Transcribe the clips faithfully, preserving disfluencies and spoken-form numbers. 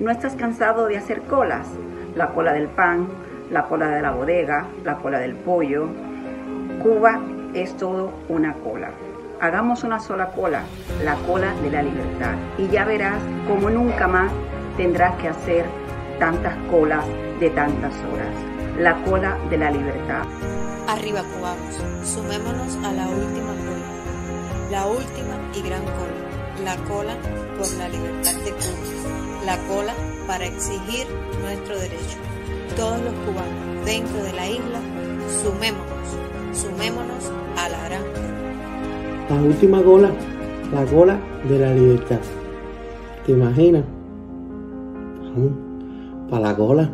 ¿No estás cansado de hacer colas? La cola del pan, la cola de la bodega, la cola del pollo. Cuba es todo una cola. Hagamos una sola cola, la cola de la libertad. Y ya verás cómo nunca más tendrás que hacer tantas colas de tantas horas. La cola de la libertad. Arriba cubanos, sumémonos a la última cola, la última y gran cola, la cola por la libertad de Cuba, la cola para exigir nuestro derecho. Todos los cubanos dentro de la isla, sumémonos, sumémonos a la gran cola. La última cola, la cola de la libertad. ¿Te imaginas? Vamos, para la cola.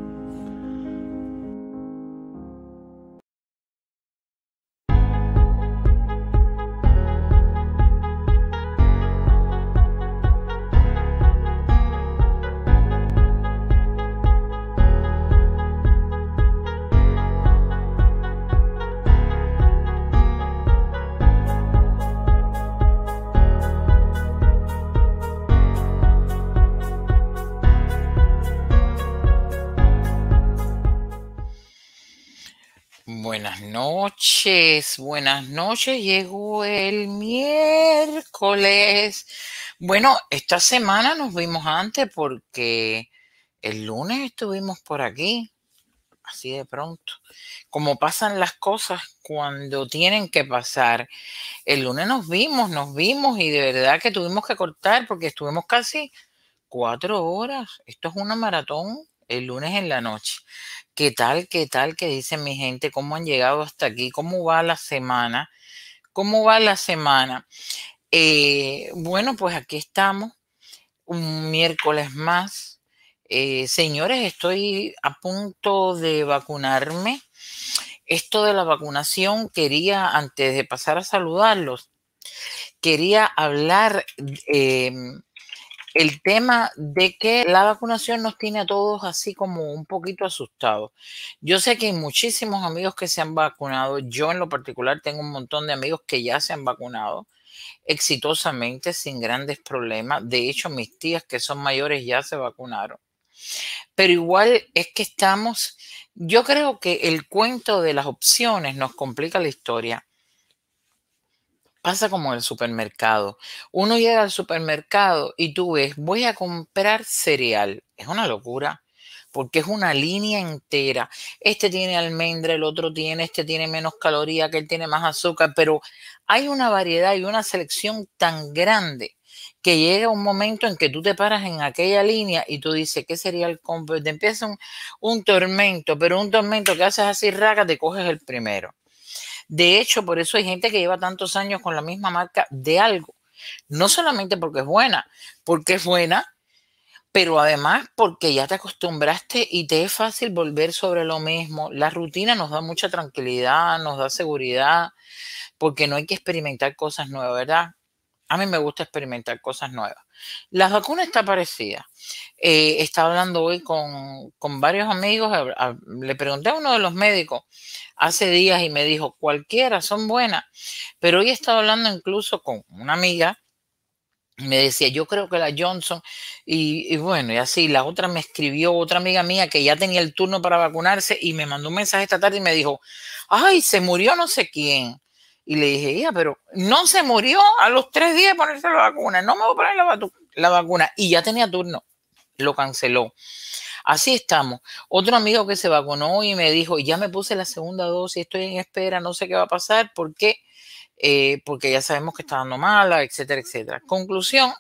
Buenas noches, buenas noches, llegó el miércoles. Bueno, esta semana nos vimos antes porque el lunes estuvimos por aquí, así de pronto. Como pasan las cosas cuando tienen que pasar. El lunes nos vimos, nos vimos y de verdad que tuvimos que cortar porque estuvimos casi cuatro horas. Esto es una maratón el lunes en la noche. ¿Qué tal, qué tal, qué dicen mi gente? ¿Cómo han llegado hasta aquí? ¿Cómo va la semana? ¿Cómo va la semana? Eh, bueno, pues aquí estamos, un miércoles más. Eh, señores, estoy a punto de vacunarme. Esto de la vacunación, quería, antes de pasar a saludarlos, quería hablar eh, el tema de que la vacunación nos tiene a todos así como un poquito asustados. Yo sé que hay muchísimos amigos que se han vacunado. Yo en lo particular tengo un montón de amigos que ya se han vacunado exitosamente, sin grandes problemas. De hecho, mis tías que son mayores ya se vacunaron. Pero igual es que estamos, yo creo que el cuento de las opciones nos complica la historia. Pasa como en el supermercado. Uno llega al supermercado y tú ves, voy a comprar cereal. Es una locura, porque es una línea entera. Este tiene almendra, el otro tiene, este tiene menos calorías, que él tiene más azúcar, pero hay una variedad y una selección tan grande que llega un momento en que tú te paras en aquella línea y tú dices, ¿qué cereal compro? Te empieza un, un tormento, pero un tormento que haces así, raca, te coges el primero. De hecho, por eso hay gente que lleva tantos años con la misma marca de algo. No solamente porque es buena, porque es buena, pero además porque ya te acostumbraste y te es fácil volver sobre lo mismo. La rutina nos da mucha tranquilidad, nos da seguridad, porque no hay que experimentar cosas nuevas, ¿verdad? A mí me gusta experimentar cosas nuevas. Las vacunas están parecidas. Eh, estaba hablando hoy con, con varios amigos. A, a, le pregunté a uno de los médicos hace días y me dijo, cualquiera son buenas. Pero hoy estaba hablando incluso con una amiga. Me decía, yo creo que la Johnson. Y, y bueno, y así. La otra me escribió, otra amiga mía que ya tenía el turno para vacunarse y me mandó un mensaje esta tarde y me dijo, ay, se murió no sé quién. Y le dije, ya, pero no se murió a los tres días de ponerse la vacuna. No me voy a poner la, la vacuna. Y ya tenía turno. Lo canceló. Así estamos. Otro amigo que se vacunó y me dijo, ya me puse la segunda dosis, estoy en espera, no sé qué va a pasar. ¿Por qué? Eh, porque ya sabemos que está dando mala, etcétera, etcétera. Conclusión.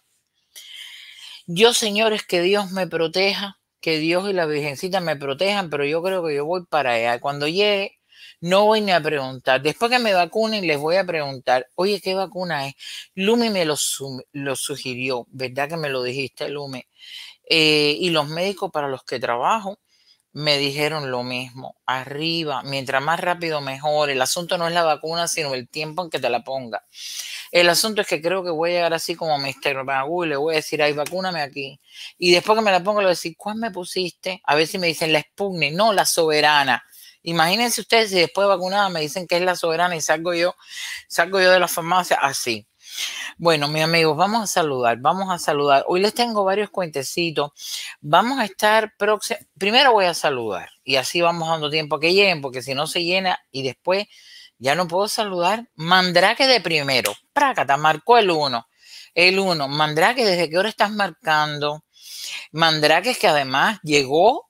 Yo, señores, que Dios me proteja, que Dios y la Virgencita me protejan, pero yo creo que yo voy para allá. Cuando llegue, no voy ni a preguntar. Después que me vacunen, les voy a preguntar, oye, ¿qué vacuna es? Lumi me lo, lo sugirió, ¿verdad que me lo dijiste, Lumi? Eh, y los médicos para los que trabajo me dijeron lo mismo. Arriba, mientras más rápido mejor. El asunto no es la vacuna, sino el tiempo en que te la ponga. El asunto es que creo que voy a llegar así como mister Magoo y le voy a decir, ay, vacúname aquí. Y después que me la ponga, le voy a decir, ¿cuál me pusiste? A ver si me dicen la Sputnik, no, la Soberana. Imagínense ustedes si después de vacunada me dicen que es la Soberana y salgo yo, salgo yo de la farmacia así. Bueno, mis amigos, vamos a saludar, vamos a saludar. Hoy les tengo varios cuentecitos. Vamos a estar próximos. Primero voy a saludar y así vamos dando tiempo a que lleguen, porque si no se llena y después ya no puedo saludar. Mandrake de primero. Prácata, marcó el uno. El uno. Mandrake, ¿desde qué hora estás marcando? Mandrake es que además llegó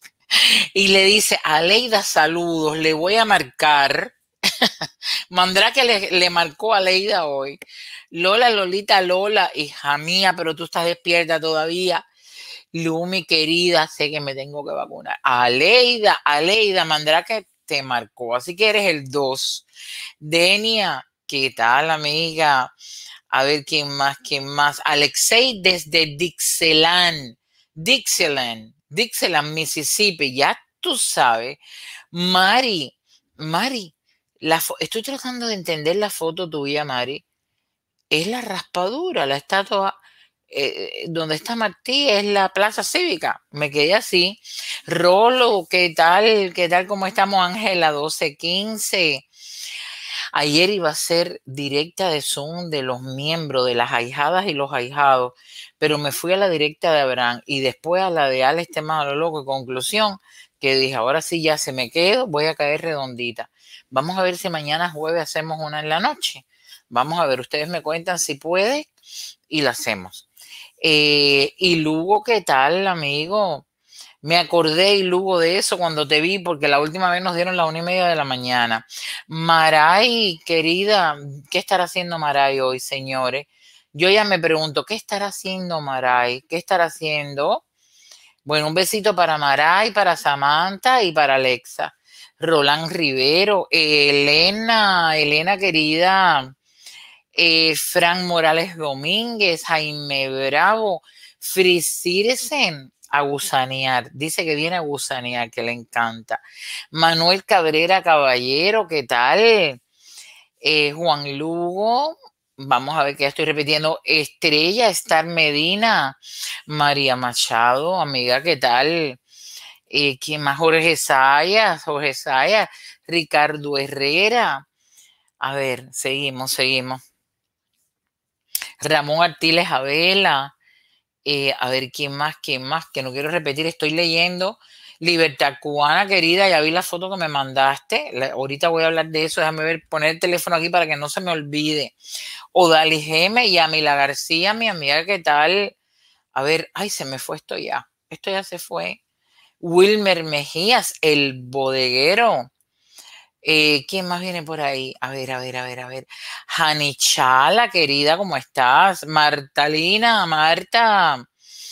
y le dice a Leida saludos, le voy a marcar. Mandrake le, le marcó a Leida hoy. Lola, Lolita, Lola, hija mía, pero tú estás despierta todavía. Lumi, querida, sé que me tengo que vacunar. Aleida, Aleida, Mandrake te marcó, así que eres el dos. Denia, ¿qué tal, amiga? A ver, ¿quién más? ¿Quién más? Alexei desde Dixieland, Dixieland, Dixieland, Mississippi, ya tú sabes. Mari, Mari, la estoy tratando de entender la foto tuya, Mari. Es la raspadura, la estatua eh, donde está Martí, es la plaza cívica. Me quedé así. Rolo, ¿qué tal? ¿Qué tal? ¿Cómo estamos, Ángela? doce quince. Ayer iba a ser directa de Zoom de los miembros, de las ahijadas y los ahijados, pero me fui a la directa de Abraham y después a la de Alex Temas a lo loco. Y conclusión, que dije, ahora sí ya se me quedo, voy a caer redondita. Vamos a ver si mañana jueves hacemos una en la noche. Vamos a ver, ustedes me cuentan si puede y la hacemos. Eh, y Lugo, ¿qué tal, amigo? Me acordé, y Lugo, de eso cuando te vi, porque la última vez nos dieron la una y media de la mañana. Maray, querida, ¿qué estará haciendo Maray hoy, señores? Yo ya me pregunto, ¿qué estará haciendo Maray? ¿Qué estará haciendo? Bueno, un besito para Maray, para Samantha y para Alexa. Roland Rivero, Elena, Elena querida, eh, Fran Morales Domínguez, Jaime Bravo, Frisirsen, a gusanear, dice que viene a gusanear, que le encanta. Manuel Cabrera Caballero, ¿qué tal? Eh, Juan Lugo, vamos a ver que ya estoy repitiendo. Estrella Star Medina, María Machado, amiga, ¿qué tal? Eh, ¿Quién más? Jorge Sayas, Jorge Sayas, Ricardo Herrera. A ver, seguimos, seguimos. Ramón Artiles Abela. Eh, a ver, ¿quién más? ¿Quién más? Que no quiero repetir, estoy leyendo. Libertad Cubana, querida, ya vi la foto que me mandaste. La, ahorita voy a hablar de eso. Déjame ver, poner el teléfono aquí para que no se me olvide. Odali Geme y Amila García, mi amiga, ¿qué tal? A ver, ay, se me fue esto ya. Esto ya se fue. Wilmer Mejías, el bodeguero. Eh, ¿Quién más viene por ahí? A ver, a ver, a ver, a ver. Janichala, querida, ¿cómo estás? Martalina, Marta.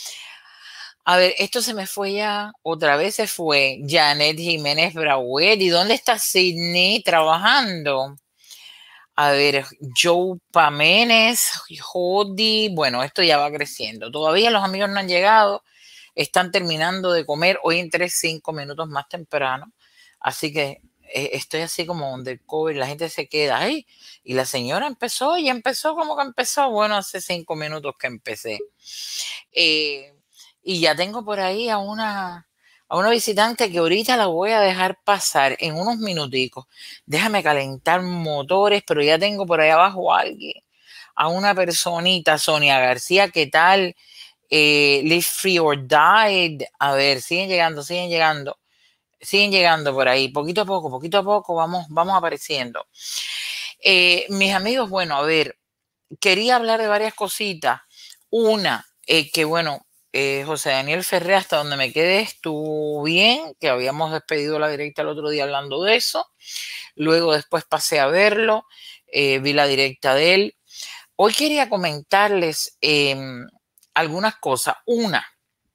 A ver, esto se me fue ya. Otra vez se fue. Janet Jiménez Brauet. ¿Y dónde está Sidney trabajando? A ver, Joe Pamenes, Jody. Bueno, esto ya va creciendo. Todavía los amigos no han llegado. Están terminando de comer. Hoy entré cinco minutos más temprano. Así que eh, estoy así como undercover. La gente se queda ahí. Y la señora empezó. Y empezó como que empezó. Bueno, hace cinco minutos que empecé. Eh, y ya tengo por ahí a una, a una visitante que ahorita la voy a dejar pasar en unos minuticos. Déjame calentar motores, pero ya tengo por ahí abajo a alguien. A una personita, Sonia García, ¿qué tal? Eh, Live Free or Die. A ver, siguen llegando, siguen llegando. Siguen llegando por ahí, poquito a poco, poquito a poco vamos, vamos apareciendo. Eh, mis amigos, bueno, a ver, quería hablar de varias cositas. Una, eh, que bueno, eh, José Daniel Ferré, hasta donde me quedé, estuvo bien, que habíamos despedido la directa el otro día hablando de eso. Luego después pasé a verlo, eh, vi la directa de él. Hoy quería comentarles eh, algunas cosas. Una,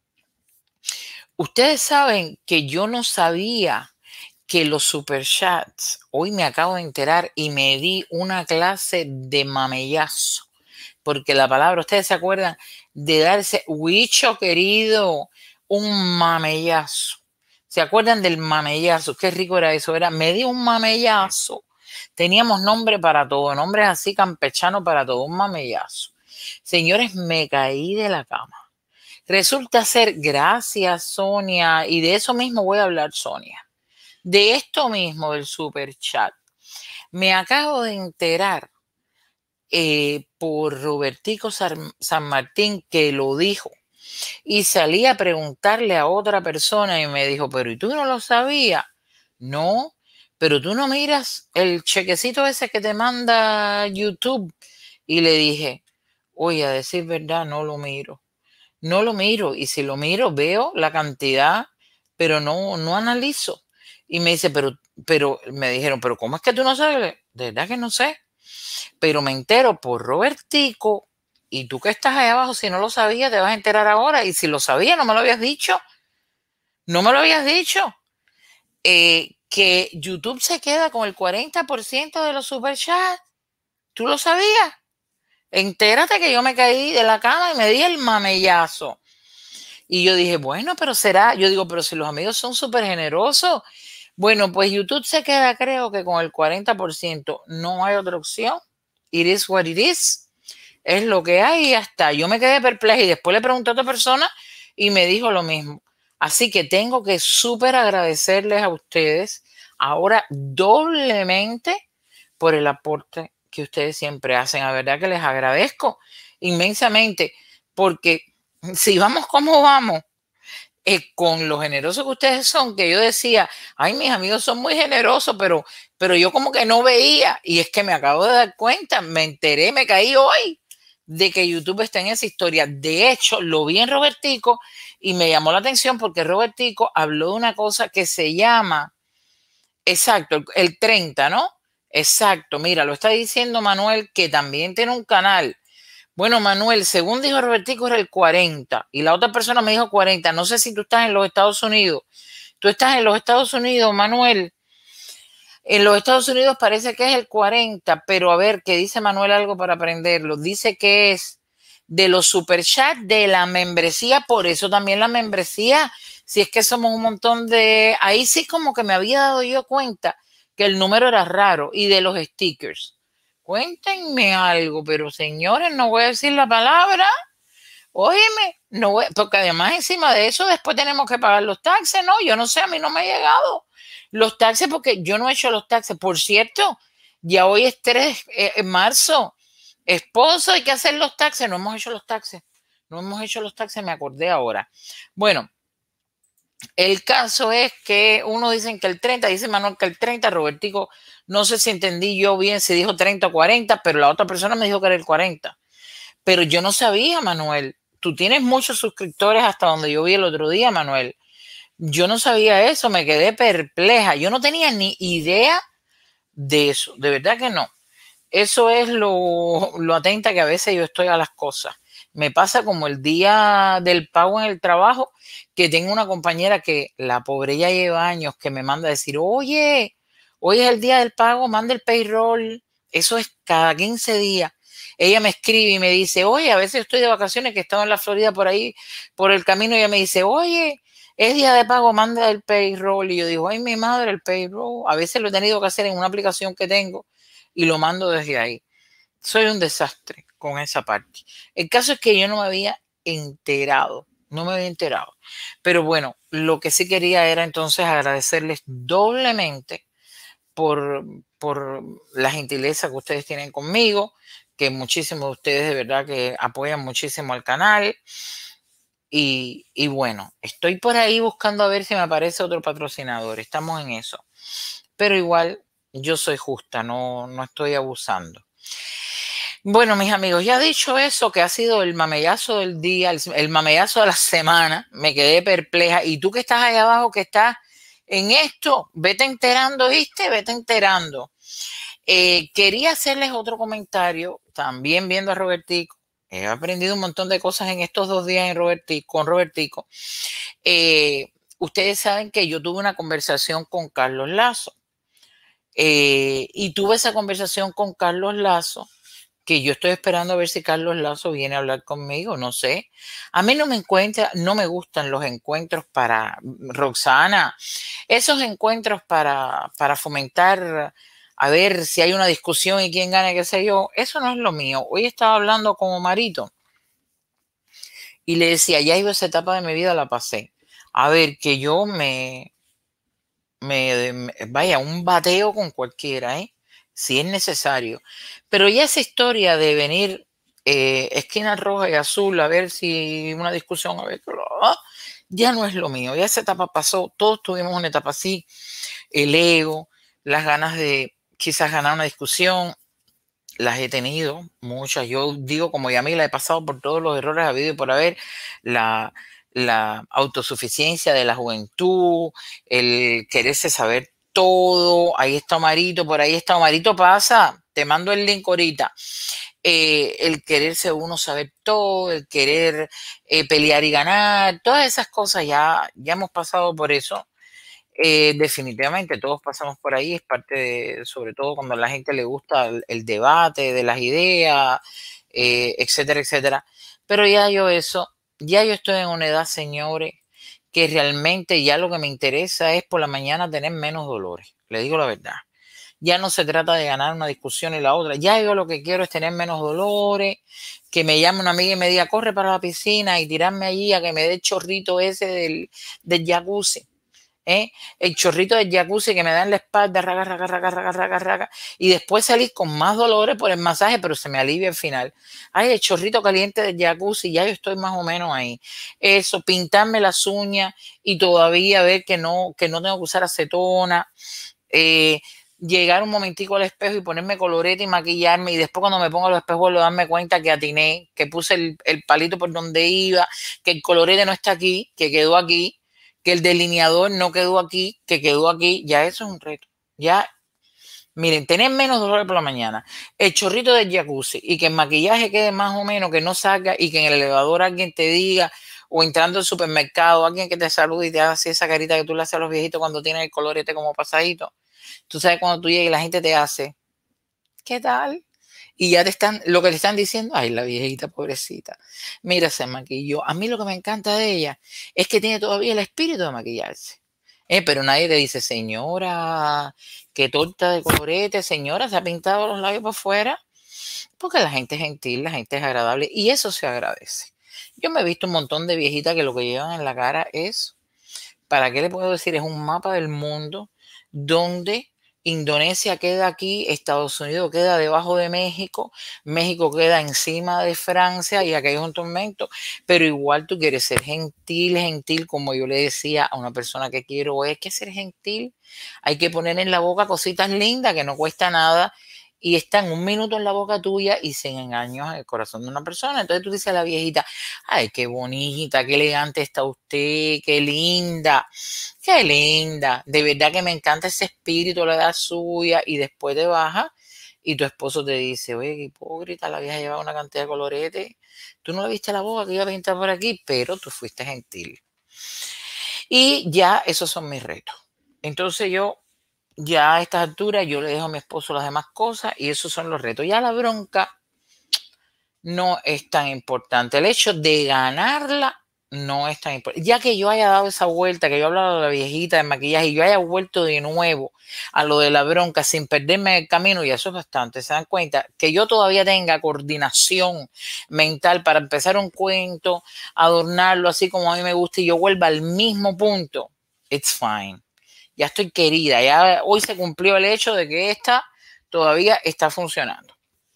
ustedes saben que yo no sabía que los superchats, hoy me acabo de enterar y me di una clase de mamellazo, porque la palabra, ustedes se acuerdan de darse, Huicho querido, un mamellazo. ¿Se acuerdan del mamellazo? Qué rico era eso, era, me di un mamellazo. Teníamos nombre para todo, nombres así campechanos para todo, un mamellazo. Señores, me caí de la cama. Resulta ser, gracias Sonia, y de eso mismo voy a hablar, Sonia. De esto mismo del super chat. Me acabo de enterar eh, por Robertico San, San Martín, que lo dijo. Y salí a preguntarle a otra persona y me dijo, pero ¿y tú no lo sabías? No, pero tú no miras el chequecito ese que te manda YouTube. Y le dije, oye, a decir verdad, no lo miro. No lo miro. Y si lo miro, veo la cantidad, pero no, no analizo. Y me dice, pero, pero, me dijeron, pero ¿cómo es que tú no sabes? De verdad que no sé. Pero me entero por Robertico. Y tú que estás ahí abajo, si no lo sabías, te vas a enterar ahora. Y si lo sabías, no me lo habías dicho. No me lo habías dicho. Eh, que YouTube se queda con el cuarenta por ciento de los superchats. ¿Tú lo sabías? Entérate que yo me caí de la cama y me di el mamellazo. Y yo dije, bueno, pero será, yo digo, pero si los amigos son súper generosos. Bueno, pues YouTube se queda, creo que con el cuarenta por ciento. No hay otra opción. It is what it is. Es lo que hay y ya está. Yo me quedé perpleja y después le pregunté a otra persona y me dijo lo mismo. Así que tengo que súper agradecerles a ustedes ahora doblemente por el aporte que ustedes siempre hacen. La verdad que les agradezco inmensamente porque si vamos como vamos, eh, con lo generosos que ustedes son, que yo decía, ay, mis amigos son muy generosos, pero, pero yo como que no veía. Y es que me acabo de dar cuenta, me enteré, me caí hoy de que YouTube está en esa historia. De hecho, lo vi en Robertico y me llamó la atención porque Robertico habló de una cosa que se llama, exacto, el, el treinta, ¿no? Exacto, mira, lo está diciendo Manuel, que también tiene un canal. Bueno, Manuel, según dijo Robertico, era el cuarenta y la otra persona me dijo cuarenta. No sé si tú estás en los Estados Unidos. Tú estás en los Estados Unidos, Manuel. En los Estados Unidos parece que es el cuarenta, pero a ver, ¿qué dice Manuel algo para aprenderlo? Dice que es de los superchats de la membresía, por eso también la membresía, si es que somos un montón de... Ahí sí como que me había dado yo cuenta que el número era raro, y de los stickers. Cuéntenme algo, pero señores, no voy a decir la palabra. Óyeme, no voy, porque además encima de eso después tenemos que pagar los taxes, ¿no? Yo no sé, a mí no me ha llegado los taxes porque yo no he hecho los taxes. Por cierto, ya hoy es tres de eh, marzo. Esposo, hay que hacer los taxes. No hemos hecho los taxes. No hemos hecho los taxes, me acordé ahora. Bueno, el caso es que uno dicen que el treinta, dice Manuel que el treinta, Robertico, no sé si entendí yo bien si dijo treinta o cuarenta, pero la otra persona me dijo que era el cuarenta. Pero yo no sabía, Manuel. Tú tienes muchos suscriptores hasta donde yo vi el otro día, Manuel. Yo no sabía eso, me quedé perpleja. Yo no tenía ni idea de eso, de verdad que no. Eso es lo, lo atenta que a veces yo estoy a las cosas. Me pasa como el día del pago en el trabajo, que tengo una compañera que la pobre ya lleva años que me manda a decir, oye, hoy es el día del pago, manda el payroll. Eso es cada quince días. Ella me escribe y me dice, oye, a veces estoy de vacaciones, que estaba en la Florida por ahí, por el camino, y ella me dice, oye, es día de pago, manda el payroll. Y yo digo, ay, mi madre, el payroll. A veces lo he tenido que hacer en una aplicación que tengo y lo mando desde ahí. Soy un desastre con esa parte. El caso es que yo no me había enterado, no me había enterado. Pero bueno, lo que sí quería era entonces agradecerles doblemente por, por la gentileza que ustedes tienen conmigo, que muchísimos de ustedes de verdad que apoyan muchísimo al canal. Y, y bueno, estoy por ahí buscando a ver si me aparece otro patrocinador. Estamos en eso. Pero igual yo soy justa, no, no estoy abusando. Bueno, mis amigos, ya dicho eso, que ha sido el mamellazo del día, el, el mamellazo de la semana, me quedé perpleja. Y tú que estás ahí abajo, que estás en esto, vete enterando, ¿viste? Vete enterando. Eh, quería hacerles otro comentario, también viendo a Robertico. He aprendido un montón de cosas en estos dos días en Robertico, con Robertico. Eh, ustedes saben que yo tuve una conversación con Carlos Lazo. Eh, y tuve esa conversación con Carlos Lazo, que yo estoy esperando a ver si Carlos Lazo viene a hablar conmigo, no sé. A mí no me encuentra, no me gustan los encuentros para, Roxana, esos encuentros para, para fomentar, a ver si hay una discusión y quién gana, qué sé yo, eso no es lo mío. Hoy estaba hablando con Omarito y le decía, ya iba esa etapa de mi vida, la pasé. A ver, que yo me, me, me vaya, un bateo con cualquiera, ¿eh? si es necesario. Pero ya esa historia de venir eh, esquina roja y azul a ver si una discusión, a ver, ya no es lo mío. Ya esa etapa pasó, todos tuvimos una etapa así, el ego, las ganas de quizás ganar una discusión, las he tenido, muchas. Yo digo, como Yamila, he pasado por todos los errores habido y por haber, la, la autosuficiencia de la juventud, el quererse saber todo. Ahí está Omarito, por ahí está Omarito, pasa, te mando el link ahorita. Eh, el quererse uno saber todo, el querer eh, pelear y ganar, todas esas cosas ya, ya hemos pasado por eso. Eh, definitivamente todos pasamos por ahí, es parte de, sobre todo cuando a la gente le gusta el, el debate de las ideas, eh, etcétera, etcétera. Pero ya yo eso, ya yo estoy en una edad, señores, que realmente ya lo que me interesa es por la mañana tener menos dolores. Le digo la verdad. Ya no se trata de ganar una discusión y la otra. Ya yo lo que quiero es tener menos dolores, que me llame una amiga y me diga, corre para la piscina y tirarme allí a que me dé el chorrito ese del, del jacuzzi. ¿Eh? El chorrito del jacuzzi que me da en la espalda, raga, raga, raga, raga, raga, raga, y después salir con más dolores por el masaje, pero se me alivia al final. Ay, el chorrito caliente del jacuzzi, ya yo estoy más o menos ahí. Eso, pintarme las uñas y todavía ver que no, que no tengo que usar acetona. Eh, llegar un momentico al espejo y ponerme colorete y maquillarme, y después cuando me pongo a los espejos vuelvo a darme cuenta que atiné, que puse el, el palito por donde iba, que el colorete no está aquí, que quedó aquí, que el delineador no quedó aquí, que quedó aquí. Ya eso es un reto. Ya, miren, tener menos dolor por la mañana, el chorrito del jacuzzi y que el maquillaje quede más o menos, que no salga, y que en el elevador alguien te diga, o entrando al supermercado, alguien que te salude y te haga así esa carita que tú le haces a los viejitos cuando tienen el colorete como pasadito. Tú sabes cuando tú llegas y la gente te hace, ¿qué tal? Y ya te están, lo que te están diciendo, ay, la viejita pobrecita, mira, se maquilló. A mí lo que me encanta de ella es que tiene todavía el espíritu de maquillarse. Eh, pero nadie te dice, señora, qué torta de colorete, señora, se ha pintado los labios por fuera. Porque la gente es gentil, la gente es agradable y eso se agradece. Yo me he visto un montón de viejitas que lo que llevan en la cara es, ¿para qué le puedo decir? Es un mapa del mundo donde Indonesia queda aquí, Estados Unidos queda debajo de México, México queda encima de Francia y aquello es un tormento, pero igual tú quieres ser gentil, gentil, como yo le decía a una persona que quiero, es que ser gentil, hay que poner en la boca cositas lindas que no cuesta nada y están un minuto en la boca tuya y sin engaños en el corazón de una persona. Entonces tú dices a la viejita, ay, qué bonita, qué elegante está usted, qué linda, qué linda. De verdad que me encanta ese espíritu, la edad suya, y después te baja y tu esposo te dice, oye, qué hipócrita, la vieja llevaba una cantidad de colorete, tú no le viste la boca que iba a pintar por aquí, pero tú fuiste gentil. Y ya esos son mis retos. Entonces yo, ya a estas alturas, yo le dejo a mi esposo las demás cosas y esos son los retos. Ya la bronca no es tan importante. El hecho de ganarla no es tan importante. Ya que yo haya dado esa vuelta, que yo he hablado de la viejita de maquillaje y yo haya vuelto de nuevo a lo de la bronca sin perderme el camino, y eso es bastante. Se dan cuenta que yo todavía tenga coordinación mental para empezar un cuento, adornarlo así como a mí me gusta y yo vuelva al mismo punto. It's fine. Ya estoy querida, ya hoy se cumplió el hecho de que esta todavía está funcionando.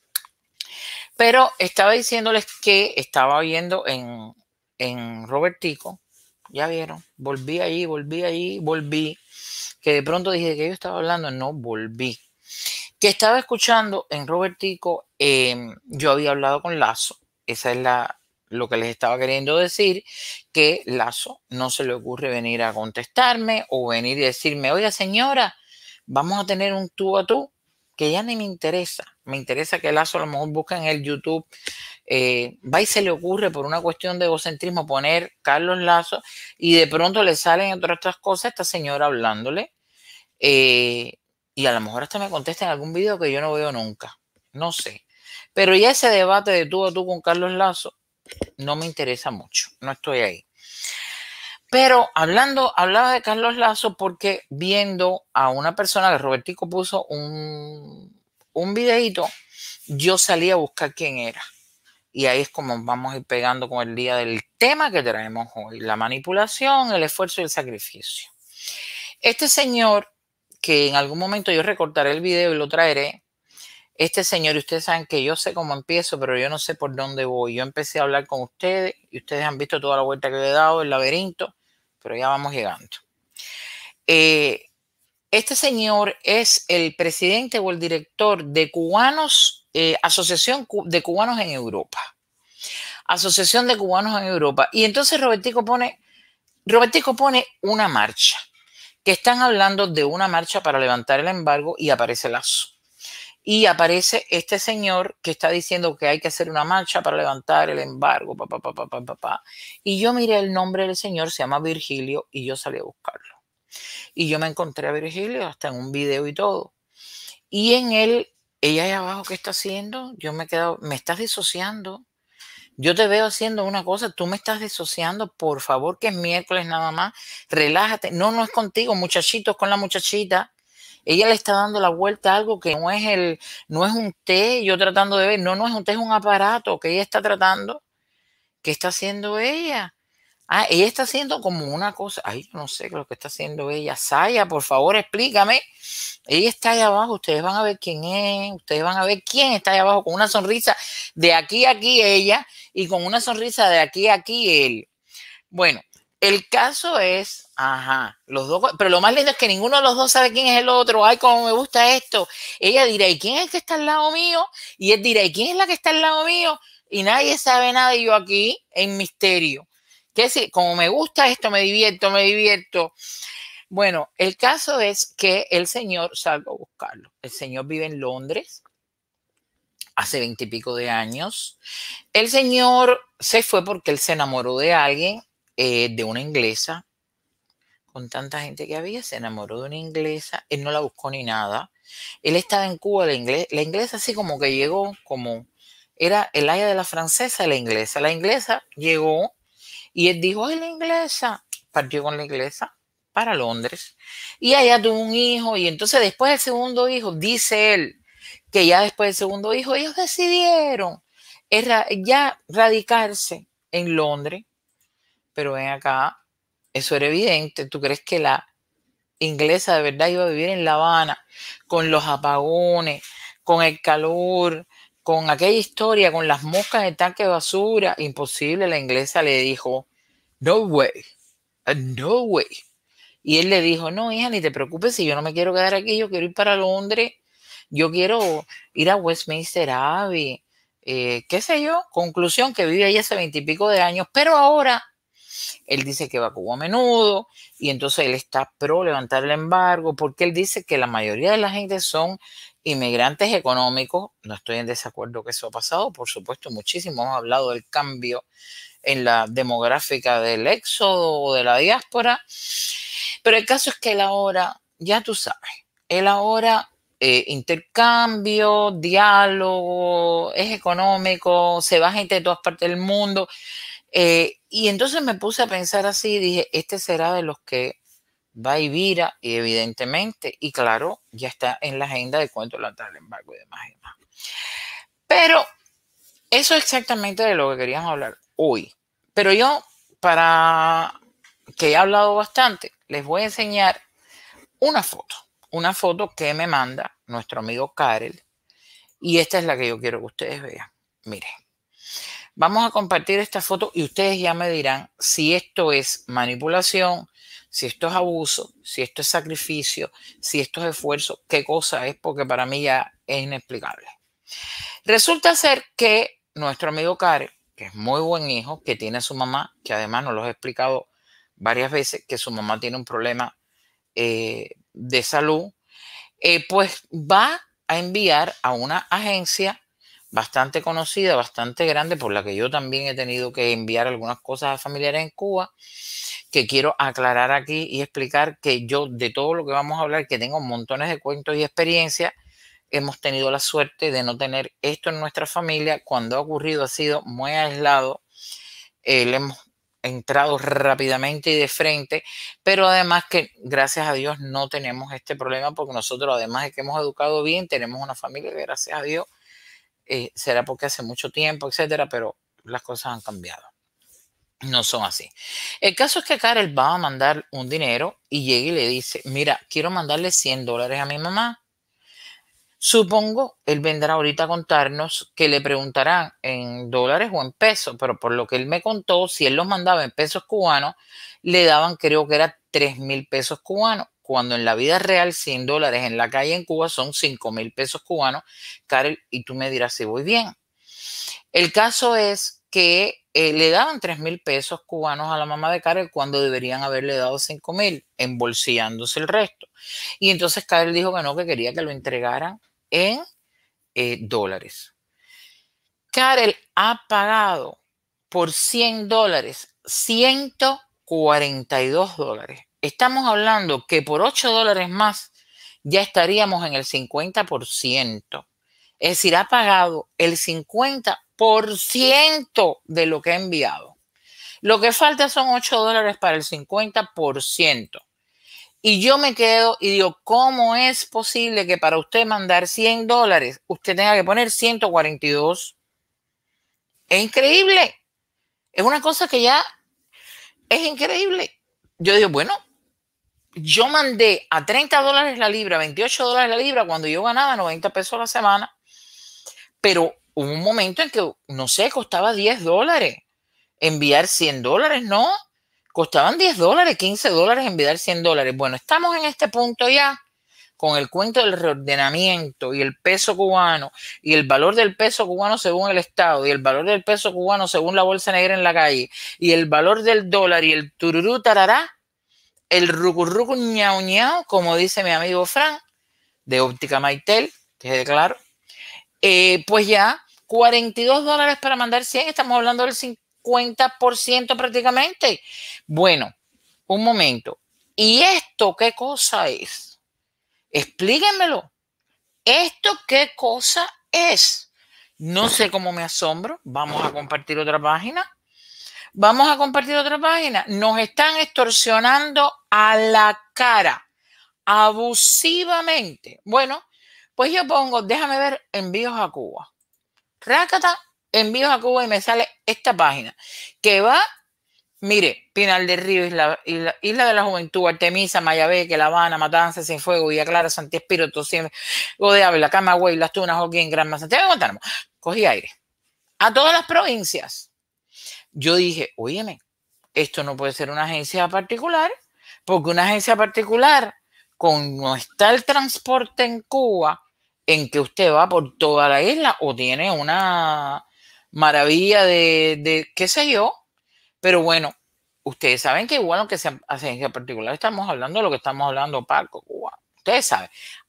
Pero estaba diciéndoles que estaba viendo en, en Robertico, ya vieron, volví allí, volví allí, volví, que de pronto dije que yo estaba hablando, no, volví. Que estaba escuchando en Robertico, eh, yo había hablado con Lazo, esa es la... lo que les estaba queriendo decir, que Lazo no se le ocurre venir a contestarme o venir y decirme, oiga señora, vamos a tener un tú a tú, que ya ni me interesa. Me interesa que Lazo a lo mejor busque en el YouTube, eh, va y se le ocurre por una cuestión de egocentrismo poner Carlos Lazo y de pronto le salen entre otras cosas esta señora hablándole eh, y a lo mejor hasta me contesta en algún video que yo no veo nunca. No sé. Pero ya ese debate de tú a tú con Carlos Lazo no me interesa mucho, no estoy ahí. Pero hablando, hablaba de Carlos Lazo porque viendo a una persona que Robertico puso un, un videito, yo salí a buscar quién era. Y ahí es como vamos a ir pegando con el día del tema que traemos hoy, la manipulación, el esfuerzo y el sacrificio. Este señor, que en algún momento yo recortaré el video y lo traeré, Este señor, y ustedes saben que yo sé cómo empiezo, pero yo no sé por dónde voy. Yo empecé a hablar con ustedes y ustedes han visto toda la vuelta que le he dado, el laberinto, pero ya vamos llegando. Eh, este señor es el presidente o el director de Cubanos, eh, Asociación de Cubanos en Europa. Asociación de Cubanos en Europa. Y entonces Robertico pone, Robertico pone una marcha, que están hablando de una marcha para levantar el embargo y aparece Lazo. Y aparece este señor que está diciendo que hay que hacer una marcha para levantar el embargo. Pa, pa, pa, pa, pa, pa, pa. Y yo miré el nombre del señor, se llama Virgilio, y yo salí a buscarlo. Y yo me encontré a Virgilio hasta en un video y todo. Y en él, ella ahí abajo, ¿qué está haciendo? Yo me he quedado, me estás disociando. Yo te veo haciendo una cosa, tú me estás disociando, por favor, que es miércoles nada más, relájate. No, no es contigo, muchachitos, con la muchachita. Ella le está dando la vuelta a algo que no es el, no es un té, yo tratando de ver, no, no es un té, es un aparato que ella está tratando. ¿Qué está haciendo ella? Ah, ella está haciendo como una cosa, ay, no sé qué es lo que está haciendo ella. Saya, por favor, explícame. Ella está ahí abajo, ustedes van a ver quién es, ustedes van a ver quién está ahí abajo con una sonrisa de aquí a aquí ella y con una sonrisa de aquí a aquí él. Bueno, el caso es, ajá, los dos, pero lo más lindo es que ninguno de los dos sabe quién es el otro. Ay, cómo me gusta esto. Ella dirá, ¿y quién es el que está al lado mío? Y él dirá, ¿y quién es la que está al lado mío? Y nadie sabe nada y yo aquí en misterio. Que si, como me gusta esto, me divierto, me divierto. Bueno, el caso es que el señor salgo a buscarlo. El señor vive en Londres hace veintipico de años. El señor se fue porque él se enamoró de alguien, eh, de una inglesa. Con tanta gente que había, se enamoró de una inglesa. Él no la buscó ni nada. Él estaba en Cuba, la inglesa, la inglesa así como que llegó, como era el aya de la francesa, la inglesa. La inglesa llegó y él dijo, ay, la inglesa. Partió con la inglesa para Londres. Y allá tuvo un hijo. Y entonces después del segundo hijo, dice él, que ya después del segundo hijo, ellos decidieron ya radicarse en Londres. Pero ven acá, eso era evidente. ¿Tú crees que la inglesa de verdad iba a vivir en La Habana con los apagones, con el calor, con aquella historia, con las moscas en el tanque de basura? Imposible. La inglesa le dijo, no way, no way. Y él le dijo, no, hija, ni te preocupes, si yo no me quiero quedar aquí, yo quiero ir para Londres, yo quiero ir a Westminster Abbey, eh, qué sé yo. Conclusión, que vive ahí hace veintipico de años, pero ahora él dice que va a Cuba a menudo y entonces él está pro levantar el embargo porque él dice que la mayoría de la gente son inmigrantes económicos. No estoy en desacuerdo que eso ha pasado, por supuesto, muchísimo. Hemos hablado del cambio en la demográfica del éxodo o de la diáspora, pero el caso es que él ahora, ya tú sabes, él ahora eh, intercambio, diálogo, es económico, se va gente de todas partes del mundo. Eh, y entonces me puse a pensar así y dije, este será de los que va y vira, y evidentemente, y claro, ya está en la agenda de cuánto levantar el embargo y demás y demás. Pero eso es exactamente de lo que queríamos hablar hoy. Pero yo, para que he hablado bastante, les voy a enseñar una foto, una foto que me manda nuestro amigo Karel, y esta es la que yo quiero que ustedes vean. Miren. Vamos a compartir esta foto y ustedes ya me dirán si esto es manipulación, si esto es abuso, si esto es sacrificio, si esto es esfuerzo, qué cosa es, porque para mí ya es inexplicable. Resulta ser que nuestro amigo Karel, que es muy buen hijo, que tiene a su mamá, que además nos lo he explicado varias veces, que su mamá tiene un problema eh, de salud, eh, pues va a enviar a una agencia bastante conocida, bastante grande, por la que yo también he tenido que enviar algunas cosas a familiares en Cuba, que quiero aclarar aquí y explicar que yo, de todo lo que vamos a hablar, que tengo montones de cuentos y experiencias, hemos tenido la suerte de no tener esto en nuestra familia. Cuando ha ocurrido ha sido muy aislado, eh, le hemos entrado rápidamente y de frente, pero además que gracias a Dios no tenemos este problema, porque nosotros, además de que hemos educado bien, tenemos una familia que gracias a Dios, Eh, será porque hace mucho tiempo, etcétera, pero las cosas han cambiado. No son así. El caso es que Karel va a mandar un dinero y llega y le dice, mira, quiero mandarle cien dólares a mi mamá. Supongo, él vendrá ahorita a contarnos que le preguntarán en dólares o en pesos, pero por lo que él me contó, si él los mandaba en pesos cubanos, le daban, creo que era tres mil pesos cubanos, cuando en la vida real cien dólares en la calle en Cuba son cinco mil pesos cubanos. Karel, y tú me dirás si voy bien. El caso es que eh, le daban tres mil pesos cubanos a la mamá de Karel cuando deberían haberle dado cinco mil, embolsillándose el resto. Y entonces Karel dijo que no, que quería que lo entregaran en eh, dólares. Karel ha pagado por cien dólares ciento cuarenta y dos dólares. Estamos hablando que por ocho dólares más ya estaríamos en el cincuenta por ciento. Es decir, ha pagado el cincuenta por ciento de lo que ha enviado. Lo que falta son ocho dólares para el cincuenta por ciento. Y yo me quedo y digo, ¿cómo es posible que para usted mandar cien dólares usted tenga que poner ciento cuarenta y dos? Es increíble. Es una cosa que ya es increíble. Yo digo, bueno, yo mandé a treinta dólares la libra, veintiocho dólares la libra cuando yo ganaba noventa pesos a la semana. Pero hubo un momento en que, no sé, costaba diez dólares enviar cien dólares, ¿no? Costaban diez dólares, quince dólares enviar cien dólares. Bueno, estamos en este punto ya con el cuento del reordenamiento y el peso cubano y el valor del peso cubano según el Estado y el valor del peso cubano según la bolsa negra en la calle y el valor del dólar y el tururú tarará, el rucurrucu ñau ñau, como dice mi amigo Fran de Óptica Maitel, que es de claro, eh, pues ya cuarenta y dos dólares para mandar cien, estamos hablando del cincuenta por ciento prácticamente. Bueno, un momento. ¿Y esto qué cosa es? Explíquenmelo. ¿Esto qué cosa es? No sé cómo me asombro. Vamos a compartir otra página. Vamos a compartir otra página. Nos están extorsionando a la cara, abusivamente. Bueno, pues yo pongo, déjame ver, envíos a Cuba. Rácata, envíos a Cuba y me sale esta página que va, mire, Pinal del Río, Isla, Isla, Isla de la Juventud, Artemisa, Mayabeque, La Habana, Matanzas, Cienfuegos, Villa Clara, Santi Espíritu, de Ávila, Camagüey, Las Tunas, Joaquín, Granma, Santiago, Guantánamo. Cogí aire. A todas las provincias. Yo dije, óyeme, esto no puede ser una agencia particular, porque una agencia particular, como está el transporte en Cuba, en que usted va por toda la isla o tiene una maravilla de, de qué sé yo, pero bueno, ustedes saben que igual aunque sea agencia particular, estamos hablando de lo que estamos hablando, Paco, Cuba. Ustedes saben,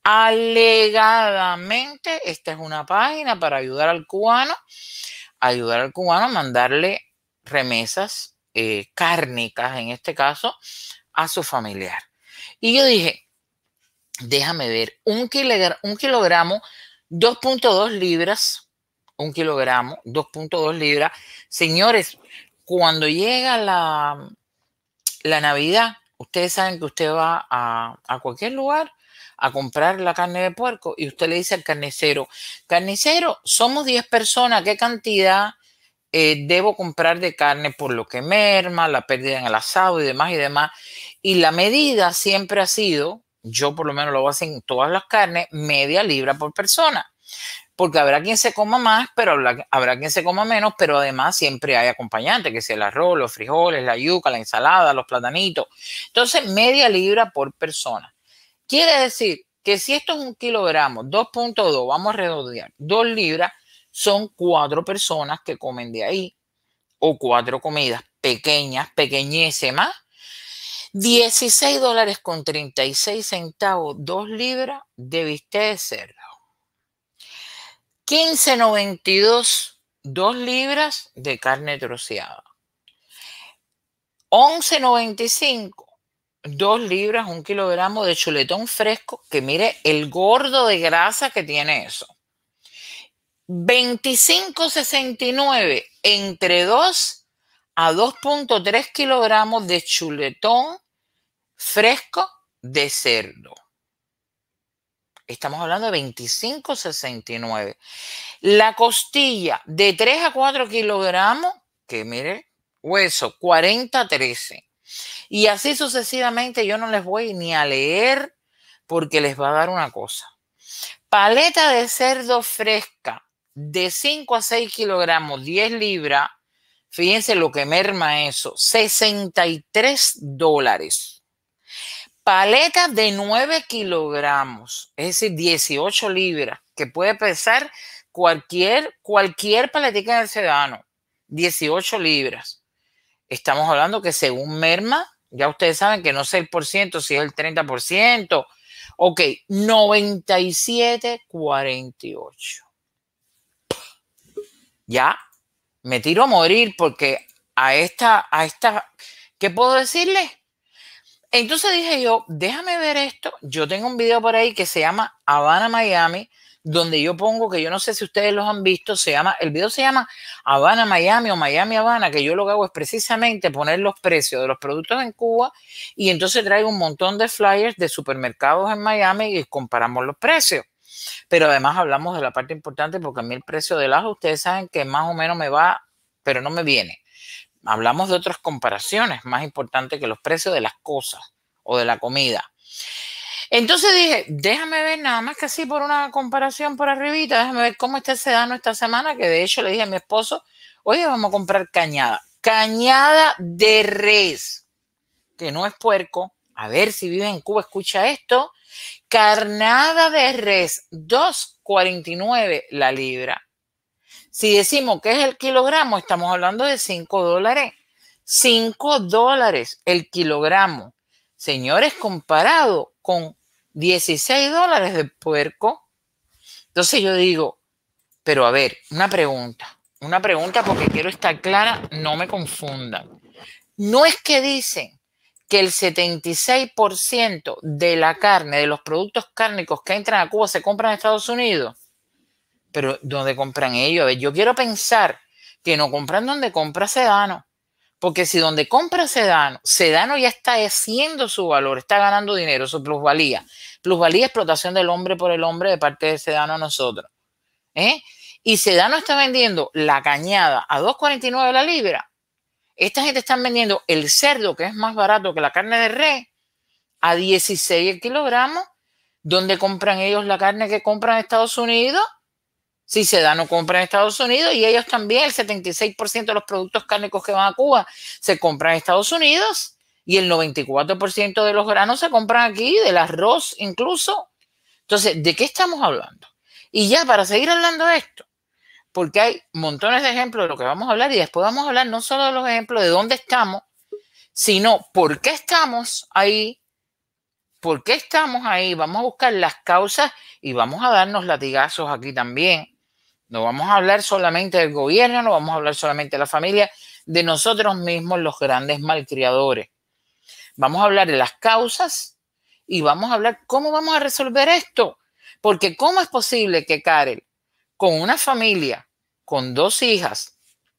alegadamente esta es una página para ayudar al cubano, ayudar al cubano a mandarle remesas eh, cárnicas, en este caso, a su familiar. Y yo dije, déjame ver, un, kilogramo, un kilogramo, dos punto dos libras, un kilogramo, dos punto dos libras. Señores, cuando llega la, la Navidad, ustedes saben que usted va a, a cualquier lugar a comprar la carne de puerco y usted le dice al carnicero, carnicero, somos diez personas, ¿qué cantidad eh, debo comprar de carne por lo que merma, la pérdida en el asado y demás y demás? Y la medida siempre ha sido, yo por lo menos lo voy a hacer en todas las carnes, media libra por persona. Porque habrá quien se coma más, pero habrá, habrá quien se coma menos, pero además siempre hay acompañantes, que sea el arroz, los frijoles, la yuca, la ensalada, los platanitos. Entonces, media libra por persona. Quiere decir que si esto es un kilogramo, dos punto dos, vamos a redondear, dos libras, son cuatro personas que comen de ahí, o cuatro comidas pequeñas, pequeñísimas. dieciséis dólares con treinta y seis centavos, dos libras de bistec de cerdo. quince noventa y dos, dos libras de carne troceada. once noventa y cinco, dos libras, un kilogramo de chuletón fresco, que mire el gordo de grasa que tiene eso. veinticinco sesenta y nueve, entre dos a dos punto tres kilogramos de chuletón fresco de cerdo. Estamos hablando de veinticinco sesenta y nueve. La costilla de tres a cuatro kilogramos, que mire, hueso, cuarenta trece. Y así sucesivamente, yo no les voy ni a leer porque les va a dar una cosa. Paleta de cerdo fresca de cinco a seis kilogramos, diez libras. Fíjense lo que merma eso, sesenta y tres dólares. Paleta de nueve kilogramos, es decir, dieciocho libras, que puede pesar cualquier, cualquier paletica de sedano, dieciocho libras. Estamos hablando que según merma, ya ustedes saben que no sé el por ciento, si es el treinta por ciento. Ok, noventa y siete cuarenta y ocho. Ya me tiro a morir porque a esta, a esta, ¿qué puedo decirle? Entonces dije yo, déjame ver esto. Yo tengo un video por ahí que se llama Habana Miami, donde yo pongo, que yo no sé si ustedes los han visto, se llama, el video se llama Habana Miami o Miami Habana, que yo lo que hago es precisamente poner los precios de los productos en Cuba y entonces traigo un montón de flyers de supermercados en Miami y comparamos los precios. Pero además hablamos de la parte importante porque a mí el precio del ajo, ustedes saben que más o menos me va, pero no me viene. Hablamos de otras comparaciones más importantes que los precios de las cosas o de la comida. Entonces dije, déjame ver nada más que así por una comparación por arribita, déjame ver cómo está el sedano esta semana, que de hecho le dije a mi esposo, oye, vamos a comprar cañada. Cañada de res, que no es puerco. A ver si vive en Cuba, escucha esto. Carnada de res, dos cuarenta y nueve la libra. Si decimos que es el kilogramo, estamos hablando de cinco dólares. cinco dólares el kilogramo. Señores, comparado con dieciséis dólares de puerco. Entonces yo digo, pero a ver, una pregunta. Una pregunta porque quiero estar clara, no me confundan. No es que dicen que el setenta y seis por ciento de la carne, de los productos cárnicos que entran a Cuba se compran en Estados Unidos. Pero ¿dónde compran ellos? A ver, yo quiero pensar que no compran donde compra Sedano. Porque si donde compra Sedano, Sedano ya está haciendo su valor, está ganando dinero, su plusvalía. Plusvalía, explotación del hombre por el hombre de parte de Sedano a nosotros. ¿Eh? Y Sedano está vendiendo la cañada a dos cuarenta y nueve la libra. Esta gente está vendiendo el cerdo, que es más barato que la carne de res, a dieciséis el kilogramo. ¿Dónde compran ellos la carne que compran en Estados Unidos? Si Sedano compra en Estados Unidos y ellos también, el setenta y seis por ciento de los productos cárnicos que van a Cuba se compran en Estados Unidos y el noventa y cuatro por ciento de los granos se compran aquí, del arroz incluso. Entonces, ¿de qué estamos hablando? Y ya para seguir hablando de esto, porque hay montones de ejemplos de lo que vamos a hablar y después vamos a hablar no solo de los ejemplos de dónde estamos, sino por qué estamos ahí, por qué estamos ahí. Vamos a buscar las causas y vamos a darnos latigazos aquí también. No vamos a hablar solamente del gobierno, no vamos a hablar solamente de la familia, de nosotros mismos, los grandes malcriadores. Vamos a hablar de las causas y vamos a hablar cómo vamos a resolver esto. Porque ¿cómo es posible que Karel, con una familia, con dos hijas,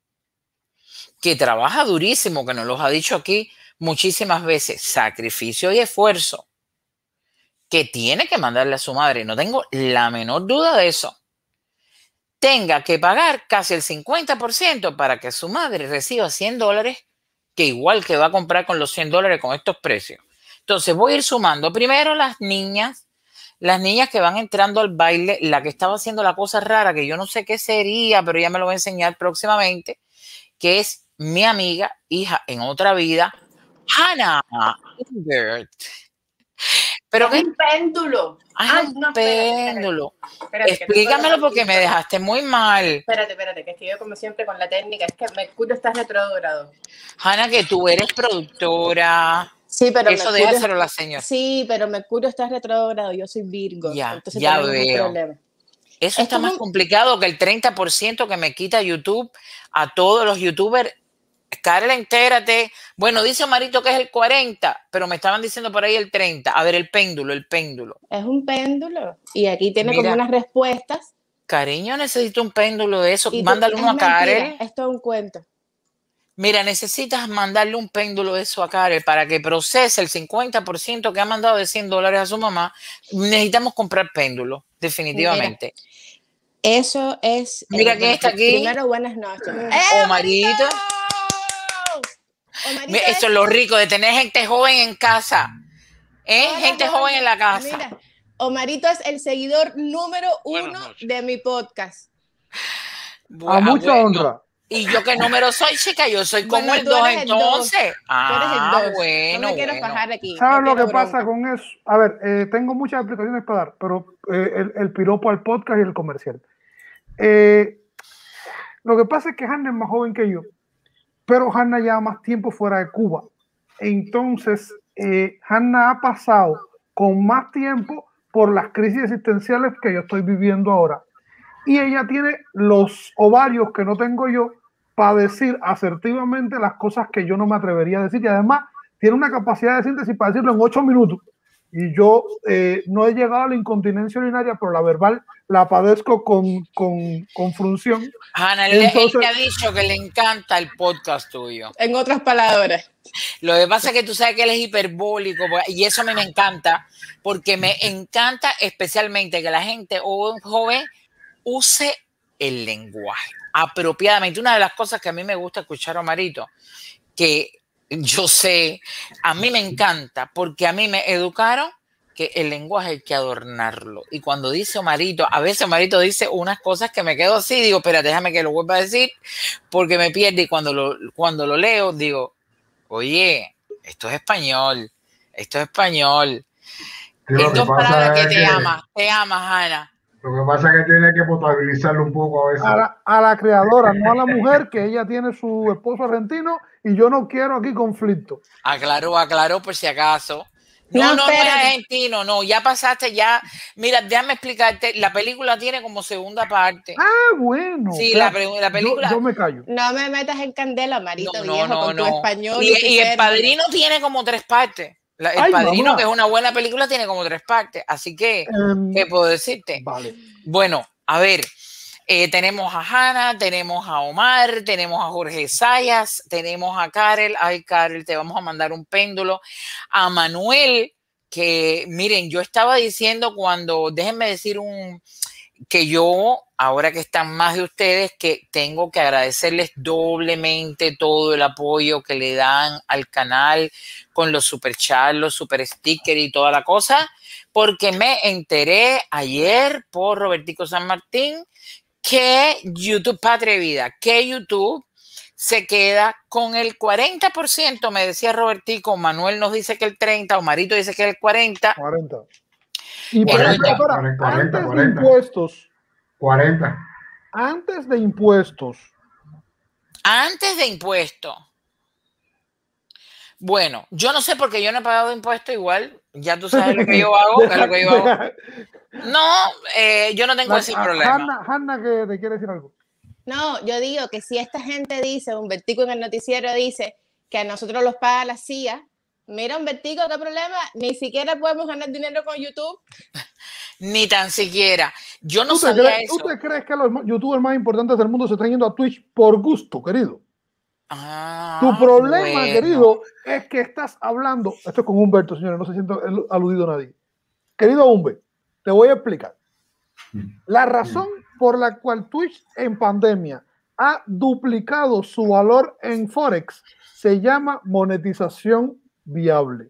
que trabaja durísimo, que nos lo ha dicho aquí muchísimas veces, sacrificio y esfuerzo, que tiene que mandarle a su madre, no tengo la menor duda de eso, tenga que pagar casi el cincuenta por ciento para que su madre reciba cien dólares, que igual que va a comprar con los cien dólares con estos precios? Entonces voy a ir sumando primero las niñas, las niñas que van entrando al baile, la que estaba haciendo la cosa rara, que yo no sé qué sería, pero ella me lo va a enseñar próximamente, que es mi amiga, hija en otra vida, Hannah Ingert. Pero es un péndulo. Ay, Ay, un no, péndulo. Espérate, espérate, explícamelo porque me dejaste muy mal. Espérate, espérate, que estoy yo como siempre con la técnica. Es que Mercurio está retrógrado. Hannah, que tú eres productora. Sí, pero eso Mercurio, déjaselo a la señora. Sí, pero Mercurio está retrógrado, yo soy Virgo. Ya, entonces ya tenemos veo. un problema. Eso está más complicado que el treinta por ciento que me quita YouTube a todos los youtubers. Karel, entérate. Bueno, dice Marito que es el cuarenta, pero me estaban diciendo por ahí el treinta. A ver, el péndulo, el péndulo. Es un péndulo. Y aquí tiene Mira, como unas respuestas. Cariño, necesito un péndulo de eso. Mándale uno a Karel. Esto es un cuento. Mira, necesitas mandarle un péndulo de eso a Karel para que procese el cincuenta por ciento que ha mandado de cien dólares a su mamá. Necesitamos comprar péndulo, definitivamente. Mira, eso es... Mira eh, quién está aquí. Primero, buenas noches. ¡Eh, Omarito! Omarito, eso es lo rico de tener gente joven en casa. ¿Eh? Hola, gente hola. joven en la casa. Mira, Omarito es el seguidor número uno Buenas de mi podcast. A mucha bueno. honra. ¿Y yo qué número soy, chica? Yo soy como Bueno, el tú dos, eres el dos. entonces. Tú Ah, eres el dos. bueno, No me quiero bueno. fajar aquí. ¿Sabes no lo que quiero pasa bronca. con eso? A ver, eh, tengo muchas explicaciones para dar, pero eh, el, el piropo al podcast y el comercial. Eh, lo que pasa es que Hanna es más joven que yo, pero Hanna lleva más tiempo fuera de Cuba. Entonces, eh, Hanna ha pasado con más tiempo por las crisis existenciales que yo estoy viviendo ahora. Y ella tiene los ovarios que no tengo yo para decir asertivamente las cosas que yo no me atrevería a decir. Y además tiene una capacidad de síntesis para decirlo en ocho minutos. Y yo eh, no he llegado a la incontinencia urinaria, pero la verbal la padezco con, con, con frunción. Hanna, él, Entonces, él te ha dicho que le encanta el podcast tuyo. En otras palabras. Lo que pasa es que tú sabes que él es hiperbólico y eso a mí me encanta, porque me encanta especialmente que la gente o un joven use el lenguaje apropiadamente. Una de las cosas que a mí me gusta escuchar a Omarito, que yo sé, a mí me encanta, porque a mí me educaron que el lenguaje hay que adornarlo. Y cuando dice Omarito, a veces Omarito dice unas cosas que me quedo así, digo, espera, déjame que lo vuelva a decir, porque me pierde. Y cuando lo, cuando lo leo, digo, oye, esto es español, esto es español. Sí, lo En que dos pasa palabras que es te que- amas, te amas, Hanna. Lo que pasa es que tiene que potabilizarlo un poco a veces. a la, a la creadora, no a la mujer, que ella tiene su esposo argentino y yo no quiero aquí conflicto. Aclaró, aclaró por si acaso. No, No, no, no es espérate. argentino, no, ya pasaste, ya. Mira, déjame explicarte, la película tiene como segunda parte. Ah, bueno. Sí, claro. la, pre- la película. Yo, yo me callo. No me metas en candela, Marito, no, no, viejo, no, con tu no. español. Y, y tu El término. Padrino tiene como tres partes. La- el Ay, Padrino, mamá. que es una buena película, tiene como tres partes. Así que, Em, ¿qué puedo decirte? Vale. Bueno, a ver, eh, tenemos a Hanna, tenemos a Omar, tenemos a Jorge Sayas, tenemos a Karel. Ay, Karel, te vamos a mandar un péndulo. A Manuel, que miren, yo estaba diciendo cuando, déjenme decir un, que yo, ahora que están más de ustedes, que tengo que agradecerles doblemente todo el apoyo que le dan al canal con los superchats, los super stickers y toda la cosa, porque me enteré ayer por Robertico San Martín que YouTube, Patria y Vida, que YouTube se queda con el cuarenta por ciento, me decía Robertico, Manuel nos dice que el treinta por ciento, Omarito dice que el cuarenta por ciento. cuarenta. Y espera, cuarenta, espera, espera, cuarenta, antes de cuarenta. impuestos, cuarenta. antes de impuestos, Antes de impuestos. Bueno, yo no sé porque yo no he pagado impuestos igual. Ya tú sabes lo que yo hago. que es lo que yo hago. No, eh, yo no tengo La- ese a- problema. Hanna, Hanna, que te quiere decir algo. No, yo digo que si esta gente dice, Humbertico en el noticiero dice que a nosotros los paga la C I A, mira Humbertico, ¿qué problema? Ni siquiera podemos ganar dinero con YouTube. Ni tan siquiera. Yo no ¿Tú te, sabía crees, eso. ¿Tú te crees que los youtubers más importantes del mundo se están yendo a Twitch por gusto, querido? Ah, Tu problema, bueno. querido, es que estás hablando. Esto es con Humberto, señores, no se siente aludido nadie. Querido Humberto, te voy a explicar. La razón por la cual Twitch en pandemia ha duplicado su valor en Forex se llama monetización viable.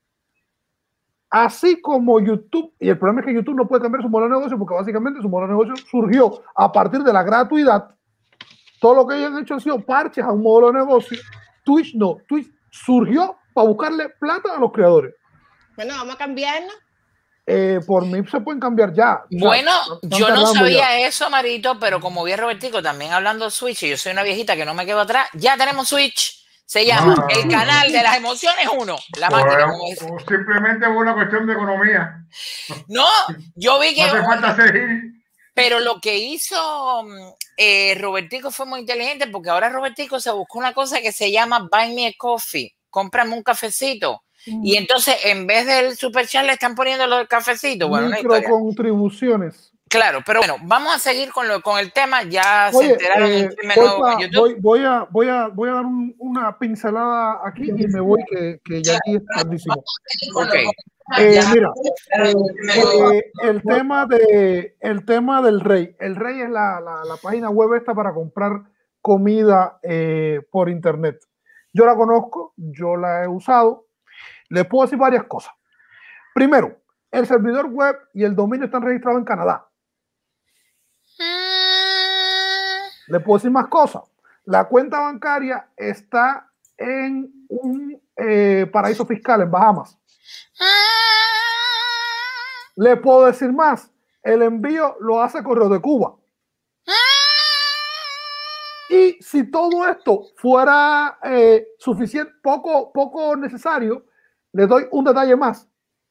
Así como YouTube, y el problema es que YouTube no puede cambiar su modelo de negocio porque básicamente su modelo de negocio surgió a partir de la gratuidad. Todo lo que ellos han hecho han sido parches a un modelo de negocio. Twitch no, Twitch surgió para buscarle plata a los creadores. Bueno, vamos a cambiarnos. Eh, por mí se pueden cambiar ya. O sea, Bueno, están yo no tardando sabía ya. eso, Marito, pero como vi a Robertico también hablando de Switch, y yo soy una viejita que no me quedo atrás, ya tenemos Switch. Se llama Ah. El Canal de las Emociones uno. La máquina, como es. O simplemente es una cuestión de economía. No, yo vi que... No hace falta seguir. Pero lo que hizo eh, Robertico fue muy inteligente porque ahora Robertico se buscó una cosa que se llama Buy Me a Coffee. Cómprame un cafecito. Mm. Y entonces en vez del super chat le están poniendo los cafecitos. Bueno, microcontribuciones. Claro, pero bueno, vamos a seguir con, lo, con el tema. Ya Oye, se enteraron eh, un tema voy, nuevo pa, en YouTube. voy, voy, a, voy, a, voy a dar un, una pincelada aquí y me voy que, que ya aquí es tardísimo. Okay. Eh, mira, eh, el, tema de, el tema del Rey. El Rey es la, la, la página web esta para comprar comida eh, por internet. Yo la conozco, yo la he usado. Les puedo decir varias cosas. Primero, el servidor web y el dominio están registrados en Canadá. Le puedo decir más cosas. La cuenta bancaria está en un eh, paraíso fiscal en Bahamas. Le puedo decir más. El envío lo hace Correo de Cuba. Y si todo esto fuera eh, suficiente, poco, poco necesario, le doy un detalle más.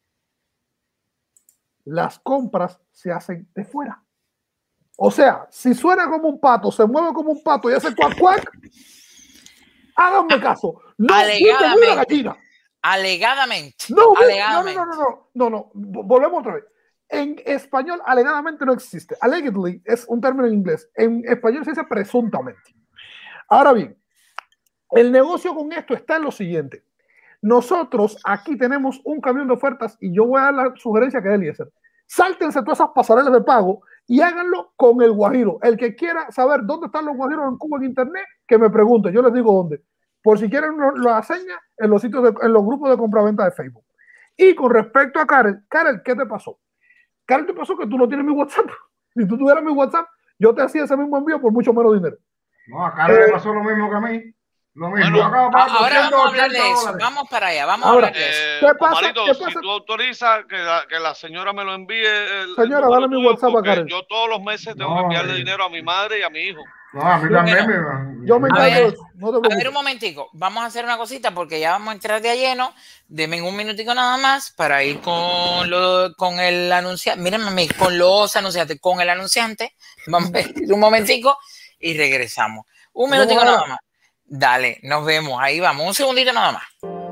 Las compras se hacen de fuera. O sea, si suena como un pato, se mueve como un pato y hace cuac cuac, háganme caso. No Alegadamente. una gallina. Alegadamente. No, Alegadamente. no, no, no, no, no, no, no. Volvemos otra vez. En español, alegadamente no existe. Allegedly es un término en inglés. En español se dice presuntamente. Ahora bien, el negocio con esto está en lo siguiente. Nosotros aquí tenemos un camión de ofertas y yo voy a dar la sugerencia que es Eliezer. Sáltense todas esas pasarelas de pago y háganlo con el Guajiro. El que quiera saber dónde están los Guajiros en Cuba en internet, que me pregunte, yo les digo dónde. Por si quieren la seña en los sitios, de, en los grupos de compraventa de Facebook. Y con respecto a Karel, Karel, ¿qué te pasó? Karel, ¿te pasó que tú no tienes mi WhatsApp? Si tú tuvieras mi WhatsApp, yo te hacía ese mismo envío por mucho menos dinero. No, a Karel Eh, le pasó lo mismo que a mí. Lo mismo. Bueno, Acá va Ahora vamos a hablar de eso. dólares. Vamos para allá. Vamos Ahora, a hablar de eso. Eh, ¿Qué pasa? Omarito, ¿Qué si pasa? tú autorizas que la, que la señora me lo envíe el, el Señora, número dale mi tuyo, WhatsApp a porque Karen. yo todos los meses tengo No, que enviarle eh. dinero a mi madre y a mi hijo. No, a mí Yo- también bueno, me Yo me A encargo ver, de eso. No te A ver, preocupes. un momentico. Vamos a hacer una cosita porque ya vamos a entrar de a lleno. Deme un minutico nada más para ir con, lo, con el anunciante. Mírenme a mí, con los anunciantes, con el anunciante. Vamos a ir un momentico y regresamos. Un Nos minutico vemos nada ahora. más. Dale, nos vemos. Ahí vamos. Un segundito nada más.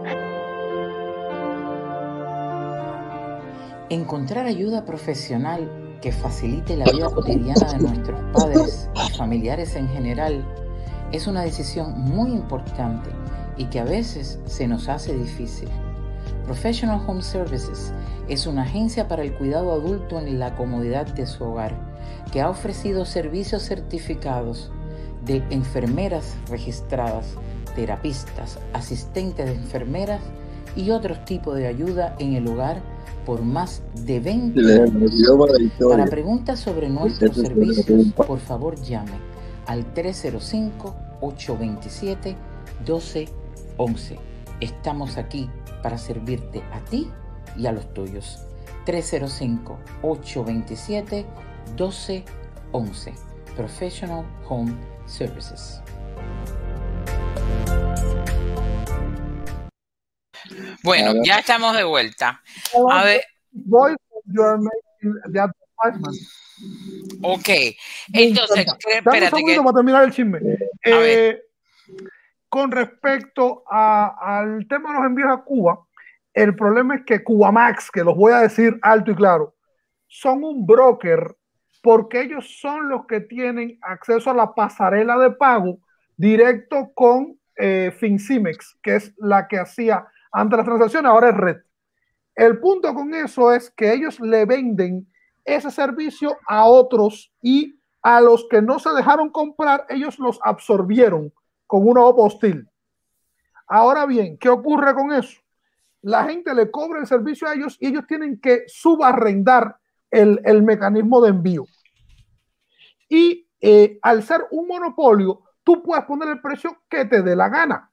Encontrar ayuda profesional que facilite la vida cotidiana de nuestros padres y familiares en general es una decisión muy importante y que a veces se nos hace difícil. Professional Home Services es una agencia para el cuidado adulto en la comodidad de su hogar que ha ofrecido servicios certificados de enfermeras registradas, terapistas, asistentes de enfermeras y otros tipos de ayuda en el hogar por más de veinte años. Para preguntas sobre nuestros servicios, por favor llame al tres cero cinco, ocho dos siete, uno dos uno uno. Estamos aquí para servirte a ti y a los tuyos. tres cero cinco, ocho dos siete, uno dos uno uno. Professional Home Services. Bueno, ya estamos de vuelta. A ver, Voice you are making the advertisement. ok. Entonces, Dame un espérate que... segundito para terminar el chisme. A Eh, ver. con respecto a- al tema de los envíos a Cuba, el problema es que Cubamax, que los voy a decir alto y claro, son un broker porque ellos son los que tienen acceso a la pasarela de pago directo con eh, Fincimex, que es la que hacía antes las transacciones, ahora es Red. El punto con eso es que ellos le venden ese servicio a otros y a los que no se dejaron comprar, ellos los absorbieron con una O P A hostil. Ahora bien, ¿qué ocurre con eso? La gente le cobra el servicio a ellos y ellos tienen que subarrendar el, el mecanismo de envío. Y eh, al ser un monopolio, tú puedes poner el precio que te dé la gana.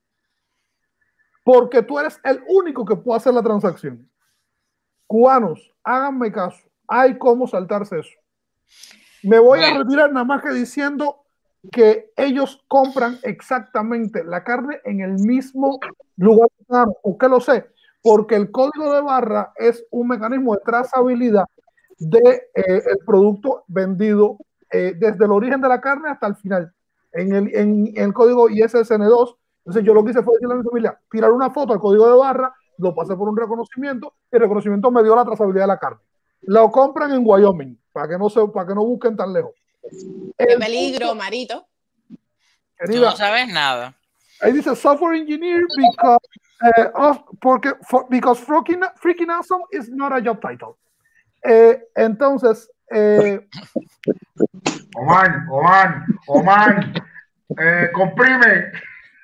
Porque tú eres el único que puede hacer la transacción. Cubanos, háganme caso. Hay cómo saltarse eso. Me voy Bueno. a retirar nada más que diciendo que ellos compran exactamente la carne en el mismo lugar. ¿Por qué lo sé? Porque el código de barra es un mecanismo de trazabilidad del de, eh, el producto vendido eh, desde el origen de la carne hasta el final. En el, en, en el código I S S N dos. Entonces yo lo que hice fue decirle a mi familia, tirar una foto al código de barra, lo pasé por un reconocimiento y el reconocimiento me dio la trazabilidad de la carne. Lo compran en Wyoming, para que no, se, para que no busquen tan lejos. Qué El peligro, punto, Marito. Tú querida, no sabes nada. ahí dice software engineer because, uh, of, porque, for, because freaking, freaking awesome is not a job title. Eh, entonces, eh, Oman, Oman, Oman, eh, comprime.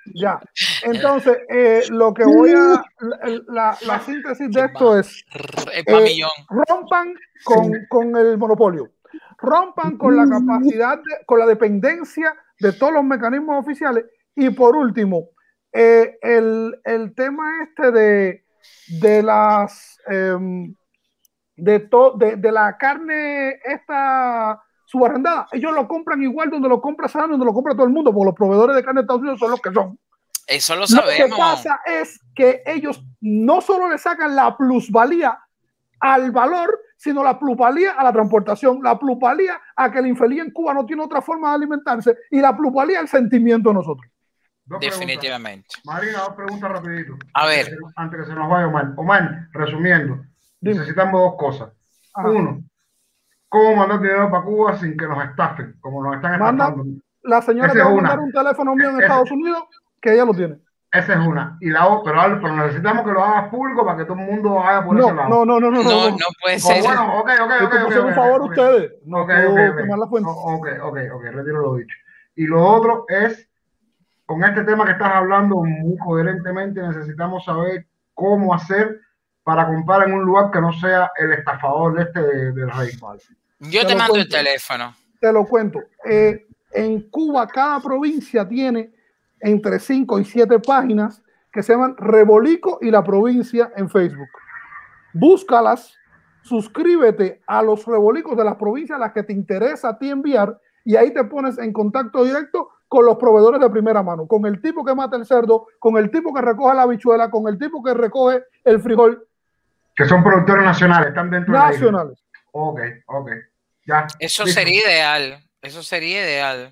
Ya. Entonces, eh, lo que voy a. La, la, la síntesis de esto es: eh, rompan con, con el monopolio, rompan con la capacidad, de, con la dependencia de todos los mecanismos oficiales. Y por último, eh, el, el tema este de, de las. Eh, de, to, de, de la carne esta subarrendada, ellos lo compran igual donde lo compra Sano, donde lo compra todo el mundo, porque los proveedores de carne de Estados Unidos son los que son. Eso lo sabemos. Lo que pasa es que ellos no solo le sacan la plusvalía al valor, sino la plusvalía a la transportación, la plusvalía a que el infeliz en Cuba no tiene otra forma de alimentarse y la plusvalía al sentimiento de nosotros. Dos Definitivamente. Preguntas. Marina, dos preguntas rapidito. A ver. Antes, antes que se nos vaya Omar. Omar, resumiendo, Dime. necesitamos dos cosas. Ajá. Uno, ¿cómo mandar dinero para Cuba sin que nos estafen? Como nos están estafando. La señora te va a mandar un teléfono mío en Estados Unidos que ella lo tiene. Esa es una. Y la otra, pero, pero necesitamos que lo hagas público para que todo el mundo haga por no, ese lado. No, no, no, no. No, no, no puede ser. Bueno, ok, ok, ok. okay, okay, un favor okay, ustedes. No ok, ok, ok. Ok, ok, ok. Retiro lo dicho. Y lo otro es, con este tema que estás hablando muy coherentemente, necesitamos saber cómo hacer para comprar en un lugar que no sea el estafador este de, del rey. Yo te, te mando cuento, el teléfono. Te lo cuento. Eh, en Cuba, cada provincia tiene entre cinco y siete páginas que se llaman Rebolico y la provincia en Facebook. Búscalas, suscríbete a los rebolicos de las provincias a las que te interesa a ti enviar y ahí te pones en contacto directo con los proveedores de primera mano, con el tipo que mata el cerdo, con el tipo que recoge la habichuela, con el tipo que recoge el frijol. Que son productores nacionales, están dentro nacionales. de la isla. Ok, ok. Ya. Eso listo. sería ideal. Eso sería ideal.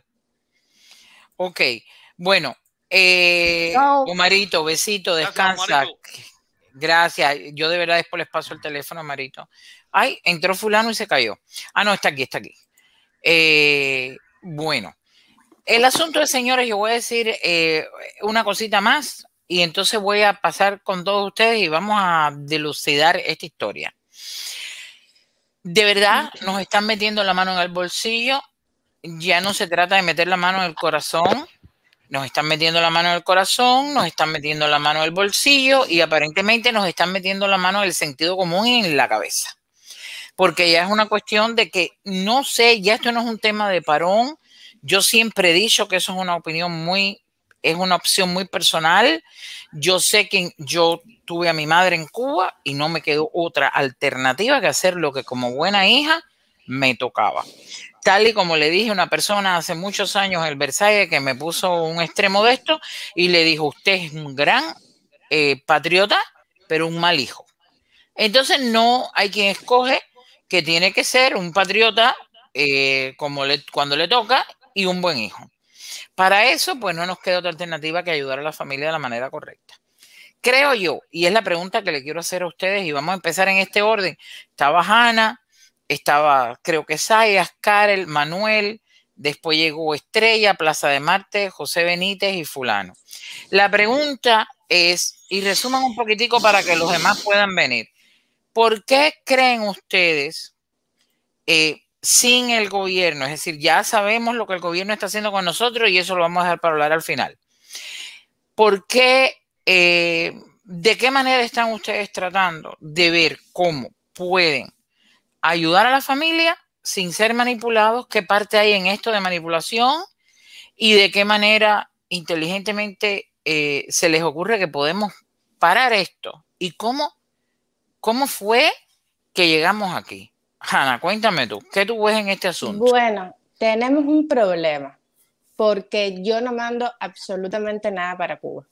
Ok. Bueno, eh, Omarito, besito, descansa. Gracias, Gracias. Yo de verdad después les paso el teléfono, Omarito. Ay, entró fulano y se cayó. Ah, no, está aquí, está aquí. Eh, bueno, el asunto es, señores, yo voy a decir eh, una cosita más y entonces voy a pasar con todos ustedes y vamos a dilucidar esta historia. De verdad, nos están metiendo la mano en el bolsillo. Ya no se trata de meter la mano en el corazón. Nos están metiendo la mano en el corazón, nos están metiendo la mano en el bolsillo y aparentemente nos están metiendo la mano en el sentido común y en la cabeza. Porque ya es una cuestión de que, no sé, ya esto no es un tema de parón. Yo siempre he dicho que eso es una opinión muy, es una opción muy personal. Yo sé que yo tuve a mi madre en Cuba y no me quedó otra alternativa que hacer lo que como buena hija me tocaba. Tal y como le dije a una persona hace muchos años en el Versalles que me puso un extremo de esto y le dijo, usted es un gran eh, patriota, pero un mal hijo. Entonces no hay quien escoge que tiene que ser un patriota eh, como le, cuando le toca y un buen hijo. Para eso, pues no nos queda otra alternativa que ayudar a la familia de la manera correcta. Creo yo, y es la pregunta que le quiero hacer a ustedes y vamos a empezar en este orden. Estaba Hanna, estaba creo que Sayas, Karel, Manuel, después llegó Estrella, Plaza de Marte, José Benítez y fulano. La pregunta es, y resuman un poquitico para que los demás puedan venir, ¿por qué creen ustedes eh, sin el gobierno? Es decir, ya sabemos lo que el gobierno está haciendo con nosotros y eso lo vamos a dejar para hablar al final. ¿Por qué, eh, de qué manera están ustedes tratando de ver cómo pueden ayudar a la familia sin ser manipulados? ¿Qué parte hay en esto de manipulación? ¿Y de qué manera inteligentemente eh, se les ocurre que podemos parar esto? ¿Y cómo, cómo fue que llegamos aquí? Hanna, cuéntame tú, ¿qué tú ves en este asunto? Bueno, tenemos un problema, porque yo no mando absolutamente nada para Cuba.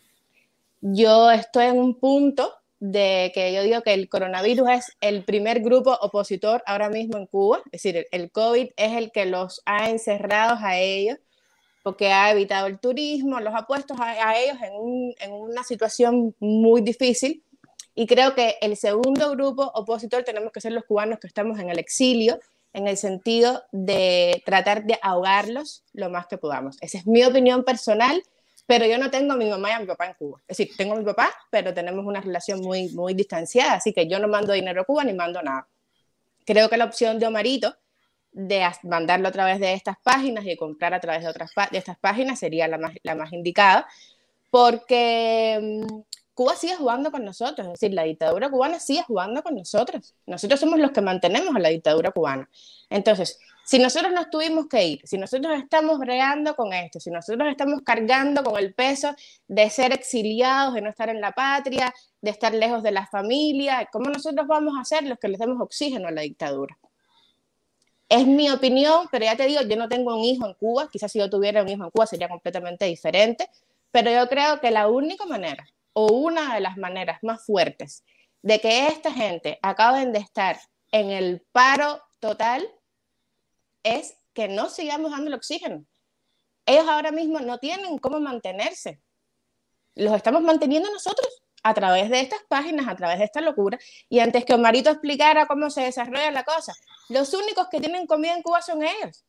Yo estoy en un punto de que yo digo que el coronavirus es el primer grupo opositor ahora mismo en Cuba, es decir, el, el COVID es el que los ha encerrado a ellos, porque ha evitado el turismo, los ha puesto a, a ellos en, un, en una situación muy difícil, y creo que el segundo grupo opositor tenemos que ser los cubanos que estamos en el exilio, en el sentido de tratar de ahogarlos lo más que podamos. Esa es mi opinión personal, pero yo no tengo a mi mamá y a mi papá en Cuba. Es decir, tengo a mi papá, pero tenemos una relación muy, muy distanciada, así que yo no mando dinero a Cuba ni mando nada. Creo que la opción de Omarito de mandarlo a través de estas páginas y comprar a través de otras de estas páginas sería la más, la más indicada, porque um, Cuba sigue jugando con nosotros, es decir, la dictadura cubana sigue jugando con nosotros. Nosotros somos los que mantenemos a la dictadura cubana. Entonces, si nosotros nos tuvimos que ir, si nosotros estamos bregando con esto, si nosotros estamos cargando con el peso de ser exiliados, de no estar en la patria, de estar lejos de la familia, ¿cómo nosotros vamos a ser los que les demos oxígeno a la dictadura? Es mi opinión, pero ya te digo, yo no tengo un hijo en Cuba, quizás si yo tuviera un hijo en Cuba sería completamente diferente, pero yo creo que la única manera, o una de las maneras más fuertes, de que esta gente acaben de estar en el paro total, es que no sigamos dando el oxígeno. Ellos ahora mismo no tienen cómo mantenerse. Los estamos manteniendo nosotros a través de estas páginas, a través de esta locura. Y antes que Omarito explicara cómo se desarrolla la cosa, los únicos que tienen comida en Cuba son ellos.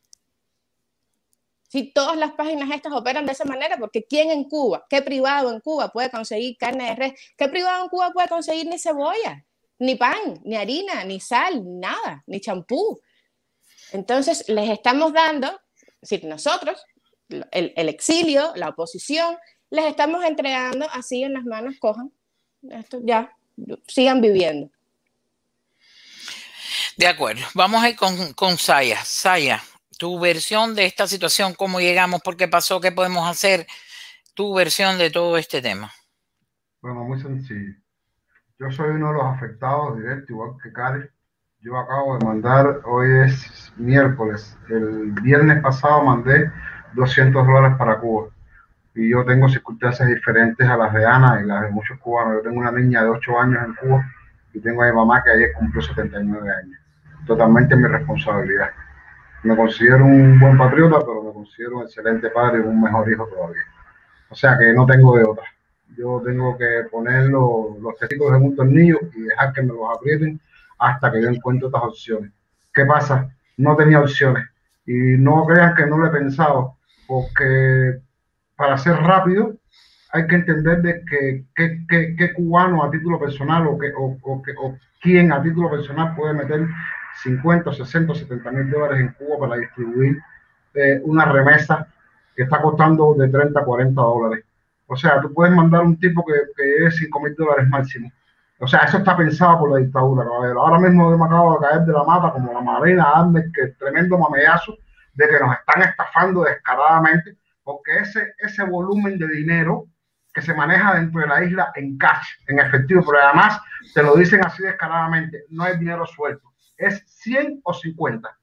Si todas las páginas estas operan de esa manera, porque ¿quién en Cuba, qué privado en Cuba puede conseguir carne de res? ¿Qué privado en Cuba puede conseguir ni cebolla, ni pan, ni harina, ni sal, nada, ni champú? Entonces les estamos dando, es decir, nosotros, el, el exilio, la oposición, les estamos entregando así en las manos, cojan esto, ya, sigan viviendo. De acuerdo, vamos a ir con, con Saya. Saya, tu versión de esta situación, cómo llegamos, por qué pasó, qué podemos hacer, tu versión de todo este tema. Bueno, muy sencillo. Yo soy uno de los afectados directo, igual que Cari. Yo acabo de mandar, hoy es miércoles, el viernes pasado mandé doscientos dólares para Cuba. Y yo tengo circunstancias diferentes a las de Ana y las de muchos cubanos. Yo tengo una niña de ocho años en Cuba y tengo a mi mamá que ayer cumplió setenta y nueve años. Totalmente mi responsabilidad. Me considero un buen patriota, pero me considero un excelente padre y un mejor hijo todavía. O sea que no tengo de otra. Yo tengo que poner los, los testículos en un tornillo y dejar que me los aprieten hasta que yo encuentre otras opciones. ¿Qué pasa? No tenía opciones. Y no crean que no lo he pensado, porque para ser rápido hay que entender de que, que, que, que cubano a título personal o, que, o, o, que, o quién a título personal puede meter cincuenta, sesenta, setenta mil dólares en Cuba para distribuir eh, una remesa que está costando de treinta, cuarenta dólares. O sea, tú puedes mandar un tipo que, que es cinco mil dólares máximo. O sea, eso está pensado por la dictadura, caballero. Ahora mismo me acabo de caer de la mata como la Marina Armes, que es tremendo mamellazo de que nos están estafando descaradamente, porque ese, ese volumen de dinero que se maneja dentro de la isla en cash, en efectivo, pero además te lo dicen así descaradamente, no es dinero suelto, es cien o cincuenta.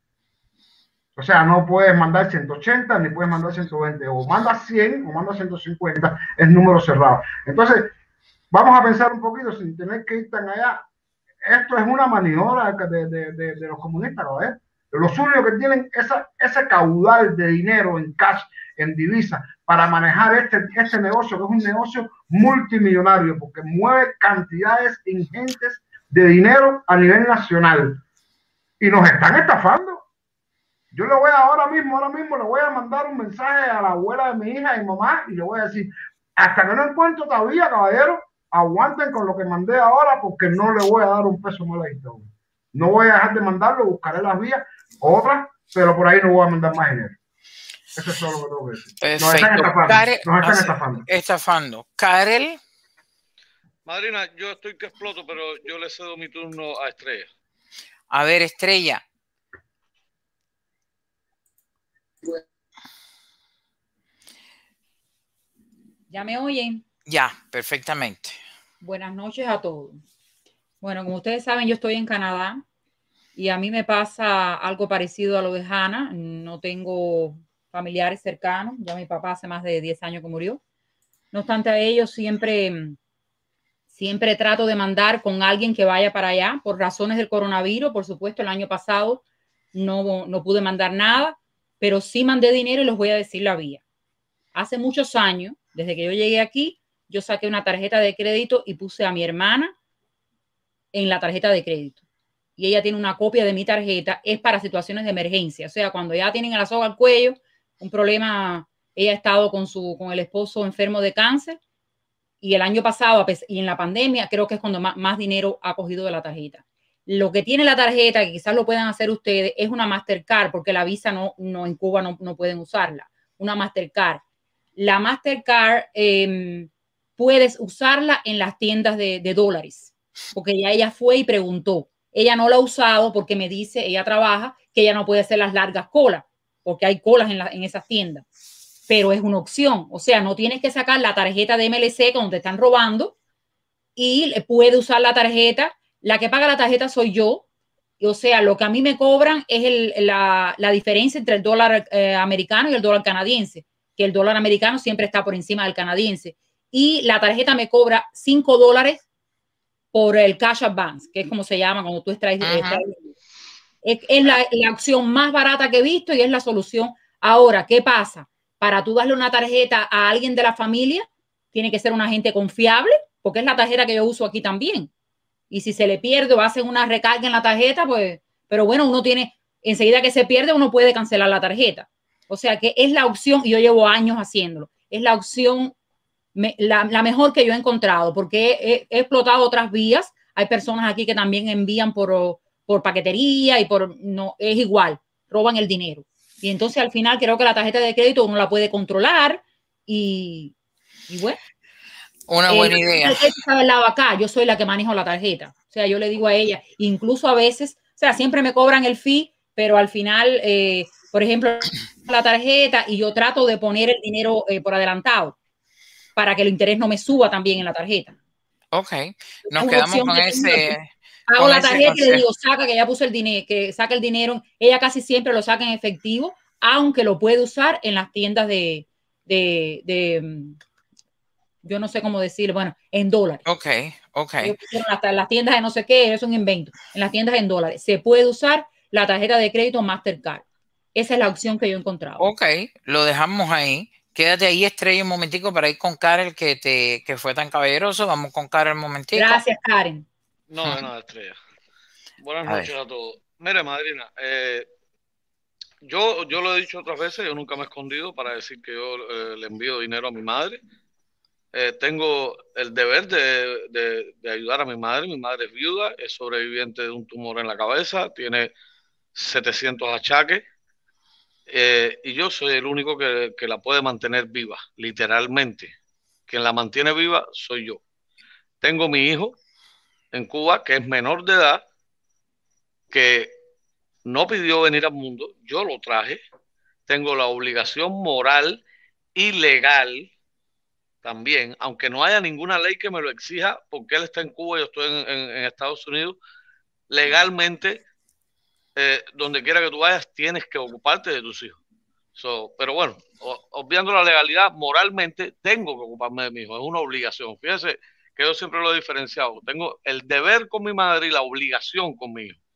O sea, no puedes mandar ciento ochenta ni puedes mandar ciento veinte, o mandas cien o mandas ciento cincuenta, es número cerrado. Entonces, vamos a pensar un poquito sin tener que ir tan allá. Esto es una maniobra de, de, de, de los comunistas, ¿no? ¿Eh? Los únicos que tienen esa, ese caudal de dinero en cash, en divisa, para manejar este, este negocio, que es un negocio multimillonario, porque mueve cantidades ingentes de dinero a nivel nacional. Y nos están estafando. Yo le voy a, ahora mismo, ahora mismo le voy a mandar un mensaje a la abuela de mi hija y mamá y le voy a decir, hasta que no encuentro todavía, caballero, aguanten con lo que mandé ahora porque no le voy a dar un peso más a la dictadura. No voy a dejar de mandarlo, buscaré las vías, otras, pero por ahí no voy a mandar más dinero. Eso es todo lo que tengo que decir. Perfecto. Nos están estafando. Karel, nos están no, estafando. Estafando. Karel. Madrina, yo estoy que exploto, pero yo le cedo mi turno a Estrella. A ver, Estrella. ¿Ya me oyen? Ya, perfectamente. Buenas noches a todos. Bueno, como ustedes saben, yo estoy en Canadá y a mí me pasa algo parecido a lo de Hannah. No tengo familiares cercanos. Ya mi papá hace más de diez años que murió. No obstante a ello, siempre, siempre trato de mandar con alguien que vaya para allá por razones del coronavirus. Por supuesto, el año pasado no, no pude mandar nada, pero sí mandé dinero y les voy a decir la vía. Hace muchos años, desde que yo llegué aquí, yo saqué una tarjeta de crédito y puse a mi hermana en la tarjeta de crédito. Y ella tiene una copia de mi tarjeta, es para situaciones de emergencia. O sea, cuando ya tienen la soga al cuello, un problema, ella ha estado con, su, con el esposo enfermo de cáncer y el año pasado, y en la pandemia, creo que es cuando más, más dinero ha cogido de la tarjeta. Lo que tiene la tarjeta, que quizás lo puedan hacer ustedes, es una Mastercard, porque la Visa no, no en Cuba no, no pueden usarla. Una Mastercard. La Mastercard eh, puedes usarla en las tiendas de, de dólares, porque ya ella fue y preguntó. Ella no la ha usado porque me dice, ella trabaja, que ella no puede hacer las largas colas, porque hay colas en, la, en esas tiendas. Pero es una opción. O sea, no tienes que sacar la tarjeta de M L C cuando te están robando y puede usar la tarjeta. La que paga la tarjeta soy yo. O sea, lo que a mí me cobran es el, la, la diferencia entre el dólar eh, americano y el dólar canadiense, que el dólar americano siempre está por encima del canadiense. Y la tarjeta me cobra cinco dólares por el cash advance, que es como se llama cuando tú extraes. Uh-huh. extraes es es la, la opción más barata que he visto y es la solución. Ahora, ¿qué pasa? Para tú darle una tarjeta a alguien de la familia, tiene que ser una gente confiable, porque es la tarjeta que yo uso aquí también. Y si se le pierde o hacen una recarga en la tarjeta, pues, pero bueno, uno tiene, enseguida que se pierde, uno puede cancelar la tarjeta. O sea que es la opción, y yo llevo años haciéndolo, es la opción, me, la, la mejor que yo he encontrado, porque he, he explotado otras vías. Hay personas aquí que también envían por, por paquetería y por, no, es igual, roban el dinero. Y entonces al final creo que la tarjeta de crédito uno la puede controlar y, y bueno. Una buena eh, idea. Está del lado acá, yo soy la que manejo la tarjeta. O sea, yo le digo a ella, incluso a veces, o sea, siempre me cobran el fee, pero al final, eh, por ejemplo, la tarjeta y yo trato de poner el dinero eh, por adelantado para que el interés no me suba también en la tarjeta. Ok, nos quedamos con ese... Hago con la tarjeta y le digo, saca, que ya puse el dinero, que saca el dinero. Ella casi siempre lo saca en efectivo, aunque lo puede usar en las tiendas de, de, de yo no sé cómo decirlo, bueno, en dólares. Ok, ok. Hasta en las tiendas de no sé qué, es un invento. En las tiendas en dólares. Se puede usar la tarjeta de crédito Mastercard. Esa es la opción que yo he encontrado. Ok, lo dejamos ahí. Quédate ahí, Estrella, un momentico para ir con Karen, que, te, que fue tan caballeroso. Vamos con Karen un momentico. Gracias, Karen. No, de nada, Estrella. Buenas noches a, a todos. Mire, madrina, eh, yo, yo lo he dicho otras veces, yo nunca me he escondido para decir que yo eh, le envío dinero a mi madre. Eh, tengo el deber de, de, de ayudar a mi madre. Mi madre es viuda, es sobreviviente de un tumor en la cabeza, tiene setecientos achaques eh, y yo soy el único que, que la puede mantener viva, literalmente. Quien la mantiene viva soy yo. Tengo mi hijo en Cuba que es menor de edad, que no pidió venir al mundo, yo lo traje. Tengo la obligación moral y legal también, aunque no haya ninguna ley que me lo exija, porque él está en Cuba y yo estoy en, en, en Estados Unidos, legalmente, eh, donde quiera que tú vayas, tienes que ocuparte de tus hijos. So, pero bueno, obviando la legalidad, moralmente tengo que ocuparme de mi hijo, es una obligación. Fíjese que yo siempre lo he diferenciado, tengo el deber con mi madre y la obligación con mi hijo.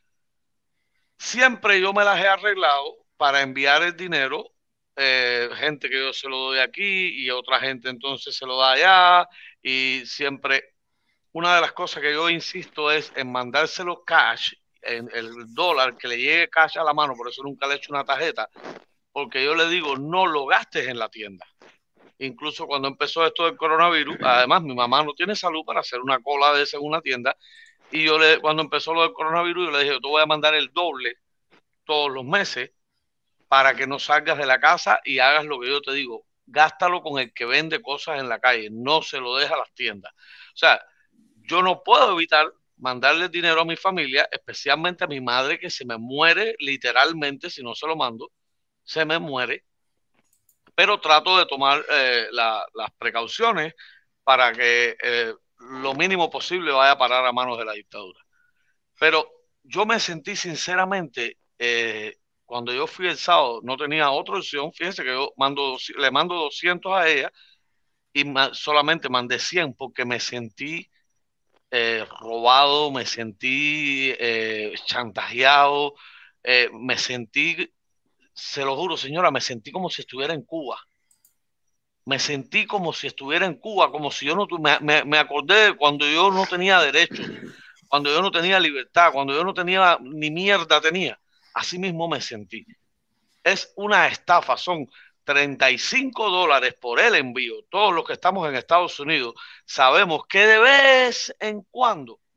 Siempre yo me las he arreglado para enviar el dinero. Eh, gente que yo se lo doy aquí y otra gente entonces se lo da allá, y siempre una de las cosas que yo insisto es en mandárselo cash, en el dólar, que le llegue cash a la mano. Por eso nunca le echo una tarjeta, porque yo le digo, no lo gastes en la tienda. Incluso cuando empezó esto del coronavirus, además mi mamá no tiene salud para hacer una cola de esa en una tienda, y yo le, cuando empezó lo del coronavirus, yo le dije, yo te voy a mandar el doble todos los meses para que no salgas de la casa y hagas lo que yo te digo. Gástalo con el que vende cosas en la calle, no se lo deja a las tiendas. O sea, yo no puedo evitar mandarle dinero a mi familia, especialmente a mi madre, que se me muere literalmente si no se lo mando, se me muere, pero trato de tomar eh, la, las precauciones para que eh, lo mínimo posible vaya a parar a manos de la dictadura. Pero yo me sentí sinceramente... Eh, cuando yo fui el sábado, no tenía otra opción. Fíjese que yo mando, le mando doscientos a ella y ma solamente mandé cien porque me sentí eh, robado, me sentí eh, chantajeado, eh, me sentí, se lo juro, señora, me sentí como si estuviera en Cuba. Me sentí como si estuviera en Cuba, como si yo no, me, me, me acordé de cuando yo no tenía derechos, cuando yo no tenía libertad, cuando yo no tenía ni mierda tenía. Así mismo me sentí. Es una estafa, son treinta y cinco dólares por el envío. Todos los que estamos en Estados Unidos sabemos que de vez en cuando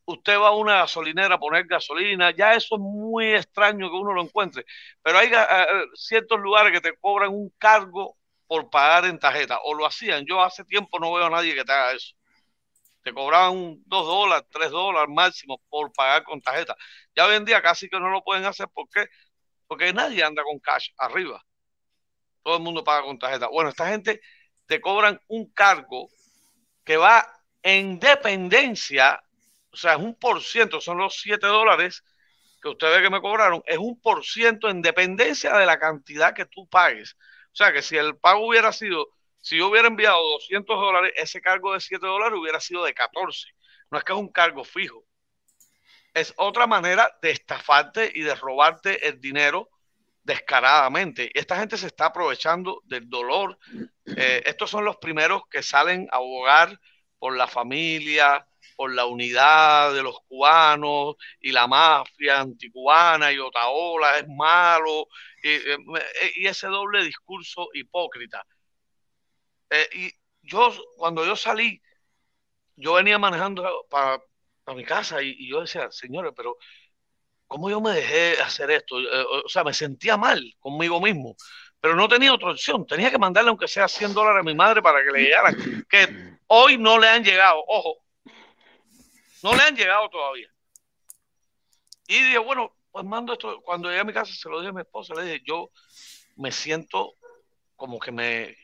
usted va a una gasolinera a poner gasolina, ya eso es muy extraño que uno lo encuentre, pero hay uh, ciertos lugares que te cobran un cargo por pagar en tarjeta, o lo hacían. Yo hace tiempo no veo a nadie que te haga eso. Te cobraban dos dólares, tres dólares máximo por pagar con tarjeta. Ya hoy en día casi que no lo pueden hacer. ¿Por qué? Porque nadie anda con cash arriba. Todo el mundo paga con tarjeta. Bueno, esta gente te cobran un cargo que va en dependencia, o sea, es un por ciento, son los siete dólares que usted ve que me cobraron, es un por ciento en dependencia de la cantidad que tú pagues. O sea, que si el pago hubiera sido, si yo hubiera enviado doscientos dólares, ese cargo de siete dólares hubiera sido de catorce. No es que es un cargo fijo. Es otra manera de estafarte y de robarte el dinero descaradamente. Esta gente se está aprovechando del dolor. Eh, estos son los primeros que salen a abogar por la familia, por la unidad de los cubanos y la mafia anticubana y Otaola es malo y, y ese doble discurso hipócrita. Eh, y yo, cuando yo salí, yo venía manejando para, para mi casa y, y yo decía, señores, pero ¿cómo yo me dejé hacer esto? Eh, o sea, me sentía mal conmigo mismo, pero no tenía otra opción. Tenía que mandarle aunque sea cien dólares a mi madre para que le llegaran, que hoy no le han llegado, ojo, no le han llegado todavía. Y dije, bueno, pues mando esto. Cuando llegué a mi casa se lo dije a mi esposa, le dije, yo me siento como que me,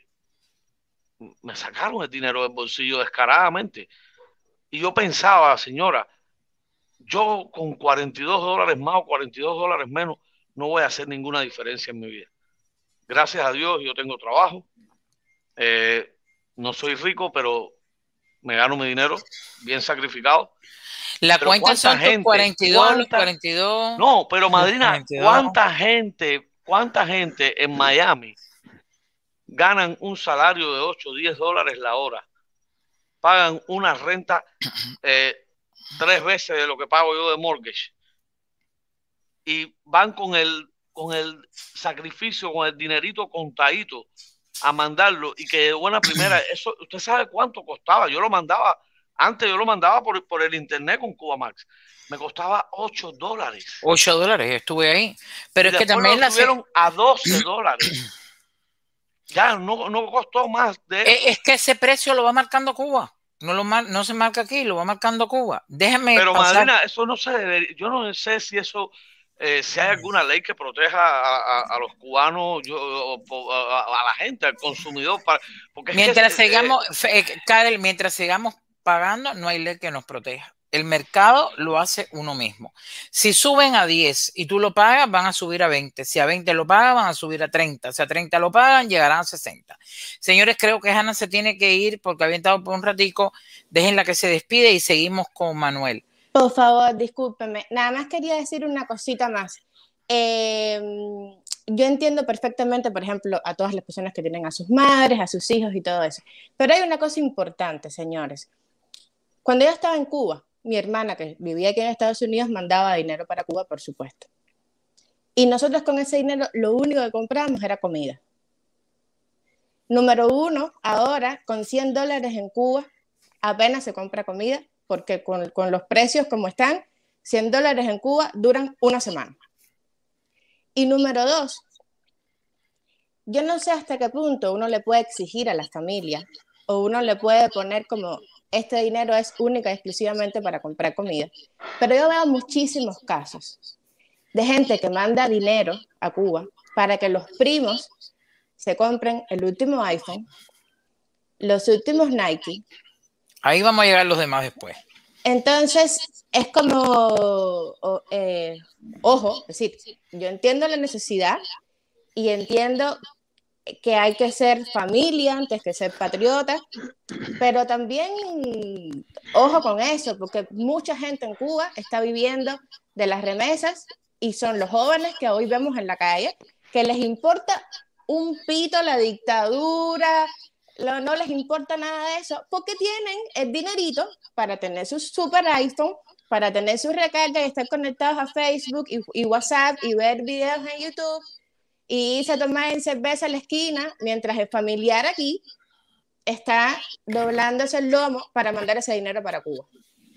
me sacaron el dinero del bolsillo descaradamente. Y yo pensaba, señora, yo con cuarenta y dos dólares más o cuarenta y dos dólares menos no voy a hacer ninguna diferencia en mi vida. Gracias a Dios yo tengo trabajo. Eh, no soy rico, pero me gano mi dinero bien sacrificado. La pero cuenta son gente, cuarenta y dos, cuánta, cuarenta y dos. No, pero madrina, cuarenta y dos. ¿Cuánta gente, cuánta gente en Miami ganan un salario de ocho o diez dólares la hora? Pagan una renta eh, tres veces de lo que pago yo de mortgage. Y van con el, con el sacrificio, con el dinerito contadito a mandarlo. Y que de buena primera, eso, usted sabe cuánto costaba. Yo lo mandaba, antes yo lo mandaba por, por el internet con Cubamax. Me costaba ocho dólares. ocho dólares, estuve ahí. Pero y es que también lo subieron la... a doce dólares. Ya no, no costó más de eso. Es que ese precio lo va marcando Cuba. No, lo mar, no se marca aquí, lo va marcando Cuba. Déjame Pero pasar. Madrina, eso no se debe. Yo no sé si eso, eh, si hay alguna ley que proteja a, a, a los cubanos, yo, a, a la gente, al consumidor. Para, porque mientras, es que, sigamos, eh, Karel, mientras sigamos pagando, no hay ley que nos proteja. El mercado lo hace uno mismo. Si suben a diez y tú lo pagas, van a subir a veinte. Si a veinte lo pagan, van a subir a treinta. Si a treinta lo pagan, llegarán a sesenta. Señores, creo que Hanna se tiene que ir porque había estado por un ratico. Déjenla que se despide y seguimos con Manuel. Por favor, discúlpeme. Nada más quería decir una cosita más. Eh, yo entiendo perfectamente, por ejemplo, a todas las personas que tienen a sus madres, a sus hijos y todo eso. Pero hay una cosa importante, señores. Cuando yo estaba en Cuba, mi hermana, que vivía aquí en Estados Unidos, mandaba dinero para Cuba, por supuesto. Y nosotros con ese dinero lo único que comprábamos era comida. Número uno, ahora con cien dólares en Cuba apenas se compra comida, porque con, con los precios como están, cien dólares en Cuba duran una semana. Y número dos, yo no sé hasta qué punto uno le puede exigir a la familia o uno le puede poner como este dinero es única y exclusivamente para comprar comida. Pero yo veo muchísimos casos de gente que manda dinero a Cuba para que los primos se compren el último iPhone, los últimos Nike. Ahí vamos a llegar los demás después. Entonces, es como, o, eh, ojo, es decir, yo entiendo la necesidad y entiendo que hay que ser familia antes que ser patriota, pero también ojo con eso, porque mucha gente en Cuba está viviendo de las remesas y son los jóvenes que hoy vemos en la calle, que les importa un pito la dictadura, lo, no les importa nada de eso, porque tienen el dinerito para tener su super iPhone, para tener sus recargas y estar conectados a Facebook y, y WhatsApp y ver videos en YouTube y irse a tomar cerveza en la esquina, mientras el familiar aquí está doblándose el lomo para mandar ese dinero para Cuba.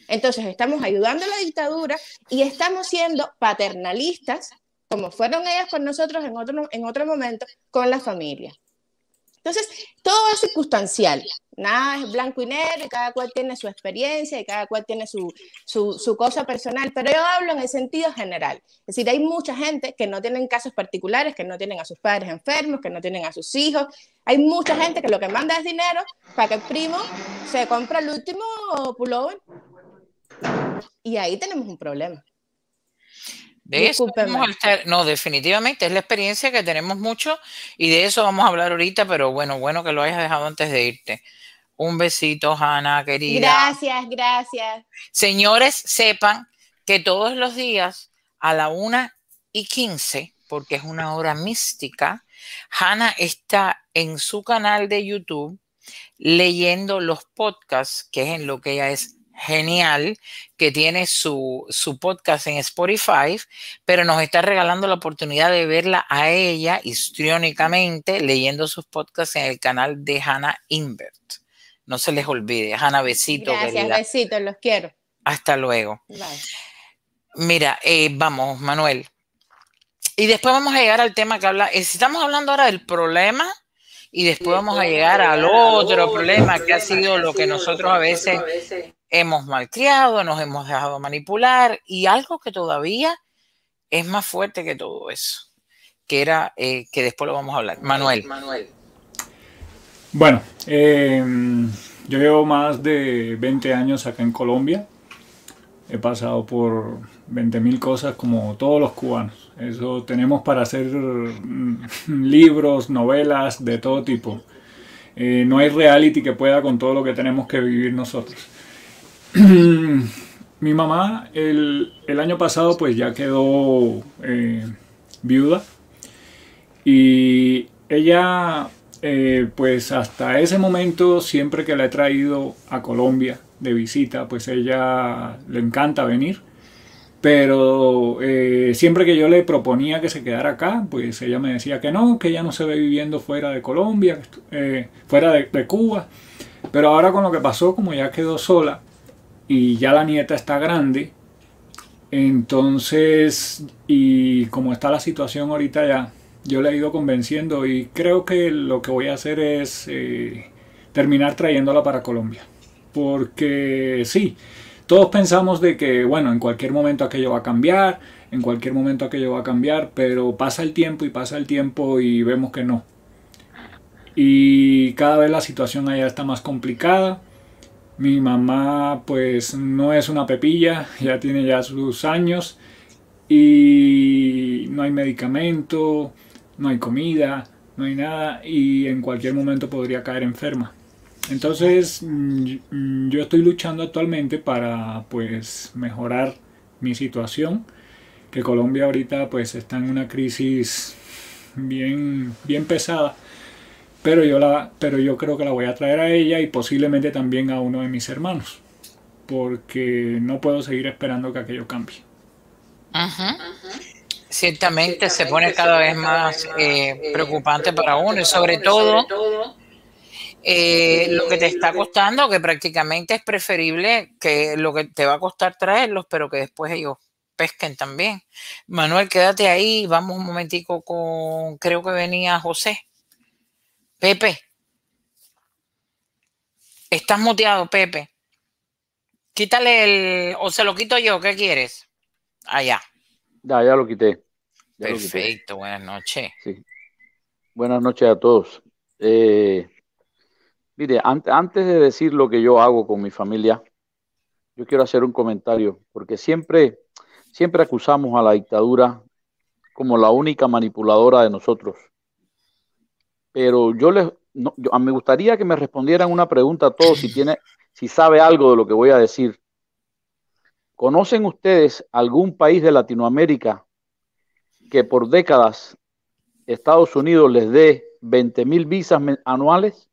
Entonces estamos ayudando a la dictadura y estamos siendo paternalistas, como fueron ellas con nosotros en otro, en otro momento, con la familia. Entonces, todo es circunstancial, nada es blanco y negro y cada cual tiene su experiencia y cada cual tiene su, su, su cosa personal, pero yo hablo en el sentido general. Es decir, hay mucha gente que no tienen casos particulares, que no tienen a sus padres enfermos, que no tienen a sus hijos. Hay mucha gente que lo que manda es dinero para que el primo se compre el último pullover. Y ahí tenemos un problema. De eso vamos a estar, no, definitivamente es la experiencia que tenemos mucho y de eso vamos a hablar ahorita, pero bueno, bueno que lo hayas dejado antes de irte. Un besito, Hanna, querida. Gracias, gracias. Señores, sepan que todos los días a la una y quince, porque es una hora mística, Hanna está en su canal de YouTube leyendo los podcasts, que es en lo que ella es genial, que tiene su, su podcast en Spotify, pero nos está regalando la oportunidad de verla a ella histriónicamente leyendo sus podcasts en el canal de Hanna Invert. No se les olvide. Hanna, besito. Gracias, querida. besitos, los quiero. Hasta luego. Bye. Mira, eh, vamos, Manuel. Y después vamos a llegar al tema que habla, eh, estamos hablando ahora del problema y después sí, vamos a llegar al otro problema que ha sido lo que nosotros a veces hemos malcriado, nos hemos dejado manipular y algo que todavía es más fuerte que todo eso, que era, eh, que después lo vamos a hablar. Manuel. Manuel. Bueno, eh, yo llevo más de veinte años acá en Colombia. He pasado por veinte mil cosas como todos los cubanos. Eso tenemos para hacer libros, novelas de todo tipo. Eh, no hay reality que pueda con todo lo que tenemos que vivir nosotros. Mi mamá el, el año pasado pues ya quedó eh, viuda y ella eh, pues hasta ese momento siempre que la he traído a Colombia de visita pues ella le encanta venir, pero eh, siempre que yo le proponía que se quedara acá pues ella me decía que no, que ella no se ve viviendo fuera de Colombia, eh, fuera de, de Cuba, pero ahora con lo que pasó como ya quedó sola y ya la nieta está grande, entonces, y como está la situación ahorita ya, yo le he ido convenciendo y creo que lo que voy a hacer es eh, terminar trayéndola para Colombia. Porque sí, todos pensamos de que, bueno, en cualquier momento aquello va a cambiar, en cualquier momento aquello va a cambiar, pero pasa el tiempo y pasa el tiempo y vemos que no. Y cada vez la situación allá está más complicada. Mi mamá pues no es una pepilla, ya tiene ya sus años y no hay medicamento, no hay comida, no hay nada y en cualquier momento podría caer enferma. Entonces yo estoy luchando actualmente para pues mejorar mi situación, que Colombia ahorita pues está en una crisis bien, bien pesada. Pero yo, la, pero yo creo que la voy a traer a ella y posiblemente también a uno de mis hermanos. Porque no puedo seguir esperando que aquello cambie. Uh-huh. Uh-huh. Ciertamente se pone cada vez más eh, preocupante para uno. Y sobre todo eh, lo que te está costando, que prácticamente es preferible que lo que te va a costar traerlos, pero que después ellos pesquen también. Manuel, quédate ahí. Vamos un momentico con, creo que venía José. Pepe, estás muteado, Pepe. Quítale el, o se lo quito yo, ¿qué quieres? Allá. Ya, ya lo quité. Ya Perfecto, lo quité. Buenas noches. Sí. Buenas noches a todos. Eh, mire, an antes de decir lo que yo hago con mi familia, yo quiero hacer un comentario, porque siempre, siempre acusamos a la dictadura como la única manipuladora de nosotros. Pero yo les, no, yo, me gustaría que me respondieran una pregunta a todos, si tiene, si sabe algo de lo que voy a decir. ¿Conocen ustedes algún país de Latinoamérica que por décadas Estados Unidos les dé veinte mil visas anuales?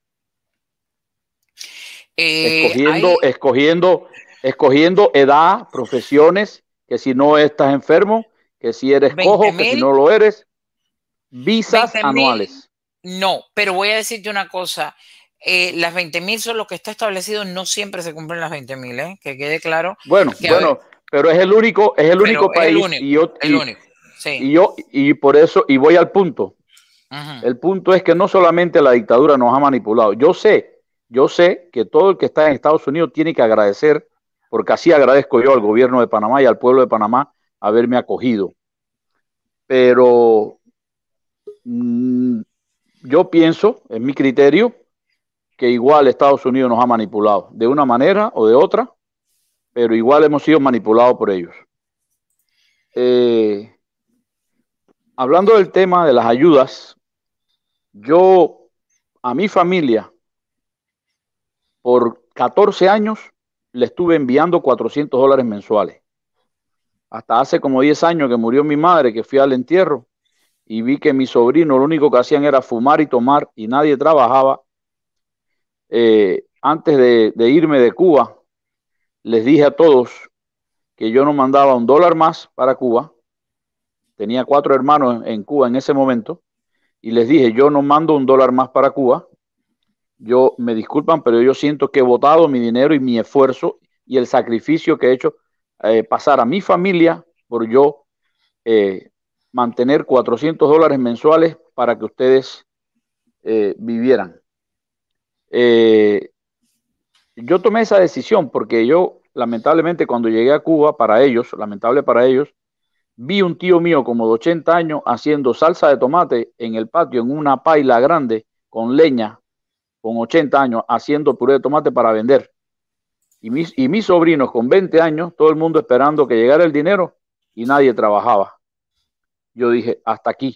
Eh, escogiendo, hay... escogiendo, escogiendo edad, profesiones, que si no estás enfermo, que si eres cojo, que si no lo eres, visas anuales. No, pero voy a decirte una cosa. eh, las veinte mil son lo que está establecido, no siempre se cumplen las veinte mil, ¿eh? Que quede claro. Bueno, que, bueno, ver, pero es el único, es el pero único es país. El único, y yo, el y, único, sí. y yo, y por eso, y voy al punto. Uh-huh. El punto es que no solamente la dictadura nos ha manipulado. Yo sé, yo sé que todo el que está en Estados Unidos tiene que agradecer, porque así agradezco yo al gobierno de Panamá y al pueblo de Panamá haberme acogido. Pero mmm, yo pienso, en mi criterio, que igual Estados Unidos nos ha manipulado, de una manera o de otra, pero igual hemos sido manipulados por ellos. Eh, hablando del tema de las ayudas, yo a mi familia por catorce años le estuve enviando cuatrocientos dólares mensuales. Hasta hace como diez años que murió mi madre, que fui al entierro y vi que mis sobrinos lo único que hacían era fumar y tomar y nadie trabajaba. Eh, antes de, de irme de Cuba, les dije a todos que yo no mandaba un dólar más para Cuba. Tenía cuatro hermanos en Cuba en ese momento y les dije, yo no mando un dólar más para Cuba. Yo, me disculpan, pero yo siento que he botado mi dinero y mi esfuerzo y el sacrificio que he hecho eh, pasar a mi familia por yo eh, mantener cuatrocientos dólares mensuales para que ustedes eh, vivieran. Eh, yo tomé esa decisión porque yo, lamentablemente, cuando llegué a Cuba, para ellos, lamentable para ellos, vi un tío mío como de ochenta años haciendo salsa de tomate en el patio, en una paila grande, con leña, con ochenta años, haciendo puré de tomate para vender. Y mis, y mis sobrinos con veinte años, todo el mundo esperando que llegara el dinero y nadie trabajaba. Yo dije, hasta aquí.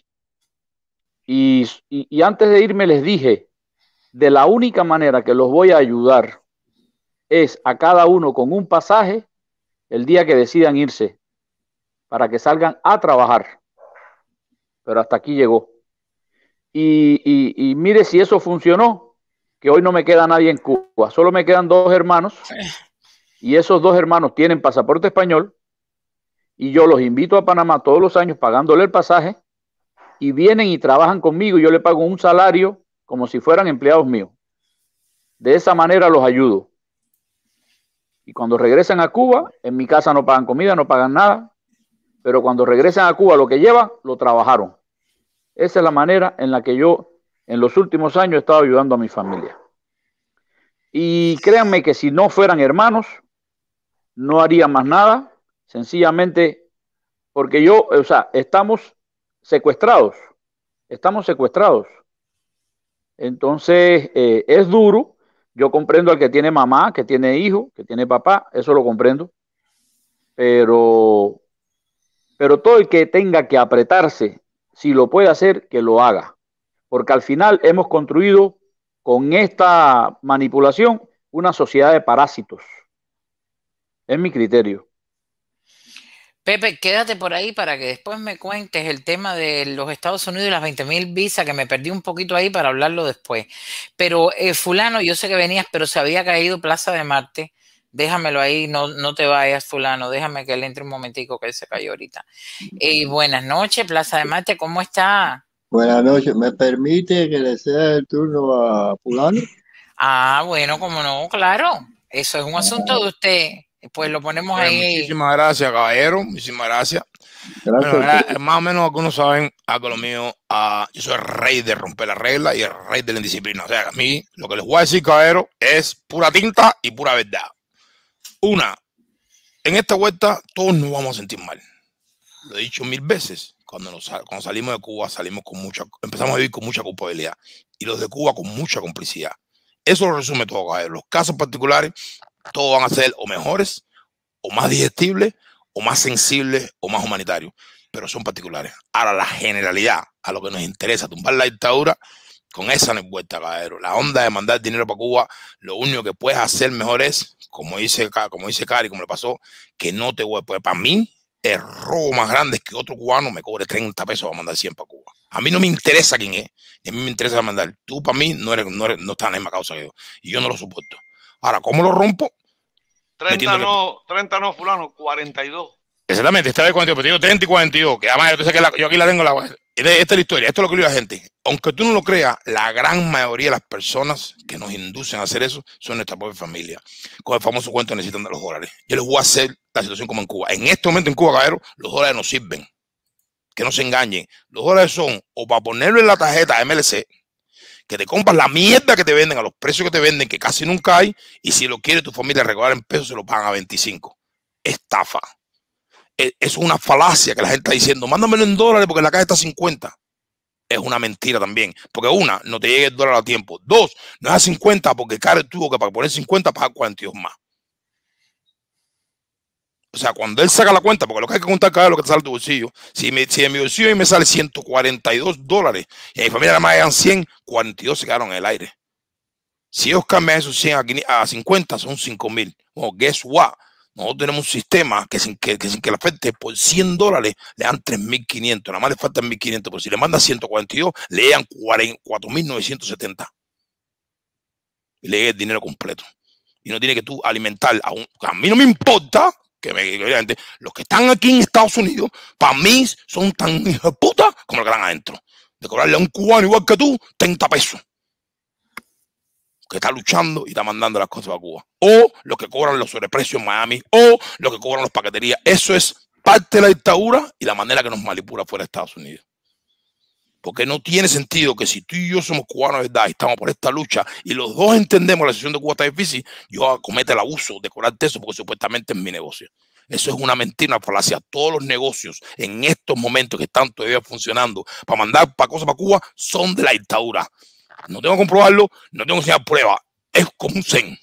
Y, y, y antes de irme les dije, de la única manera que los voy a ayudar es a cada uno con un pasaje el día que decidan irse, para que salgan a trabajar. Pero hasta aquí llegó. Y, y, y mire si eso funcionó, que hoy no me queda nadie en Cuba, solo me quedan dos hermanos, y esos dos hermanos tienen pasaporte español, y yo los invito a Panamá todos los años pagándole el pasaje, y vienen y trabajan conmigo, y yo les pago un salario como si fueran empleados míos. De esa manera los ayudo. Y cuando regresan a Cuba, en mi casa no pagan comida, no pagan nada, pero cuando regresan a Cuba lo que llevan, lo trabajaron. Esa es la manera en la que yo en los últimos años he estado ayudando a mi familia. Y créanme que si no fueran hermanos, no haría más nada, sencillamente porque yo, o sea, estamos secuestrados, estamos secuestrados. Entonces, eh, es duro. Yo comprendo al que tiene mamá, que tiene hijo, que tiene papá, eso lo comprendo. Pero, pero todo el que tenga que apretarse, si lo puede hacer, que lo haga. Porque al final hemos construido con esta manipulación una sociedad de parásitos. Es mi criterio. Pepe, quédate por ahí para que después me cuentes el tema de los Estados Unidos y las veinte mil visas, que me perdí un poquito ahí para hablarlo después. Pero eh, fulano, yo sé que venías, pero se había caído Plaza de Marte. Déjamelo ahí, no, no te vayas, fulano, déjame que él entre un momentico, que él se cayó ahorita. Eh, buenas noches, Plaza de Marte, ¿cómo está? Buenas noches, ¿me permite que le sea el turno a fulano? Ah, bueno, como no, claro, eso es un asunto de usted. Pues lo ponemos Pues ahí. Muchísimas gracias, caballero. Muchísimas gracias. Gracias. Bueno, era, más o menos algunos saben algo lo mío. Uh, yo soy el rey de romper la regla y el rey de la indisciplina. O sea, a mí lo que les voy a decir, caballero, es pura tinta y pura verdad. Una, en esta vuelta todos nos vamos a sentir mal. Lo he dicho mil veces. Cuando, nos, cuando salimos de Cuba, salimos con mucha, empezamos a vivir con mucha culpabilidad. Y los de Cuba con mucha complicidad. Eso lo resume todo, caballero. Los casos particulares, todos van a ser o mejores, o más digestibles, o más sensibles, o más humanitarios, pero son particulares. Ahora, la generalidad, a lo que nos interesa, tumbar la dictadura, con esa no es vuelta, caballero. La onda de mandar dinero para Cuba, lo único que puedes hacer mejor es, como dice, como dice Cari, como le pasó, que no te voy a poder. Para mí, el robo más grande es que otro cubano me cobre treinta pesos para mandar cien para Cuba. A mí no me interesa quién es, a mí me interesa mandar. Tú para mí no, eres, no, eres, no estás en la misma causa que yo, y yo no lo soporto. Ahora, ¿cómo lo rompo? treinta no, treinta fulano, cuarenta y dos. Exactamente, está de cuarenta y dos, pero digo treinta y cuarenta y dos, que además yo, sé que la, yo aquí la tengo, la, esta es la historia, esto es lo que dice la gente. Aunque tú no lo creas, la gran mayoría de las personas que nos inducen a hacer eso son nuestra propia familia. Con el famoso cuento necesitan de los dólares. Yo les voy a hacer la situación como en Cuba. En este momento en Cuba, caballero, los dólares no sirven. Que no se engañen. Los dólares son o para ponerlo en la tarjeta M L C, que te compras la mierda que te venden a los precios que te venden, que casi nunca hay, y si lo quiere tu familia regalar en pesos, se lo pagan a veinticinco. Estafa. Eso es una falacia que la gente está diciendo, mándamelo en dólares porque en la caja está a cincuenta. Es una mentira también, porque una, no te llega el dólar a tiempo. Dos, no es a cincuenta porque Karen tuvo que para poner cincuenta pagar cuarenta y dos más. O sea, cuando él saca la cuenta, porque lo que hay que contar cada vez es lo que te sale de tu bolsillo. Si, me, si en mi bolsillo me sale ciento cuarenta y dos dólares y en mi familia nada más llegan cien, cuarenta y dos se quedaron en el aire. Si ellos cambian esos cien a cincuenta, son cinco mil. Bueno, guess what? Nosotros tenemos un sistema que sin que, que, sin que le afecte por cien dólares le dan tres mil quinientos. Nada más le faltan mil quinientos. Pero si le mandan ciento cuarenta y dos, le llegan cuatro mil novecientos setenta. Y le llega el dinero completo. Y no tiene que tú alimentar a un... A mí no me importa que me, obviamente, los que están aquí en Estados Unidos, para mí son tan hijos de puta como los que están adentro. De cobrarle a un cubano igual que tú, treinta pesos. Que está luchando y está mandando las cosas a Cuba. O los que cobran los sobreprecios en Miami, o los que cobran las paqueterías. Eso es parte de la dictadura y la manera que nos manipula fuera de Estados Unidos. Porque no tiene sentido que si tú y yo somos cubanos de verdad y estamos por esta lucha y los dos entendemos que la situación de Cuba está difícil, yo comete el abuso de cobrarte eso porque supuestamente es mi negocio. Eso es una mentira, una falacia. Todos los negocios en estos momentos que están todavía funcionando para mandar para cosas para Cuba son de la dictadura. No tengo que comprobarlo, no tengo que enseñar pruebas. Es como un zen.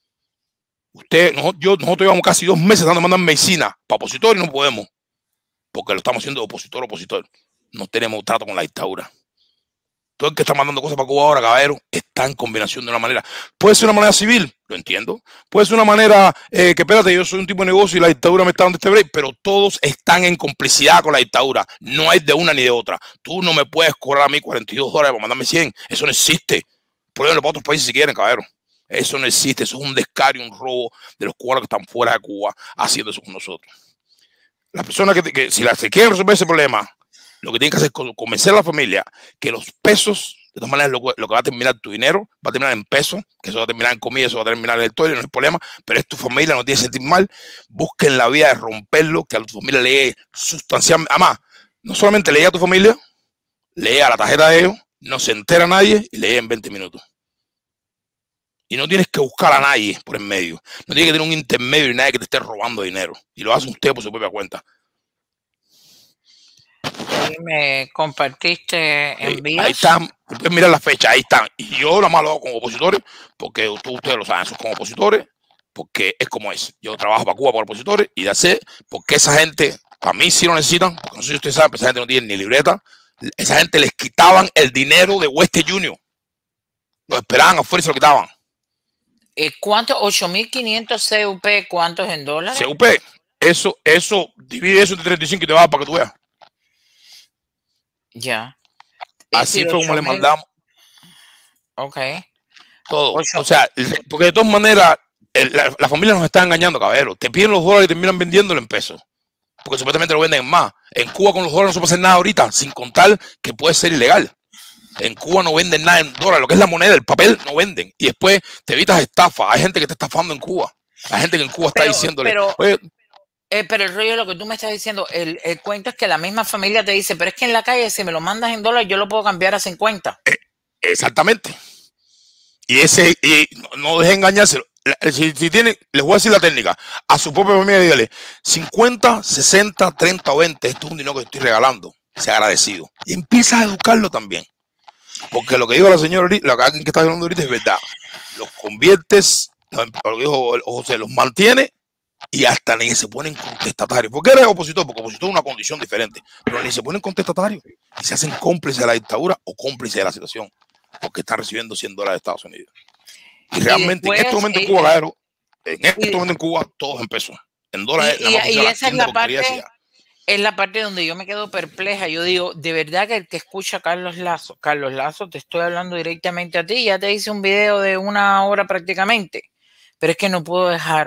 Usted, nosotros, yo, nosotros llevamos casi dos meses dando mandar medicina para opositores y no podemos. Porque lo estamos haciendo de opositor a opositor. No tenemos trato con la dictadura. Todo el que está mandando cosas para Cuba ahora, caballero, está en combinación de una manera. Puede ser una manera civil, lo entiendo. Puede ser una manera eh, que, espérate, yo soy un tipo de negocio y la dictadura me está dando este break, pero todos están en complicidad con la dictadura. No hay de una ni de otra. Tú no me puedes cobrar a mí cuarenta y dos dólares para mandarme cien. Eso no existe. Pruébenlo para otros países si quieren, caballero. Eso no existe. Eso es un descaro y un robo de los cubanos que están fuera de Cuba haciendo eso con nosotros. Las personas que, que si las que quieren resolver ese problema, lo que tienen que hacer es convencer a la familia que los pesos, de todas maneras, lo, lo que va a terminar tu dinero, va a terminar en pesos, que eso va a terminar en comida, eso va a terminar en el toile, no hay problema, pero es tu familia, no tiene que sentir mal. Busquen la vía de romperlo, que a tu familia le llegue sustancialmente. Además, no solamente le llega a tu familia, le llega a la tarjeta de ellos, no se entera nadie y le llega en veinte minutos. Y no tienes que buscar a nadie por en medio. No tienes que tener un intermedio y nadie que te esté robando dinero. Y lo hace usted por su propia cuenta. Me compartiste envíos. Ahí están, ustedes miran la fecha, ahí están. Y yo nada más lo hago con opositores, porque tú, ustedes lo saben, son con opositores, porque es como es. Yo trabajo para Cuba por opositores y ya sé, porque esa gente, para mí sí lo necesitan, porque no sé si ustedes saben, pero esa gente no tiene ni libreta. Esa gente les quitaban el dinero de Western Union. Lo esperaban afuera y se lo quitaban. ¿Cuánto? ocho mil quinientos C U P, ¿cuántos en dólares? C U P, eso, eso, divide eso entre treinta y cinco y te va para que tú veas. Ya. Así fue como le mandamos. Ok. Todo. O sea, porque de todas maneras, la, la familia nos está engañando, caballero. Te piden los dólares y terminan vendiéndolo en pesos. Porque supuestamente lo venden más. En Cuba con los dólares no se puede hacer nada ahorita, sin contar que puede ser ilegal. En Cuba no venden nada en dólares, lo que es la moneda, el papel, no venden. Y después te evitas estafa. Hay gente que te está estafando en Cuba. Hay gente que en Cuba está pero, diciéndole, pero, oye, eh, pero el rollo de lo que tú me estás diciendo, el, el cuento es que la misma familia te dice, pero es que en la calle si me lo mandas en dólares yo lo puedo cambiar a cincuenta. Eh, exactamente. Y ese, y no, no deje engañarse. Si, si tiene, les voy a decir la técnica. A su propia familia dígale cincuenta, sesenta, treinta o veinte. Esto es un dinero que estoy regalando. Sea agradecido. Y empieza a educarlo también. Porque lo que dijo la señora, lo que alguien que está hablando ahorita es verdad. Los conviertes, lo que dijo José, los mantiene y hasta ni se ponen contestatarios. ¿Por qué eres opositor? Porque opositor es una condición diferente. Pero ni se ponen contestatarios. Y se hacen cómplices de la dictadura o cómplices de la situación. Porque están recibiendo cien dólares de Estados Unidos. Y realmente y después, en este momento en Cuba, Gaero, en este y, momento en Cuba, todos en pesos. En dólares. Y, y, y esa es la parte... Es la parte donde yo me quedo perpleja. Yo digo, de verdad que el que escucha a Carlos Lazo, Carlos Lazo, te estoy hablando directamente a ti, ya te hice un video de una hora prácticamente, pero es que no puedo dejar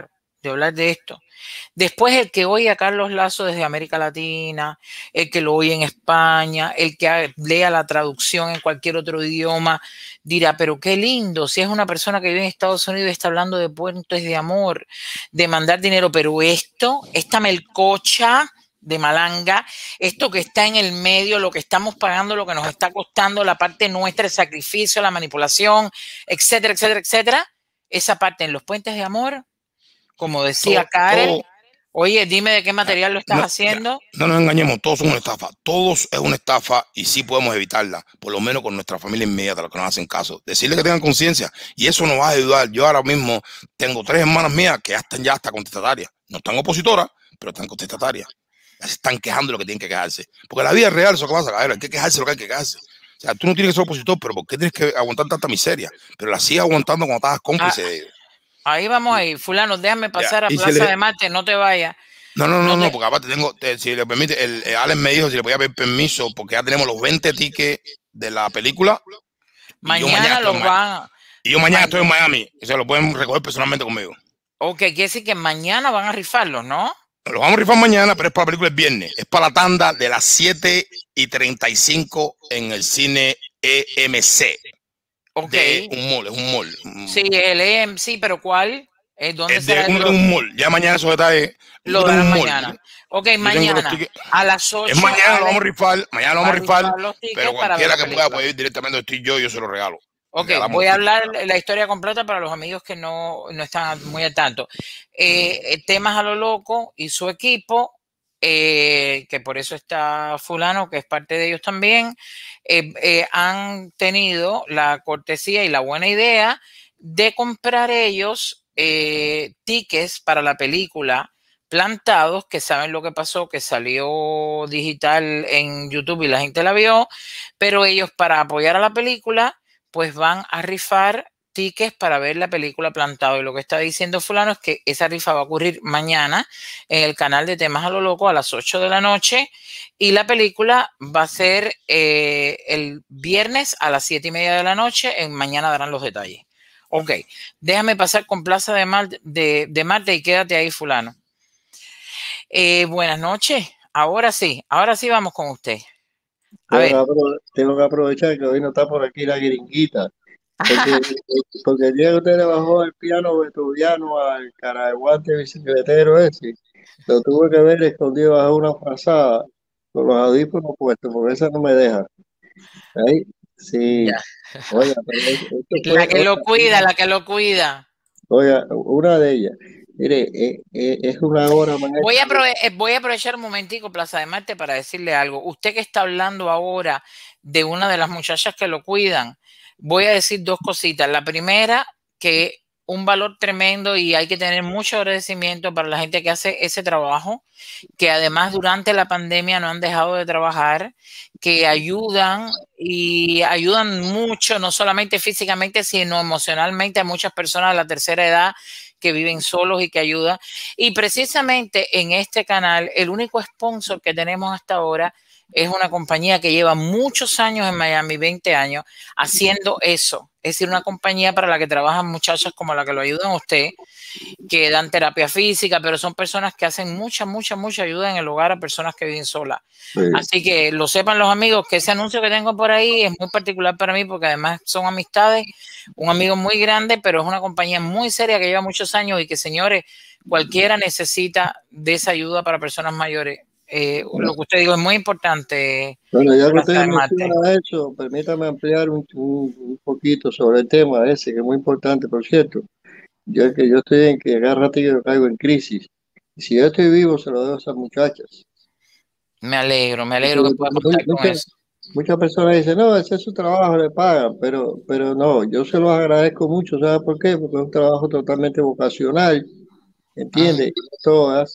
de hablar de esto. Después el que oye a Carlos Lazo desde América Latina, el que lo oye en España, el que lea la traducción en cualquier otro idioma, dirá, pero qué lindo, si es una persona que vive en Estados Unidos y está hablando de puentes de amor, de mandar dinero, pero esto, esta melcocha de malanga, esto que está en el medio, lo que estamos pagando, lo que nos está costando, la parte nuestra, el sacrificio, la manipulación, etcétera, etcétera, etcétera, esa parte en los puentes de amor, como decía Todo, Karen, todo, oye, dime de qué material lo estás no, haciendo. no nos engañemos, todos son una estafa. Todos es una estafa y sí podemos evitarla, por lo menos con nuestra familia inmediata, los que nos hacen caso. Decirle que tengan conciencia y eso nos va a ayudar. Yo ahora mismo tengo tres hermanas mías que ya están ya hasta contestatarias. No están opositoras, pero están contestatarias. Ya se están quejando de lo que tienen que quejarse. Porque la vida es real, eso que pasa, cabrón. Hay que quejarse de lo que hay que quejarse. O sea, tú no tienes que ser opositor, pero ¿por qué tienes que aguantar tanta miseria? Pero la sigues aguantando cuando estabas cómplice Ah, de ellos. ahí vamos ahí, fulano, déjame Ya, pasar a y se Plaza le- de Marte, no te vayas. No, no, No no, no, te- porque aparte tengo, eh, si le permite, el, eh, Alex me dijo si le podía pedir permiso, porque ya tenemos los veinte tickets de la película. Y yo mañana Mañana estoy los en Ma- van. Y yo mañana ma- estoy en Miami. Y se lo pueden recoger personalmente conmigo. Ok, quiere decir que mañana van a rifarlos, ¿no? Lo vamos a rifar mañana, pero es para la película el viernes. Es para la tanda de las siete y treinta y cinco en el cine E M C. Ok. De un mall, es un mall. un- Sí, el E M C, pero ¿cuál? Eh, ¿Dónde Es de será uno el que tengo un mall. Ya mañana esos detalles. Lo Yo tengo darán un mall. mañana. Ok, Yo tengo los mañana tickets. a las ocho. Es mañana, lo Ale vamos a rifar. Mañana lo va vamos a a rifar. rifar los tickets Pero para ver cualquiera la que pueda película. puede ir directamente donde estoy yo, yo se lo regalo. Ok, Regalamos voy los a tickets. hablar la historia completa para los amigos que no, no están muy al tanto. Eh, eh, Temas a lo loco y su equipo, eh, que por eso está fulano, que es parte de ellos también, eh, eh, han tenido la cortesía y la buena idea de comprar ellos eh, tickets para la película Plantados, que saben lo que pasó, que salió digital en YouTube y la gente la vio, pero ellos para apoyar a la película, pues van a rifar tickets para ver la película Plantado. Y lo que está diciendo fulano es que esa rifa va a ocurrir mañana en el canal de Temas a lo Loco a las ocho de la noche y la película va a ser eh, el viernes a las siete y media de la noche. En mañana darán los detalles. Ok, déjame pasar con Plaza de, Mar de, de Marte y quédate ahí, fulano. Eh, buenas noches. Ahora sí, ahora sí vamos con usted. A Tengo que, ver, apro- tengo que aprovechar que hoy no está por aquí la gringuita, porque, porque el día que usted le bajó el piano vetuviano al caraguante bicicletero ese, lo tuve que ver escondido bajo una frazada con los audífonos puestos, porque esa no me deja. Ahí, sí, ya. oiga, pero esto La fue, que lo cuida, la que lo cuida. oiga, una de ellas. Mire, eh, eh, es una hora Voy maestra. a, aprove- eh, voy a aprovechar un momentico, Plaza de Marte, para decirle algo. Usted que está hablando ahora de una de las muchachas que lo cuidan, voy a decir dos cositas. La primera, que un valor tremendo y hay que tener mucho agradecimiento para la gente que hace ese trabajo, que además durante la pandemia no han dejado de trabajar, que ayudan y ayudan mucho, no solamente físicamente, sino emocionalmente a muchas personas de la tercera edad que viven solos y que ayudan. Y precisamente en este canal, el único sponsor que tenemos hasta ahora es una compañía que lleva muchos años en Miami, veinte años, haciendo eso. Es decir, una compañía para la que trabajan muchachas como la que lo ayudan a usted, que dan terapia física, pero son personas que hacen mucha, mucha, mucha ayuda en el hogar a personas que viven solas. Sí. Así que lo sepan los amigos, que ese anuncio que tengo por ahí es muy particular para mí porque además son amistades, un amigo muy grande, pero es una compañía muy seria que lleva muchos años y que, señores, cualquiera necesita de esa ayuda para personas mayores. Eh, lo que usted dijo es muy importante. Bueno, ya que usted Plaza de Marte. menciona eso, permítame ampliar un, un- un poquito sobre el tema ese, que es muy importante, por cierto. Yo que yo estoy en que cada rato yo caigo en crisis. Y si yo estoy vivo, se lo debo a esas muchachas. Me alegro, me alegro que pueda contar con Muchas, eso. muchas personas dicen, no, ese es su trabajo, le pagan, pero, pero no, yo se los agradezco mucho, ¿sabes por qué? Porque es un trabajo totalmente vocacional, ¿entiendes? Todas.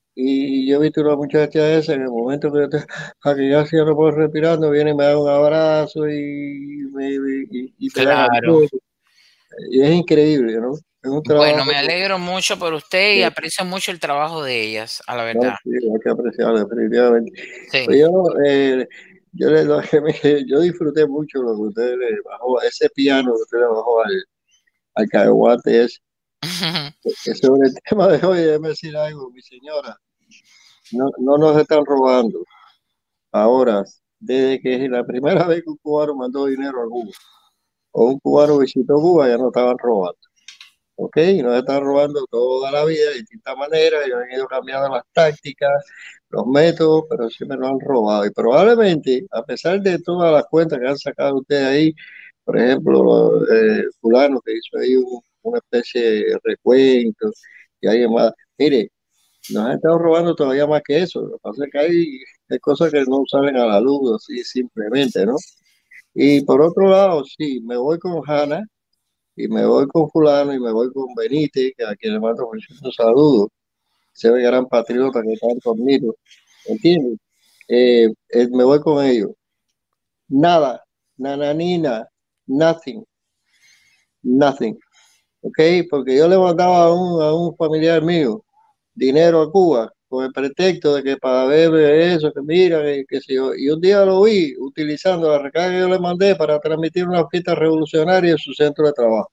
Y yo he visto una muchacha esa en el momento que yo te, a que ya si yo no puedo respirar, no viene y me da un abrazo y me, y, y me da Claro. apoyo. Y es increíble, ¿no? Es un trabajo. Bueno, me alegro mucho por usted y aprecio mucho el trabajo de ellas, a la No, verdad. sí, hay que apreciarlo, definitivamente. Sí. Pues yo, eh, yo, le, lo que me- yo disfruté mucho lo que usted le bajó, ese piano que usted le bajó al, al cacahuate ese. Sobre el tema de hoy, déjeme decir algo, mi señora. No, no nos están robando. Ahora, desde que la primera vez que un cubano mandó dinero a Cuba, o un cubano visitó Cuba, ya no estaban robando. ¿Ok? Y nos están robando toda la vida de distintas maneras, y han ido cambiando las tácticas, los métodos, pero siempre nos han robado. Y probablemente, a pesar de todas las cuentas que han sacado ustedes ahí, por ejemplo, eh, fulano que hizo ahí un- una especie de recuento, y alguien más, mire, nos han estado robando todavía más que eso. Lo que pasa es que hay, hay cosas que no salen a la luz, así simplemente, ¿no? Y por otro lado, sí, me voy con Hanna y me voy con fulano y me voy con Benítez, que a quien le mando un saludo, ese gran patriota que tanto admiro, ¿entiendes? Eh, eh, me voy con ellos. Nada, nananina, nothing, nothing, ¿ok? Porque yo le mandaba a un, a un familiar mío dinero a Cuba con el pretexto de que para ver eso, que mira, que, que si yo, y un día lo vi utilizando la recarga que yo le mandé para transmitir una fiesta revolucionaria en su centro de trabajo.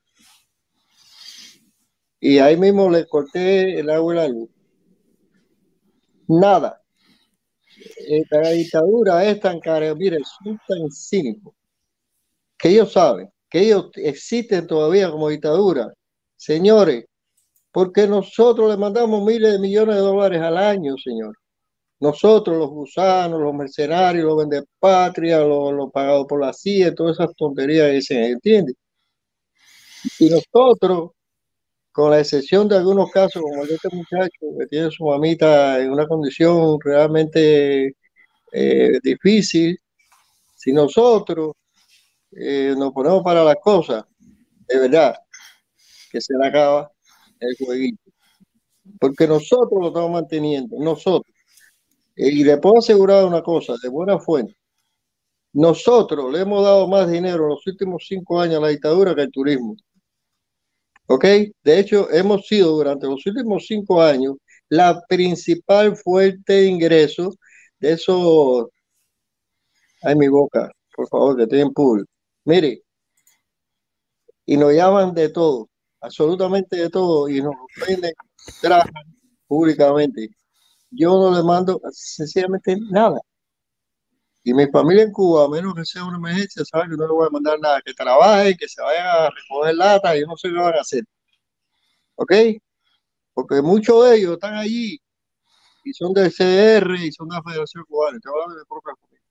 Y ahí mismo le corté el agua y la luz. Nada. La dictadura es tan cara, mire, son tan cínicos que ellos saben que ellos existen todavía como dictadura. Señores, porque nosotros les mandamos miles de millones de dólares al año, señor. Nosotros, los gusanos, los mercenarios, los vendepatrias, los, los pagados por la C I A, todas esas tonterías que dicen, ¿entiendes? Y nosotros, con la excepción de algunos casos, como el de este muchacho que tiene su mamita en una condición realmente eh, difícil, si nosotros eh, nos ponemos para las cosas, de verdad que se le acaba el jueguito. Porque nosotros lo estamos manteniendo, nosotros. Y le puedo asegurar una cosa, de buena fuente. Nosotros le hemos dado más dinero en los últimos cinco años a la dictadura que al turismo. ¿Ok? De hecho, hemos sido durante los últimos cinco años la principal fuente de ingresos de esos... Ay, mi boca, por favor, que estoy en público. Mire, y nos llaman de todo, absolutamente de todo, y nos ofenden, trajan públicamente. Yo no le mando sencillamente nada. Y mi familia en Cuba, a menos que sea una emergencia, sabe que no le voy a mandar nada, que trabajen, que se vayan a recoger latas, y yo no sé qué van a hacer. ¿Ok? Porque muchos de ellos están allí y son del C D R y son de la Federación Cubana. Estoy hablando de mi propia familia.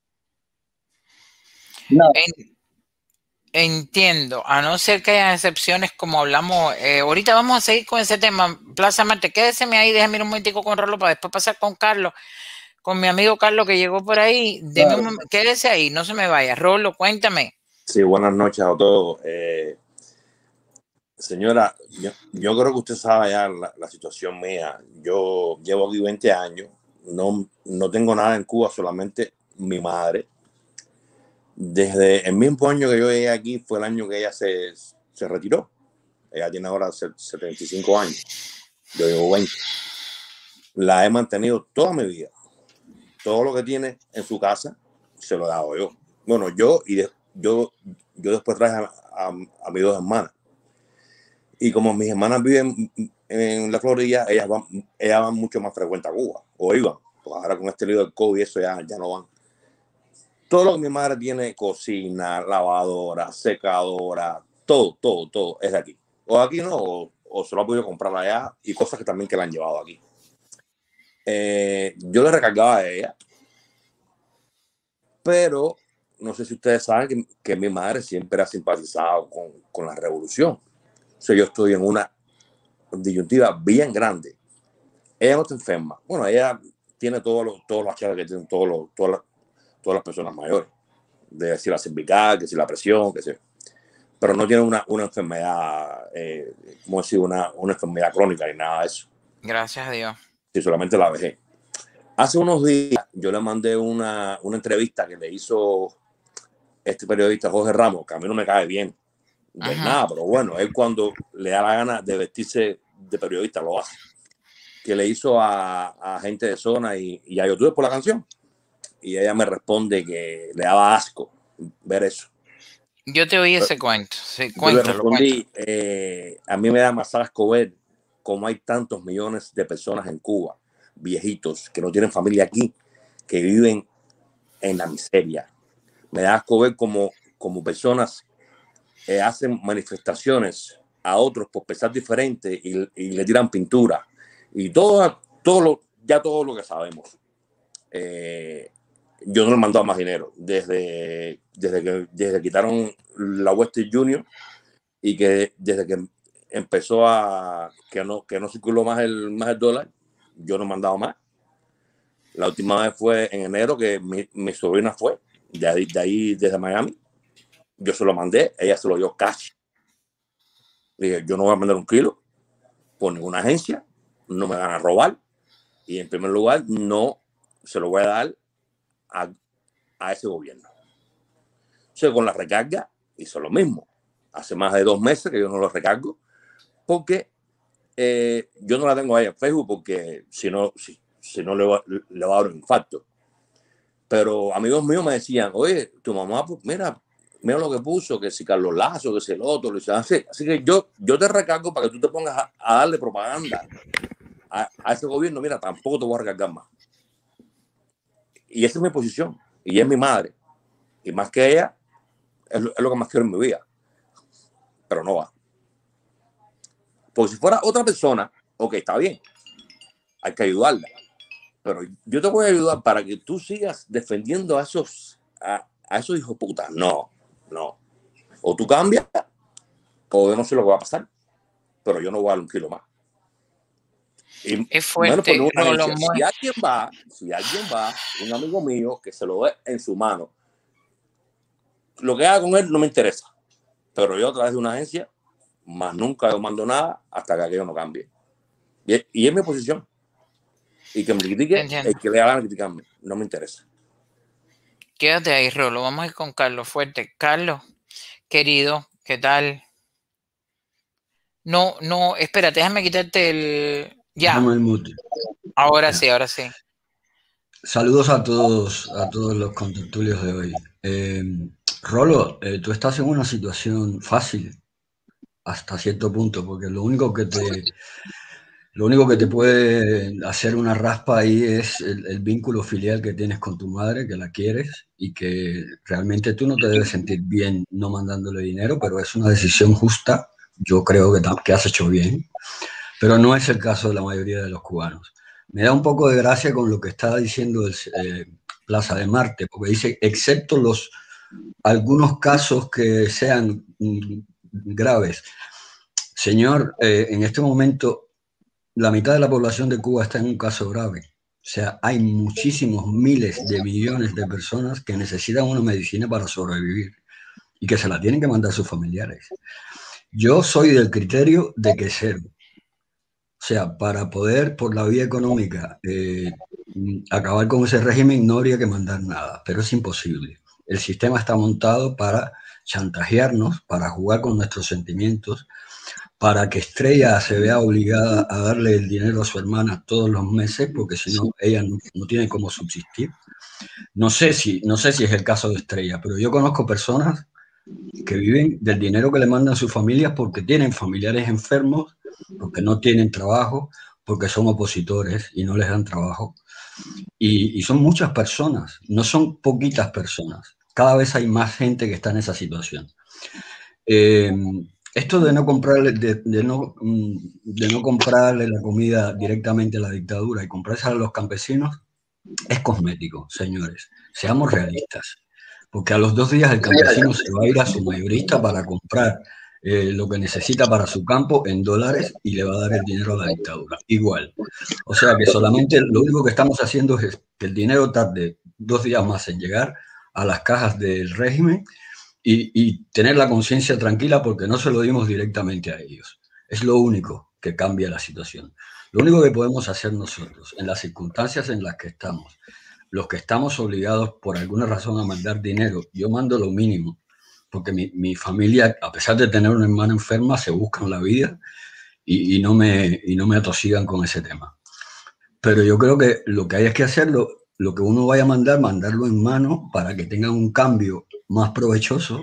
Nada. En- Entiendo, a no ser que hayan excepciones como hablamos. Eh, ahorita vamos a seguir con ese tema. Plaza Marte, quédeseme ahí, déjame ir un momentico con Rolo para después pasar con Carlos, con mi amigo Carlos que llegó por ahí. Deme un Claro. mom- quédese ahí, no se me vaya. Rolo, cuéntame. Sí, buenas noches a todos. Eh, señora, yo, yo creo que usted sabe ya la, la situación mía. Yo llevo aquí veinte años, no, no tengo nada en Cuba, solamente mi madre. Desde el mismo año que yo llegué aquí fue el año que ella se, se retiró. Ella tiene ahora setenta y cinco años. Yo llevo veinte. La he mantenido toda mi vida. Todo lo que tiene en su casa se lo he dado yo. Bueno, yo y de, yo, yo después traje a, a, a mis dos hermanas. Y como mis hermanas viven en la Florida, ellas van, ellas van mucho más frecuente a Cuba. O iban. Pues ahora con este lío del COVID eso ya, ya no van. Todo lo que mi madre tiene, cocina, lavadora, secadora, todo, todo, todo es de aquí. O aquí no, o, o se lo ha podido comprar allá y cosas que también que la han llevado aquí. Eh, yo le recargaba a ella, pero no sé si ustedes saben que, que mi madre siempre ha simpatizado con, con la revolución. O sea, yo estoy en una disyuntiva bien grande. Ella no está enferma. Bueno, ella tiene todos los, todos los achaques que tienen todos los, todas, las, todas las personas mayores. De si la cervical, que si la presión, que sé. Pero no tiene una, una enfermedad, eh, ¿cómo decir? Una, una enfermedad crónica ni nada de eso. Gracias a Dios. Sí, solamente la vejez. Hace unos días yo le mandé una, una entrevista que le hizo este periodista Jorge Ramos, que a mí no me cae bien de Ajá. nada, pero bueno, él cuando le da la gana de vestirse de periodista lo hace. Que le hizo a, a gente de zona y, y a YouTube por la canción. Y ella me responde que le daba asco ver eso. Yo te oí ese cuento. Sí, Yo le cuéntalo, respondí, cuéntalo. eh, a mí me da más asco ver cómo hay tantos millones de personas en Cuba, viejitos, que no tienen familia aquí, que viven en la miseria. Me da asco ver cómo, como personas eh, hacen manifestaciones a otros por pensar diferente y, y le tiran pintura. Y todo, todo lo, ya todo lo que sabemos. Eh, yo no le he mandado más dinero desde, desde, que, desde que quitaron la Western Junior y que desde que empezó a que no, que no circuló más el, más el dólar, yo no he mandado más. La última vez fue en enero que mi, mi sobrina fue de ahí, de ahí desde Miami. Yo se lo mandé, ella se lo dio cash. Le dije, yo no voy a mandar un kilo por ninguna agencia, no me van a robar. Y en primer lugar, no se lo voy a dar a, a ese gobierno. O sea, con la recarga hizo lo mismo. Hace más de dos meses que yo no lo recargo porque eh, yo no la tengo ahí en Facebook porque si no, si, si no le, va, le va a dar un infarto. Pero amigos míos me decían, oye, tu mamá, pues, mira, mira lo que puso, que si Carlos Lazo, que si el otro. Le decía, así, así que yo, yo te recargo para que tú te pongas a, a darle propaganda a, a ese gobierno. Mira, tampoco te voy a recargar más. Y esa es mi posición. Y es mi madre. Y más que ella, es lo, es lo que más quiero en mi vida. Pero no va. Porque si fuera otra persona, ok, está bien. Hay que ayudarla. Pero yo te voy a ayudar para que tú sigas defendiendo a esos, a, a esos hijos putas. No, no. O tú cambias, o yo no sé lo que va a pasar. Pero yo no voy a dar un kilo más. Y es fuerte. Bueno, no lo si alguien va, si alguien va, un amigo mío que se lo ve en su mano, lo que haga con él no me interesa. Pero yo a través de una agencia, más nunca yo mando nada hasta que aquello no cambie. Y es, y es mi posición. Y que me critique, Entiendo. el que le hagan criticarme, no me interesa. Quédate ahí, Rolo. Vamos a ir con Carlos Fuerte. Carlos, querido, ¿qué tal? No, no, espérate, déjame quitarte el... Ya. Déjame el mute. Ahora Ya. sí, ahora sí. Saludos a todos, a todos los contertulios de hoy. Eh, Rolo, eh, tú estás en una situación fácil hasta cierto punto, porque lo único que te, lo único que te puede hacer una raspa ahí es el, el vínculo filial que tienes con tu madre, que la quieres y que realmente tú no te debes sentir bien no mandándole dinero, pero es una decisión justa. Yo creo que, que has hecho bien, pero no es el caso de la mayoría de los cubanos. Me da un poco de gracia con lo que está diciendo el, eh, Plaza de Marte, porque dice, excepto los algunos casos que sean mm, graves. Señor, eh, en este momento la mitad de la población de Cuba está en un caso grave. O sea, hay muchísimos miles de millones de personas que necesitan una medicina para sobrevivir y que se la tienen que mandar a sus familiares. Yo soy del criterio de que cero. O sea, para poder, por la vía económica, eh, acabar con ese régimen no habría que mandar nada, pero es imposible. El sistema está montado para chantajearnos, para jugar con nuestros sentimientos, para que Estrella se vea obligada a darle el dinero a su hermana todos los meses, porque si no, ella no, no tiene cómo subsistir. No sé si, no sé si es el caso de Estrella, pero yo conozco personas que viven del dinero que le mandan sus familias porque tienen familiares enfermos, porque no tienen trabajo, porque son opositores y no les dan trabajo. Y, y son muchas personas, no son poquitas personas. Cada vez hay más gente que está en esa situación. Eh, esto de no comprarle, de, de, no, de no comprarle la comida directamente a la dictadura y comprársela a los campesinos es cosmético, señores. Seamos realistas. Porque a los dos días el campesino se va a ir a su mayorista para comprar eh, lo que necesita para su campo en dólares y le va a dar el dinero a la dictadura. Igual. O sea que solamente lo único que estamos haciendo es que el dinero tarde dos días más en llegar a las cajas del régimen y, y tener la conciencia tranquila porque no se lo dimos directamente a ellos. Es lo único que cambia la situación. Lo único que podemos hacer nosotros en las circunstancias en las que estamos, los que estamos obligados por alguna razón a mandar dinero, yo mando lo mínimo, porque mi, mi familia, a pesar de tener una hermana enferma, se buscan la vida y, y, no me, y no me atosigan con ese tema. Pero yo creo que lo que hay es que hacerlo, lo que uno vaya a mandar, mandarlo en mano para que tengan un cambio más provechoso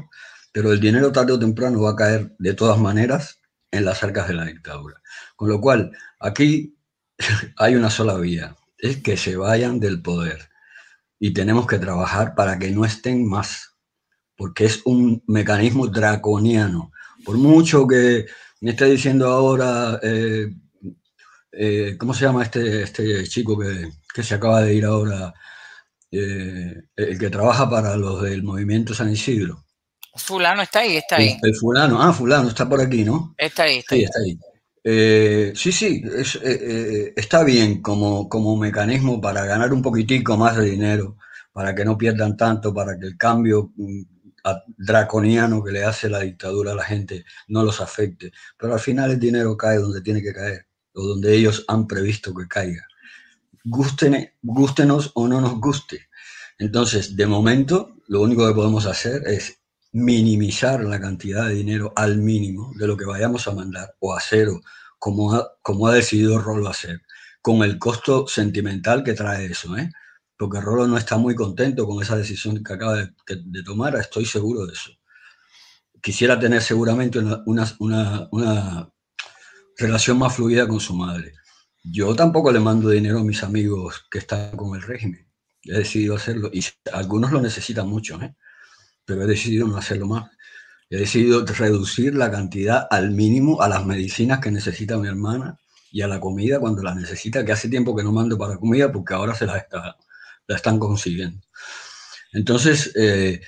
pero el dinero tarde o temprano va a caer de todas maneras en las arcas de la dictadura. Con lo cual, aquí hay una sola vía, es que se vayan del poder. Y tenemos que trabajar para que no estén más, porque es un mecanismo draconiano. Por mucho que me esté diciendo ahora, eh, eh, ¿cómo se llama este, este chico que, que se acaba de ir ahora? Eh, el que trabaja para los del movimiento San Isidro. Fulano está ahí, está ahí. El, el fulano, ah, fulano, está por aquí, ¿no? Está ahí, está sí, ahí. Está ahí. Eh, sí, sí, es, eh, eh, está bien como, como mecanismo para ganar un poquitico más de dinero, para que no pierdan tanto, para que el cambio mm, draconiano que le hace la dictadura a la gente no los afecte. Pero al final el dinero cae donde tiene que caer, o donde ellos han previsto que caiga. Gusten, gústenos o no nos guste. Entonces, de momento, lo único que podemos hacer es minimizar la cantidad de dinero al mínimo de lo que vayamos a mandar, o a cero, como ha, como ha decidido Rolo hacer, con el costo sentimental que trae eso, ¿eh? Porque Rolo no está muy contento con esa decisión que acaba de, de tomar, estoy seguro de eso. Quisiera tener seguramente una, una, una, una relación más fluida con su madre. Yo tampoco le mando dinero a mis amigos que están con el régimen. He decidido hacerlo, y algunos lo necesitan mucho, ¿eh? Pero he decidido no hacerlo más. He decidido reducir la cantidad al mínimo a las medicinas que necesita mi hermana y a la comida cuando la necesita, que hace tiempo que no mando para comida porque ahora se la, está, la están consiguiendo. Entonces, eh,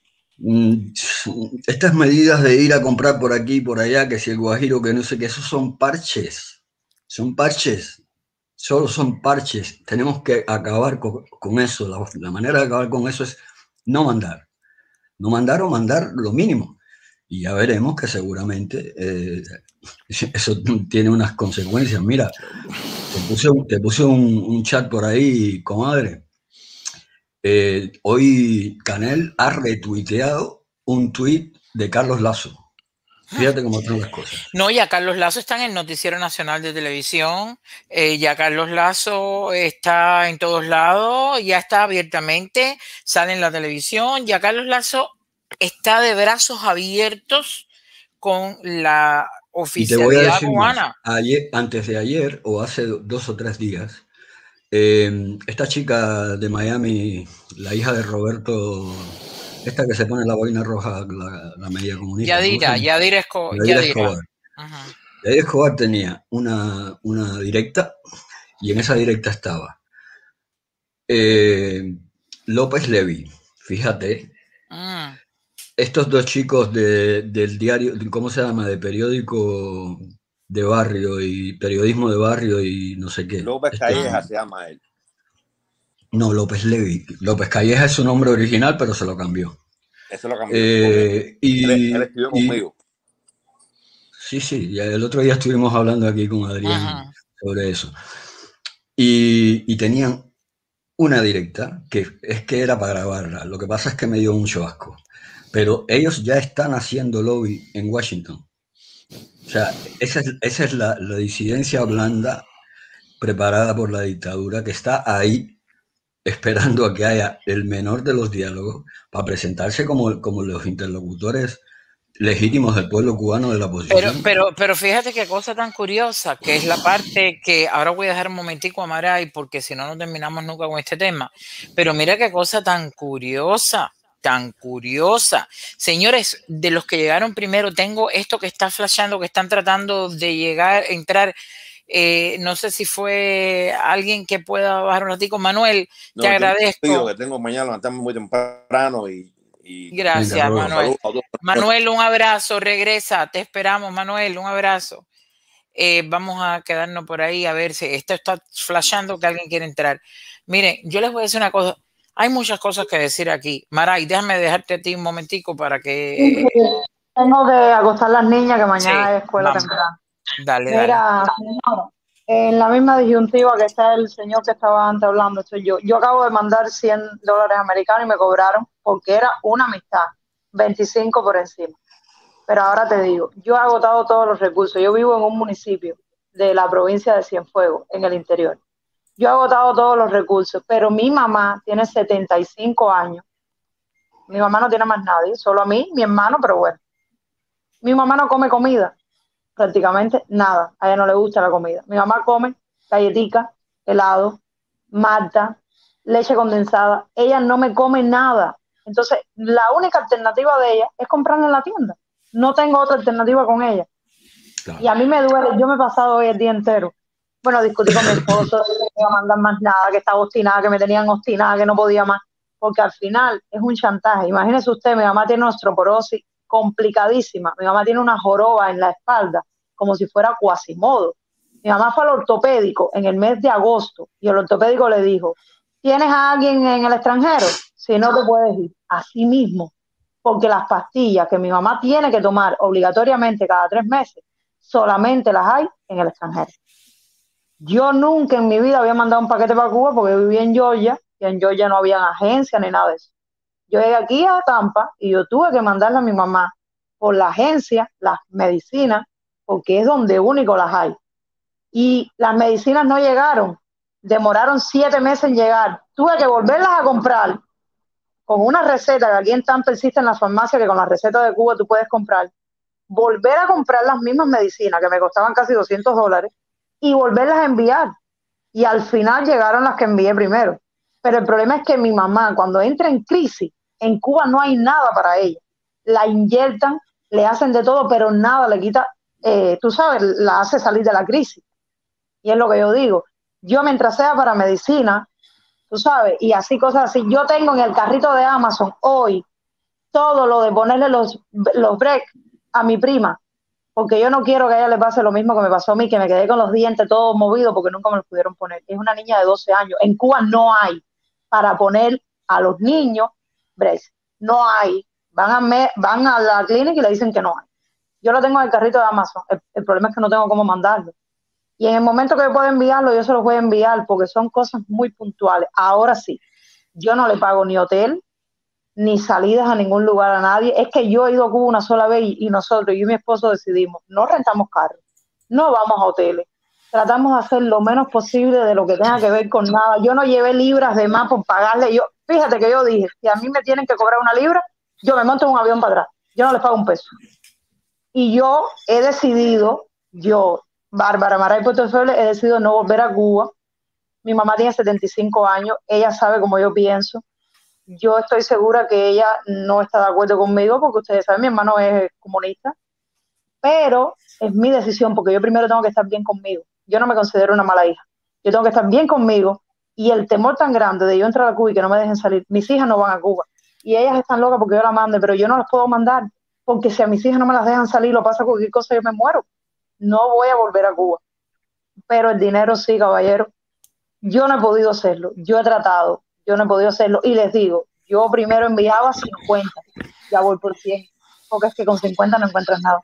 estas medidas de ir a comprar por aquí y por allá, que si el guajiro, que no sé qué, esos son parches, son parches. Solo son parches. Tenemos que acabar con, con eso. La, la manera de acabar con eso es no mandar. No mandar o mandar lo mínimo. Y ya veremos que seguramente eh, eso tiene unas consecuencias. Mira, te puse, un, te puse un, un chat por ahí, comadre. Eh, hoy Canel ha retuiteado un tuit de Carlos Lazo. Fíjate cómo están las cosas. No, ya Carlos Lazo está en el Noticiero Nacional de Televisión, eh, ya Carlos Lazo está en todos lados, ya está abiertamente, sale en la televisión, ya Carlos Lazo está de brazos abiertos con la oficialidad cubana. Ayer, antes de ayer, o hace dos o tres días, eh, esta chica de Miami, la hija de Roberto... Esta que se pone la boina roja, la, la media comunista. Yadira, Yadira, Esco Yadira Yadira. Escobar. Uh-huh. Yadira Escobar tenía una, una directa, y en esa directa estaba eh, López Levy, fíjate. Uh. Estos dos chicos de, del diario, ¿cómo se llama? De periódico de barrio y periodismo de barrio y no sé qué. López este, Calleja se llama él. No, López Levy. López Calleja es su nombre original, pero se lo cambió. Eso lo cambió. Eh, y, él, él estudió y, conmigo. Sí, sí. Ya el otro día estuvimos hablando aquí con Adrián Ajá. sobre eso. Y, y tenían una directa que es que era para grabarla. Lo que pasa es que me dio mucho asco. Pero ellos ya están haciendo lobby en Washington. O sea, esa es, esa es la, la disidencia blanda preparada por la dictadura que está ahí esperando a que haya el menor de los diálogos para presentarse como, como los interlocutores legítimos del pueblo cubano de la oposición. Pero, pero, pero fíjate qué cosa tan curiosa, que es la parte que ahora voy a dejar un momentico a Maray, porque si no, no terminamos nunca con este tema. Pero mira qué cosa tan curiosa, tan curiosa. Señores, de los que llegaron primero, tengo esto que está flashando, que están tratando de llegar, entrar. Eh, no sé si fue alguien que pueda bajar un ratico. Manuel, no, te agradezco. Pido que tengo mañana levantarme muy temprano y, y gracias, y Manuel. Manuel, un abrazo, regresa, te esperamos, Manuel, un abrazo. Eh, vamos a quedarnos por ahí a ver si esto está flashando que alguien quiere entrar. Miren, yo les voy a decir una cosa. Hay muchas cosas que decir aquí. Maray, déjame dejarte a ti un momentico para que... Tengo que acostar a las niñas que mañana sí, hay escuela vamos. temprana. Dale, Mira, dale. señor, en la misma disyuntiva que está el señor que estaba antes hablando, estoy yo. Yo acabo de mandar cien dólares americanos y me cobraron porque era una amistad, veinticinco por encima. Pero ahora te digo, yo he agotado todos los recursos. Yo vivo en un municipio de la provincia de Cienfuegos, en el interior. Yo he agotado todos los recursos, pero mi mamá tiene setenta y cinco años Mi mamá no tiene más nadie, solo a mí, mi hermano, pero bueno. Mi mamá no come comida, prácticamente nada. A ella no le gusta la comida. Mi mamá come galletica, helado, malta, leche condensada. Ella no me come nada. Entonces, la única alternativa de ella es comprarla en la tienda. No tengo otra alternativa con ella. Claro. Y a mí me duele, yo me he pasado hoy el día entero. Bueno, discutí con mi esposo, que no me iba a mandar más nada, que estaba obstinada, que me tenían obstinada, que no podía más. Porque al final es un chantaje. Imagínese usted, mi mamá tiene una osteoporosis complicadísima. Mi mamá tiene una joroba en la espalda, como si fuera Quasimodo. Mi mamá fue al ortopédico en el mes de agosto y el ortopédico le dijo, ¿tienes a alguien en el extranjero? Si no, te puedes ir. Así mismo, porque las pastillas que mi mamá tiene que tomar obligatoriamente cada tres meses, solamente las hay en el extranjero. Yo nunca en mi vida había mandado un paquete para Cuba porque yo vivía en Georgia y en Georgia no había agencia ni nada de eso. Yo llegué aquí a Tampa y yo tuve que mandarle a mi mamá por la agencia las medicinas porque es donde único las hay. Y las medicinas no llegaron, demoraron siete meses en llegar. Tuve que volverlas a comprar con una receta que aquí en Tampa existe en la farmacia, que con la receta de Cuba tú puedes comprar, volver a comprar las mismas medicinas que me costaban casi doscientos dólares y volverlas a enviar. Y al final llegaron las que envié primero. Pero el problema es que mi mamá, cuando entra en crisis, en Cuba no hay nada para ella. La inyectan, le hacen de todo, pero nada le quita, eh, tú sabes, la hace salir de la crisis. Y es lo que yo digo. Yo mientras sea para medicina, tú sabes, y así cosas así. Yo tengo en el carrito de Amazon hoy todo lo de ponerle los, los breaks a mi prima, porque yo no quiero que a ella le pase lo mismo que me pasó a mí, que me quedé con los dientes todos movidos porque nunca me los pudieron poner. Es una niña de doce años. En Cuba no hay para poner a los niños breaks. No hay. Van a, me, van a la clínica y le dicen que no hay. Yo lo tengo en el carrito de Amazon. El, el problema es que no tengo cómo mandarlo. Y en el momento que yo pueda enviarlo, yo se los voy a enviar porque son cosas muy puntuales. Ahora sí, yo no le pago ni hotel, ni salidas a ningún lugar a nadie. Es que yo he ido a Cuba una sola vez y, y nosotros, yo y mi esposo decidimos, no rentamos carros, no vamos a hoteles, tratamos de hacer lo menos posible de lo que tenga que ver con nada. Yo no llevé libras de más por pagarle. Yo, fíjate que yo dije, si a mí me tienen que cobrar una libra, yo me monto en un avión para atrás, yo no les pago un peso. Y yo he decidido, yo, Bárbara Maray Portofeuille, he decidido no volver a Cuba. Mi mamá tiene setenta y cinco años, ella sabe cómo yo pienso. Yo estoy segura que ella no está de acuerdo conmigo porque ustedes saben, mi hermano es comunista, pero es mi decisión porque yo primero tengo que estar bien conmigo. Yo no me considero una mala hija. Yo tengo que estar bien conmigo y el temor tan grande de yo entrar a Cuba y que no me dejen salir, mis hijas no van a Cuba y ellas están locas porque yo las mande, pero yo no las puedo mandar porque si a mis hijas no me las dejan salir o pasa cualquier cosa, yo me muero. No voy a volver a Cuba. Pero el dinero sí, caballero. Yo no he podido hacerlo. Yo he tratado. Yo no he podido hacerlo. Y les digo, yo primero enviaba cincuenta. Ya voy por cien. Porque es que con cincuenta no encuentras nada.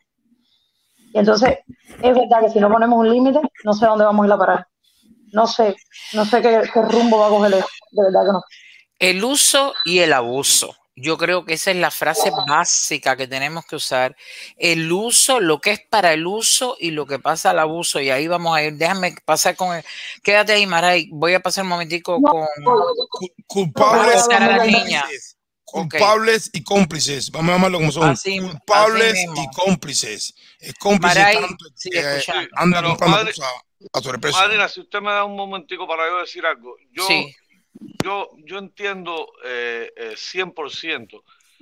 Y entonces, es verdad que si no ponemos un límite, no sé a dónde vamos a ir a parar. No sé. No sé qué, qué rumbo va a coger esto. De verdad que no. El uso y el abuso. Yo creo que esa es la frase básica que tenemos que usar. El uso, lo que es para el uso y lo que pasa al abuso. Y ahí vamos a ir. Déjame pasar con el... Quédate ahí, Maray. Voy a pasar un momentico No, con... Culpables, a la niña. culpables Okay. y cómplices. Vamos a llamarlo como son. Así, culpables así mismo. y cómplices. Es cómplice Maray, tanto sí, que escuchando. andan Pero, comprando madre, cosas a sobreprecio. Madrina, si usted me da un momentico para yo decir algo. Yo, Sí. yo, yo entiendo eh, eh, cien por ciento.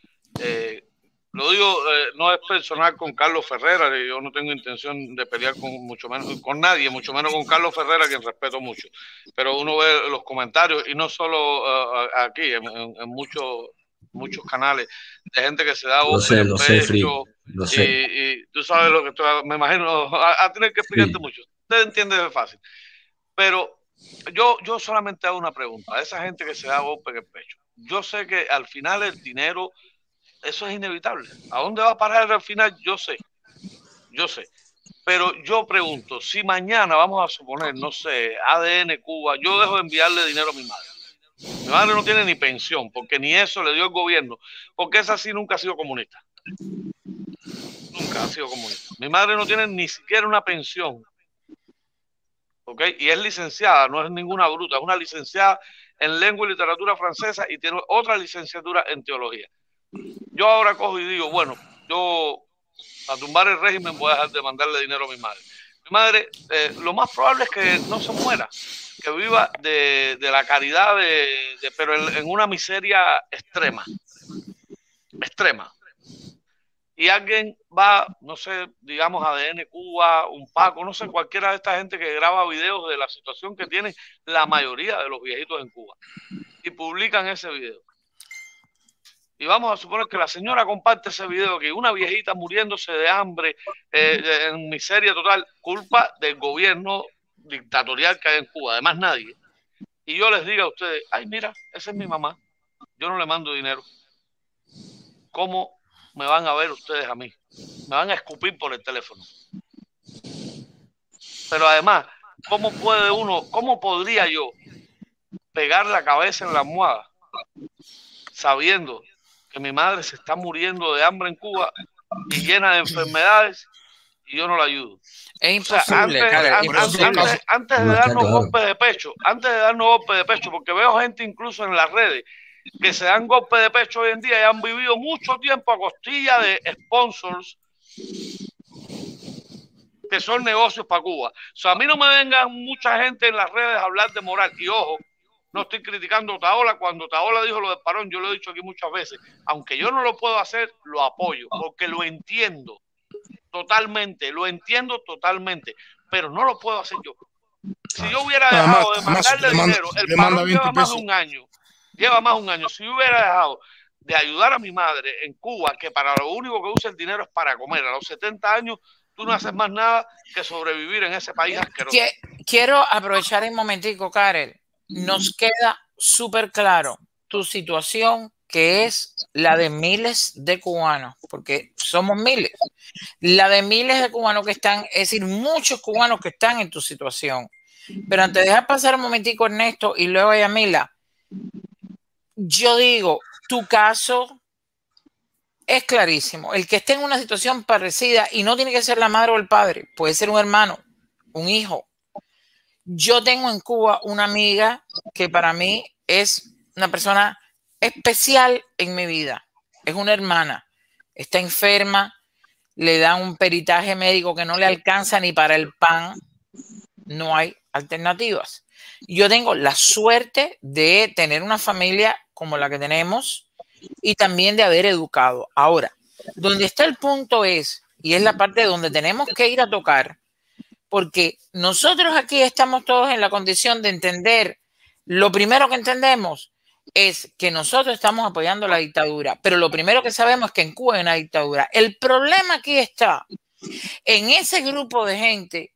Eh, lo digo, eh, no es personal con Carlos Ferrera, yo no tengo intención de pelear con mucho menos con nadie, mucho menos con Carlos Ferrera, quien respeto mucho. Pero uno ve los comentarios, y no solo uh, aquí, en, en, en muchos muchos canales, de gente que se da Lo golpes sé, en lo sé, pecho, Free, lo y, sé. y tú sabes lo que estoy, me imagino, a, a tener que explicarte Sí. mucho. Usted entiende fácil. Pero yo, yo solamente hago una pregunta a esa gente que se da golpes en el pecho. Yo sé que al final el dinero, eso es inevitable. ¿A dónde va a parar al final? Yo sé, yo sé. Pero yo pregunto, si mañana vamos a suponer, no sé, A D N Cuba, yo dejo de enviarle dinero a mi madre. Mi madre no tiene ni pensión, porque ni eso le dio el gobierno, porque esa sí nunca ha sido comunista. Nunca ha sido comunista. Mi madre no tiene ni siquiera una pensión. ¿Ok? Y es licenciada, no es ninguna bruta, es una licenciada en lengua y literatura francesa y tiene otra licenciatura en teología. yo ahora cojo y digo, bueno, yo para tumbar el régimen voy a dejar de mandarle dinero a mi madre. Mi madre, eh, lo más probable es que no se muera, que viva de, de la caridad, de, de, pero en, en una miseria extrema, extrema. Y alguien va, no sé, digamos A D N Cuba, un Paco, no sé, cualquiera de esta gente que graba videos de la situación que tienen la mayoría de los viejitos en Cuba y publican ese video. Y vamos a suponer que la señora comparte ese video, que una viejita muriéndose de hambre, eh, en miseria total, culpa del gobierno dictatorial que hay en Cuba, además nadie. Y yo les diga a ustedes, ay, mira, esa es mi mamá, yo no le mando dinero. ¿Cómo me van a ver ustedes a mí? Me van a escupir por el teléfono. Pero además, ¿cómo puede uno, cómo podría yo pegar la cabeza en la almohada sabiendo que mi madre se está muriendo de hambre en Cuba y llena de enfermedades y yo no la ayudo? Es imposible. O sea, antes, cara, an, imposible. Antes, antes de No, está darnos claro. golpes de pecho, antes de darnos golpes de pecho, porque veo gente incluso en las redes que se dan golpes de pecho hoy en día y han vivido mucho tiempo a costilla de sponsors que son negocios para Cuba. O sea, a mí no me vengan mucha gente en las redes a hablar de moral. Y ojo, no estoy criticando a Otaola. Cuando Otaola dijo lo de Parón, yo lo he dicho aquí muchas veces. Aunque yo no lo puedo hacer, lo apoyo, porque lo entiendo totalmente, lo entiendo totalmente, pero no lo puedo hacer yo. Si yo hubiera dejado de mandarle dinero, el Parón lleva más de un año, lleva más de un año. Si yo hubiera dejado de ayudar a mi madre en Cuba, que para lo único que usa el dinero es para comer, a los setenta años, tú no haces más nada que sobrevivir en ese país asqueroso. Quiero aprovechar un momentico, Karel. Nos queda súper claro tu situación, que es la de miles de cubanos, porque somos miles. La de miles de cubanos que están, es decir, muchos cubanos que están en tu situación. Pero antes de dejar pasar un momentico, Ernesto, y luego a Yamila, yo digo, tu caso es clarísimo. El que esté en una situación parecida, y no tiene que ser la madre o el padre, puede ser un hermano, un hijo. Yo tengo en Cuba una amiga que para mí es una persona especial en mi vida. Es una hermana. Está enferma, le dan un peritaje médico que no le alcanza ni para el pan. No hay alternativas. Yo tengo la suerte de tener una familia como la que tenemos y también de haber educado. Ahora, donde está el punto es, y es la parte donde tenemos que ir a tocar, porque nosotros aquí estamos todos en la condición de entender, lo primero que entendemos es que nosotros estamos apoyando la dictadura, pero lo primero que sabemos es que en Cuba hay una dictadura. El problema aquí está en ese grupo de gente,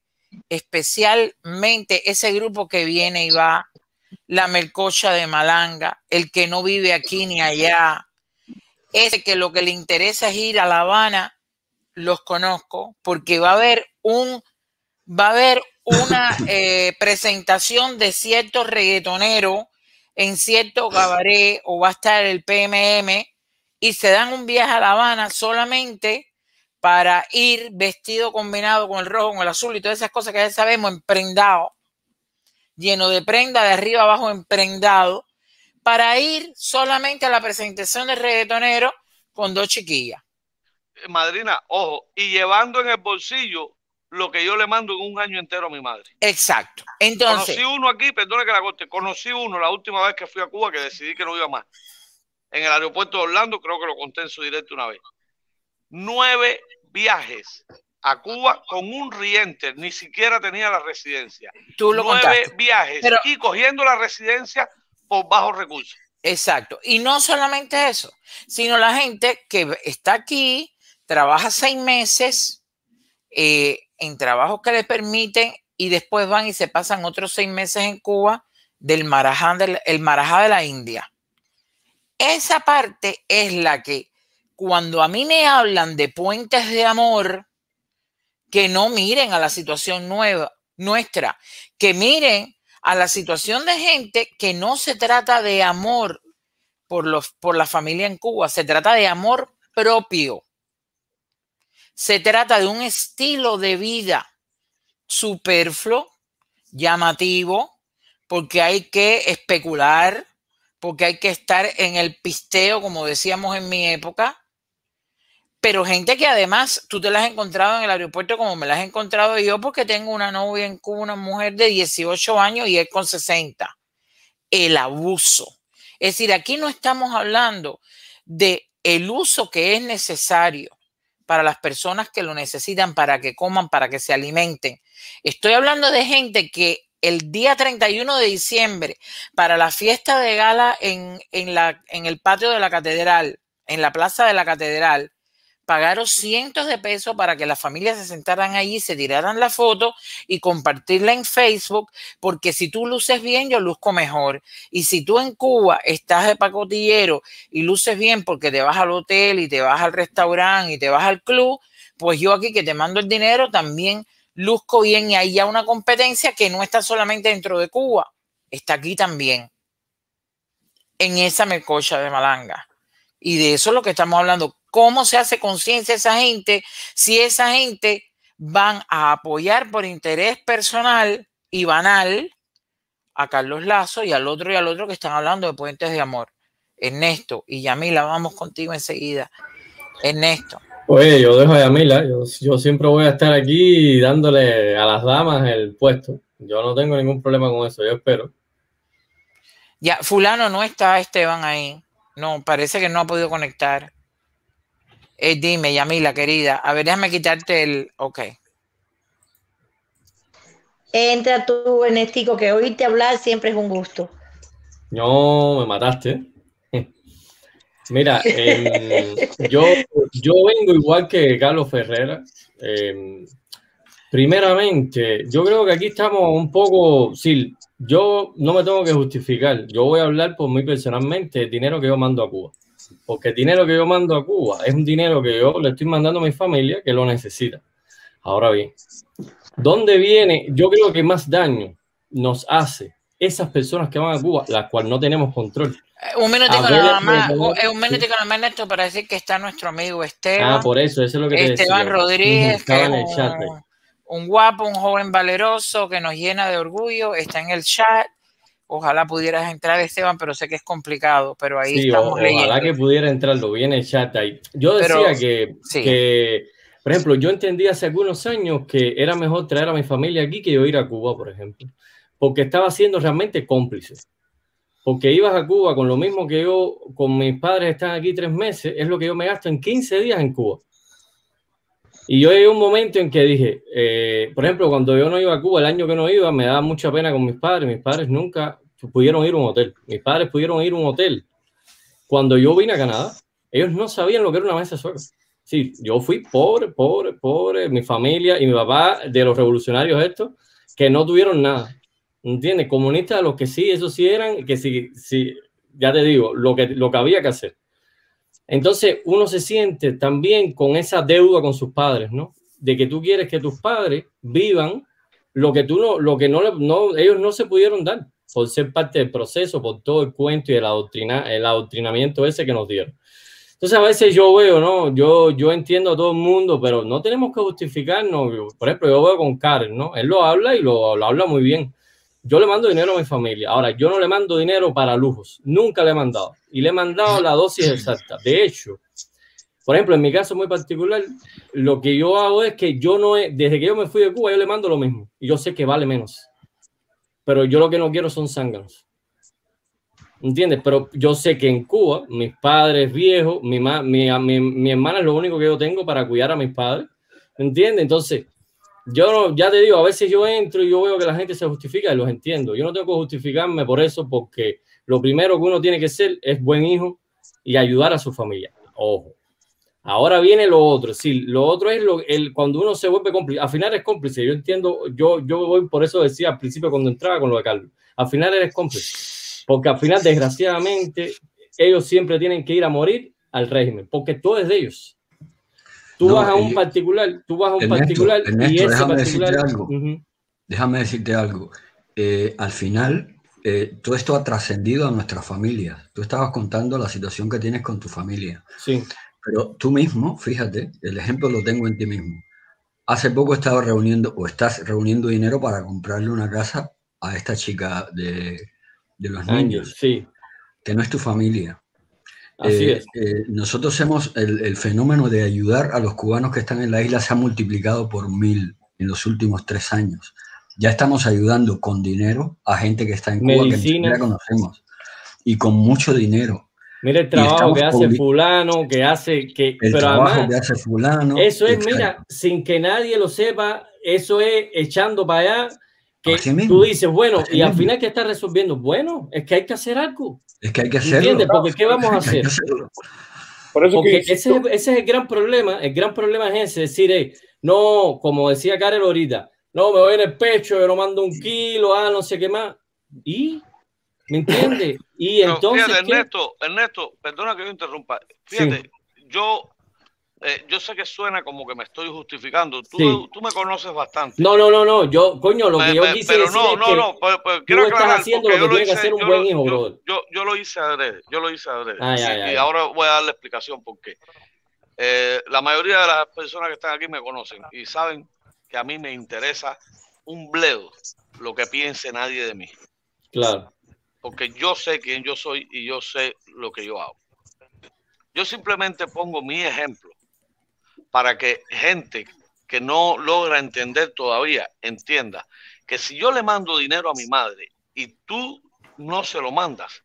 especialmente ese grupo que viene y va, la melcocha de Malanga, el que no vive aquí ni allá, ese que lo que le interesa es ir a La Habana, los conozco, porque va a haber un va a haber una eh, presentación de cierto reggaetonero en cierto cabaret, o va a estar el P M M y se dan un viaje a La Habana solamente para ir vestido combinado con el rojo, con el azul y todas esas cosas que ya sabemos, emprendado, lleno de prenda de arriba abajo, emprendado, para ir solamente a la presentación del reggaetonero con dos chiquillas. Madrina, ojo, y llevando en el bolsillo lo que yo le mando en un año entero a mi madre. Exacto. Entonces, conocí uno aquí, perdona que la corte, conocí uno la última vez que fui a Cuba, que decidí que no iba más. En el aeropuerto de Orlando, creo que lo conté en su directo una vez. Nueve viajes a Cuba con un riente, ni siquiera tenía la residencia. Tú lo Nueve contaste. viajes Pero, y cogiendo la residencia por bajos recursos. Exacto. Y no solamente eso, sino la gente que está aquí, trabaja seis meses eh, en trabajos que les permiten y después van y se pasan otros seis meses en Cuba del Marajá de, el Marajá de la India. Esa parte es la que, cuando a mí me hablan de puentes de amor, que no miren a la situación nueva, nuestra, que miren a la situación de gente que no se trata de amor por, los, por la familia en Cuba, se trata de amor propio. Se trata de un estilo de vida superfluo, llamativo, porque hay que especular, porque hay que estar en el pisteo, como decíamos en mi época, pero gente que además tú te las has encontrado en el aeropuerto como me las he encontrado yo, porque tengo una novia en Cuba, una mujer de dieciocho años y él con sesenta. El abuso. Es decir, aquí no estamos hablando de el uso que es necesario para las personas que lo necesitan, para que coman, para que se alimenten. Estoy hablando de gente que el día treinta y uno de diciembre, para la fiesta de gala en, en, la, en el patio de la catedral, en la plaza de la catedral, pagaron cientos de pesos para que las familias se sentaran allí, se tiraran la foto y compartirla en Facebook, porque si tú luces bien, yo luzco mejor. Y si tú en Cuba estás de pacotillero y luces bien porque te vas al hotel y te vas al restaurante y te vas al club, pues yo aquí que te mando el dinero también luzco bien, y hay ya una competencia que no está solamente dentro de Cuba, está aquí también, en esa melcocha de Malanga. Y de eso es lo que estamos hablando. ¿Cómo se hace conciencia esa gente si esa gente van a apoyar por interés personal y banal a Carlos Lazo y al otro y al otro que están hablando de puentes de amor? Ernesto y Yamila, vamos contigo enseguida. Ernesto. Oye, yo dejo a Yamila, yo, yo siempre voy a estar aquí dándole a las damas el puesto. Yo no tengo ningún problema con eso, yo espero. Ya, fulano no está, Esteban, ahí. No, parece que no ha podido conectar. Eh, dime, Yamila, querida. A ver, déjame quitarte el... Ok. Entra tú, Ernestico, que oírte hablar siempre es un gusto. No, me mataste. Mira, eh, yo, yo vengo igual que Carlos Ferrera. Eh, primeramente, yo creo que aquí estamos un poco... Sí, yo no me tengo que justificar. Yo voy a hablar por mí personalmente el dinero que yo mando a Cuba. Porque el dinero que yo mando a Cuba es un dinero que yo le estoy mandando a mi familia que lo necesita. Ahora bien, ¿dónde viene? Yo creo que más daño nos hace esas personas que van a Cuba, las cuales no tenemos control. Un minutico nada más, un minutico nada más, Néstor, para decir que está nuestro amigo Esteban. Ah, por eso, eso es lo que te Esteban decía. Rodríguez, que es en el chat un, un guapo, un joven valeroso que nos llena de orgullo, está en el chat. Ojalá pudieras entrar, Esteban, pero sé que es complicado, pero ahí sí, estamos o, leyendo. Ojalá que pudiera entrar, lo vi en el chat ahí. Yo decía pero, que, sí. que, por ejemplo, yo entendí hace algunos años que era mejor traer a mi familia aquí que yo ir a Cuba, por ejemplo, porque estaba siendo realmente cómplice. Porque ibas a Cuba con lo mismo que yo, con mis padres están aquí tres meses, es lo que yo me gasto en quince días en Cuba. Y yo llegué a un momento en que dije, eh, por ejemplo, cuando yo no iba a Cuba, el año que no iba, me daba mucha pena con mis padres. Mis padres nunca pudieron ir a un hotel. Mis padres pudieron ir a un hotel. Cuando yo vine a Canadá, ellos no sabían lo que era una mesa de suegro. Sí, yo fui pobre, pobre, pobre, mi familia y mi papá de los revolucionarios estos, que no tuvieron nada. ¿Entiendes? Comunistas, los que sí, eso sí eran, que sí, sí, ya te digo, lo que, lo que había que hacer. Entonces, uno se siente también con esa deuda con sus padres, ¿no? De que tú quieres que tus padres vivan lo que tú no, lo que no, no ellos no se pudieron dar por ser parte del proceso, por todo el cuento y el, adoctrina, el adoctrinamiento ese que nos dieron. Entonces, a veces yo veo, ¿no? Yo, yo entiendo a todo el mundo, pero no tenemos que justificarnos. Por ejemplo, yo veo con Karen, ¿no? Él lo habla y lo, lo habla muy bien. Yo le mando dinero a mi familia. Ahora, yo no le mando dinero para lujos. Nunca le he mandado. Y le he mandado la dosis exacta. De hecho, por ejemplo, en mi caso muy particular, lo que yo hago es que yo no he, desde que yo me fui de Cuba, yo le mando lo mismo. Y yo sé que vale menos. Pero yo lo que no quiero son zánganos. ¿Entiendes? Pero yo sé que en Cuba, mis padres viejos, mi, ma, mi, mi, mi hermana es lo único que yo tengo para cuidar a mis padres. ¿Entiendes? Entonces, yo ya te digo, a veces yo entro y yo veo que la gente se justifica y los entiendo. Yo no tengo que justificarme por eso, porque lo primero que uno tiene que ser es buen hijo y ayudar a su familia. Ojo. Ahora viene lo otro. Sí, lo otro es lo, el, cuando uno se vuelve cómplice. Al final es cómplice. Yo entiendo, yo, yo voy, por eso decía al principio cuando entraba con lo de Carlos. Al final eres cómplice. Porque al final, desgraciadamente, ellos siempre tienen que ir a morir al régimen. Porque todo es de ellos. Tú no, vas a un eh, particular, tú vas a un Ernesto, particular Ernesto, y ese déjame particular... Decirte algo. Uh-huh. Déjame decirte algo. Eh, al final, eh, todo esto ha trascendido a nuestra familia. Tú estabas contando la situación que tienes con tu familia. Sí. Pero tú mismo, fíjate, el ejemplo lo tengo en ti mismo. Hace poco estaba reuniendo, o estás reuniendo dinero para comprarle una casa a esta chica de, de los niños. Sí. Que no es tu familia. Así Eh, es. eh, nosotros hemos, el, el fenómeno de ayudar a los cubanos que están en la isla se ha multiplicado por mil en los últimos tres años. Ya estamos ayudando con dinero a gente que está en Cuba que ni siquiera Medicinas. conocemos y con mucho dinero. Mira el Y trabajo estamos que hace publi- fulano, que hace, que, el pero trabajo además, que hace fulano. eso es, Exacto. mira, sin que nadie lo sepa, eso es echando para allá, que Así tú mismo, dices, bueno, así y al mismo. final, ¿qué está resolviendo? Bueno, es que hay que hacer algo. Es que hay que hacerlo. ¿Entiendes? Porque ¿qué vamos a Hay que hacer? hacerlo. Por eso Porque que ese es, ese es el gran problema. El gran problema es ese, decir, eh, no, como decía Karel ahorita, no, me voy en el pecho, yo no mando un kilo, ah, no sé qué más. ¿Y? ¿Me entiendes? Y Pero entonces, fíjate, ¿qué? Ernesto, Ernesto, perdona que yo interrumpa. Fíjate, yo, eh, yo sé que suena como que me estoy justificando. Tú, Sí. tú me conoces bastante. No, no, no, no. Yo, coño, lo Me- que yo me- quise pero decir no, es no, que no, pero, pero tú quiero estás aclarar haciendo porque lo yo que lo tiene que hice, hacer un yo buen lo, hijo, yo, brother. yo, yo lo hice adrede, yo lo hice adrede. Ay, y, ay, ay, y ay. ahora voy a dar la explicación por qué. Eh, la mayoría de las personas que están aquí me conocen y saben que a mí me interesa un bledo lo que piense nadie de mí. Claro. Porque yo sé quién yo soy y yo sé lo que yo hago. Yo simplemente pongo mi ejemplo para que gente que no logra entender todavía entienda que si yo le mando dinero a mi madre y tú no se lo mandas,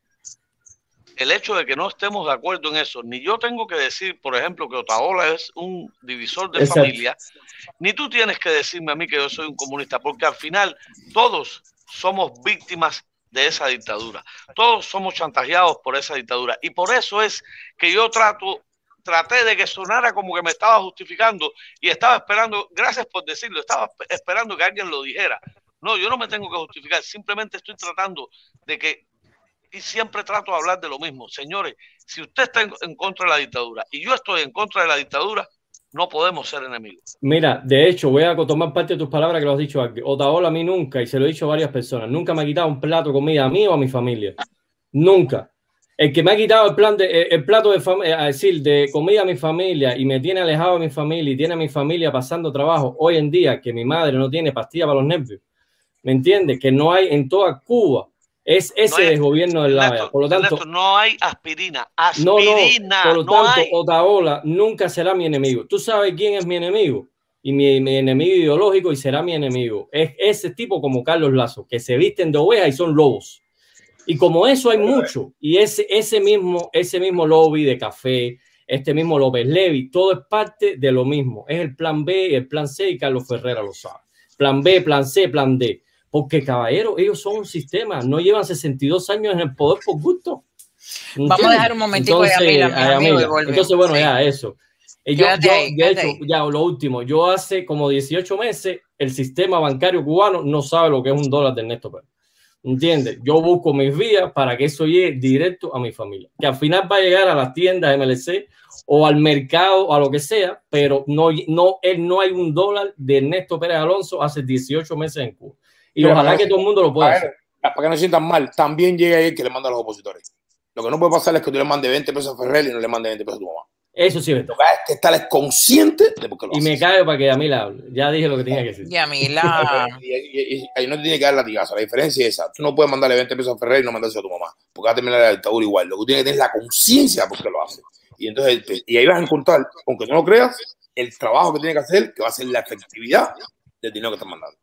el hecho de que no estemos de acuerdo en eso, ni yo tengo que decir, por ejemplo, que Otaola es un divisor de Exacto. familia, ni tú tienes que decirme a mí que yo soy un comunista, porque al final todos somos víctimas de esa dictadura. Todos somos chantajeados por esa dictadura. Y por eso es que yo trato, traté de que sonara como que me estaba justificando y estaba esperando, gracias por decirlo, estaba esperando que alguien lo dijera. No, yo no me tengo que justificar, simplemente estoy tratando de que, y siempre trato de hablar de lo mismo. Señores, si usted está en, en contra de la dictadura y yo estoy en contra de la dictadura, no podemos ser enemigos. Mira, de hecho, voy a tomar parte de tus palabras que lo has dicho aquí. Otaola a mí nunca, y se lo he dicho a varias personas, nunca me ha quitado un plato de comida a mí o a mi familia. Nunca. El que me ha quitado el, plan de, el plato de, fam- a decir, de comida a mi familia y me tiene alejado de mi familia y tiene a mi familia pasando trabajo hoy en día, que mi madre no tiene pastilla para los nervios, ¿me entiendes? Que no hay en toda Cuba. Es ese No hay- desgobierno del Laya. Por lo tanto, Ernesto, no hay aspirina. no, no, Aspirina, por lo no tanto, hay. Otaola nunca será mi enemigo. ¿Tú sabes quién es mi enemigo? Y mi, mi enemigo ideológico y será mi enemigo. Es ese tipo como Carlos Lazo, que se visten de oveja y son lobos. Y como eso hay mucho, y ese, ese, mismo, ese mismo lobby de café, este mismo López Levi, todo es parte de lo mismo. Es el plan B, el plan C, y Carlos Ferrera lo sabe. Plan B, plan C, plan D. Porque, caballero, ellos son un sistema, no llevan sesenta y dos años en el poder por gusto. Vamos a ¿Entiendes? dejar un momentico Entonces, de Yamila, mi a amigo, y Yamila. volvemos. Entonces, bueno, Sí. ya, eso. Eh, Yo, Quédate yo, ahí, de quédate hecho, ahí. ya lo último, yo hace como dieciocho meses, el sistema bancario cubano no sabe lo que es un dólar de Ernesto Pérez. ¿Entiendes? Yo busco mis vías para que eso llegue directo a mi familia. Que al final va a llegar a las tiendas M L C o al mercado o a lo que sea, pero no, no, él, no hay un dólar de Ernesto Pérez Alonso hace dieciocho meses en Cuba. Y Mira, ojalá para que que- todo el mundo lo pueda para hacer. que- Para que no se sientan mal, también llega ahí el que le manda a los opositores. Lo que no puede pasar es que tú le mandes veinte pesos a Ferrer y no le mandes veinte pesos a tu mamá. Eso sí es verdad. Lo que hay es que estar consciente de por qué lo Y haces. me callo para que a mí la hable. Ya dije lo que tenía que decir. Yamila. Y, y- y- y ahí no te tiene que dar latigazo. La diferencia es esa. Tú no puedes mandarle veinte pesos a Ferrer y no mandárselo a tu mamá. Porque va a terminar la dictadura igual. Lo que tú tienes que tener es la conciencia de por qué lo haces. Y entonces, pues, y ahí vas a encontrar, aunque tú no lo creas, el trabajo que tiene que hacer, que va a ser la efectividad del dinero que estás mandando.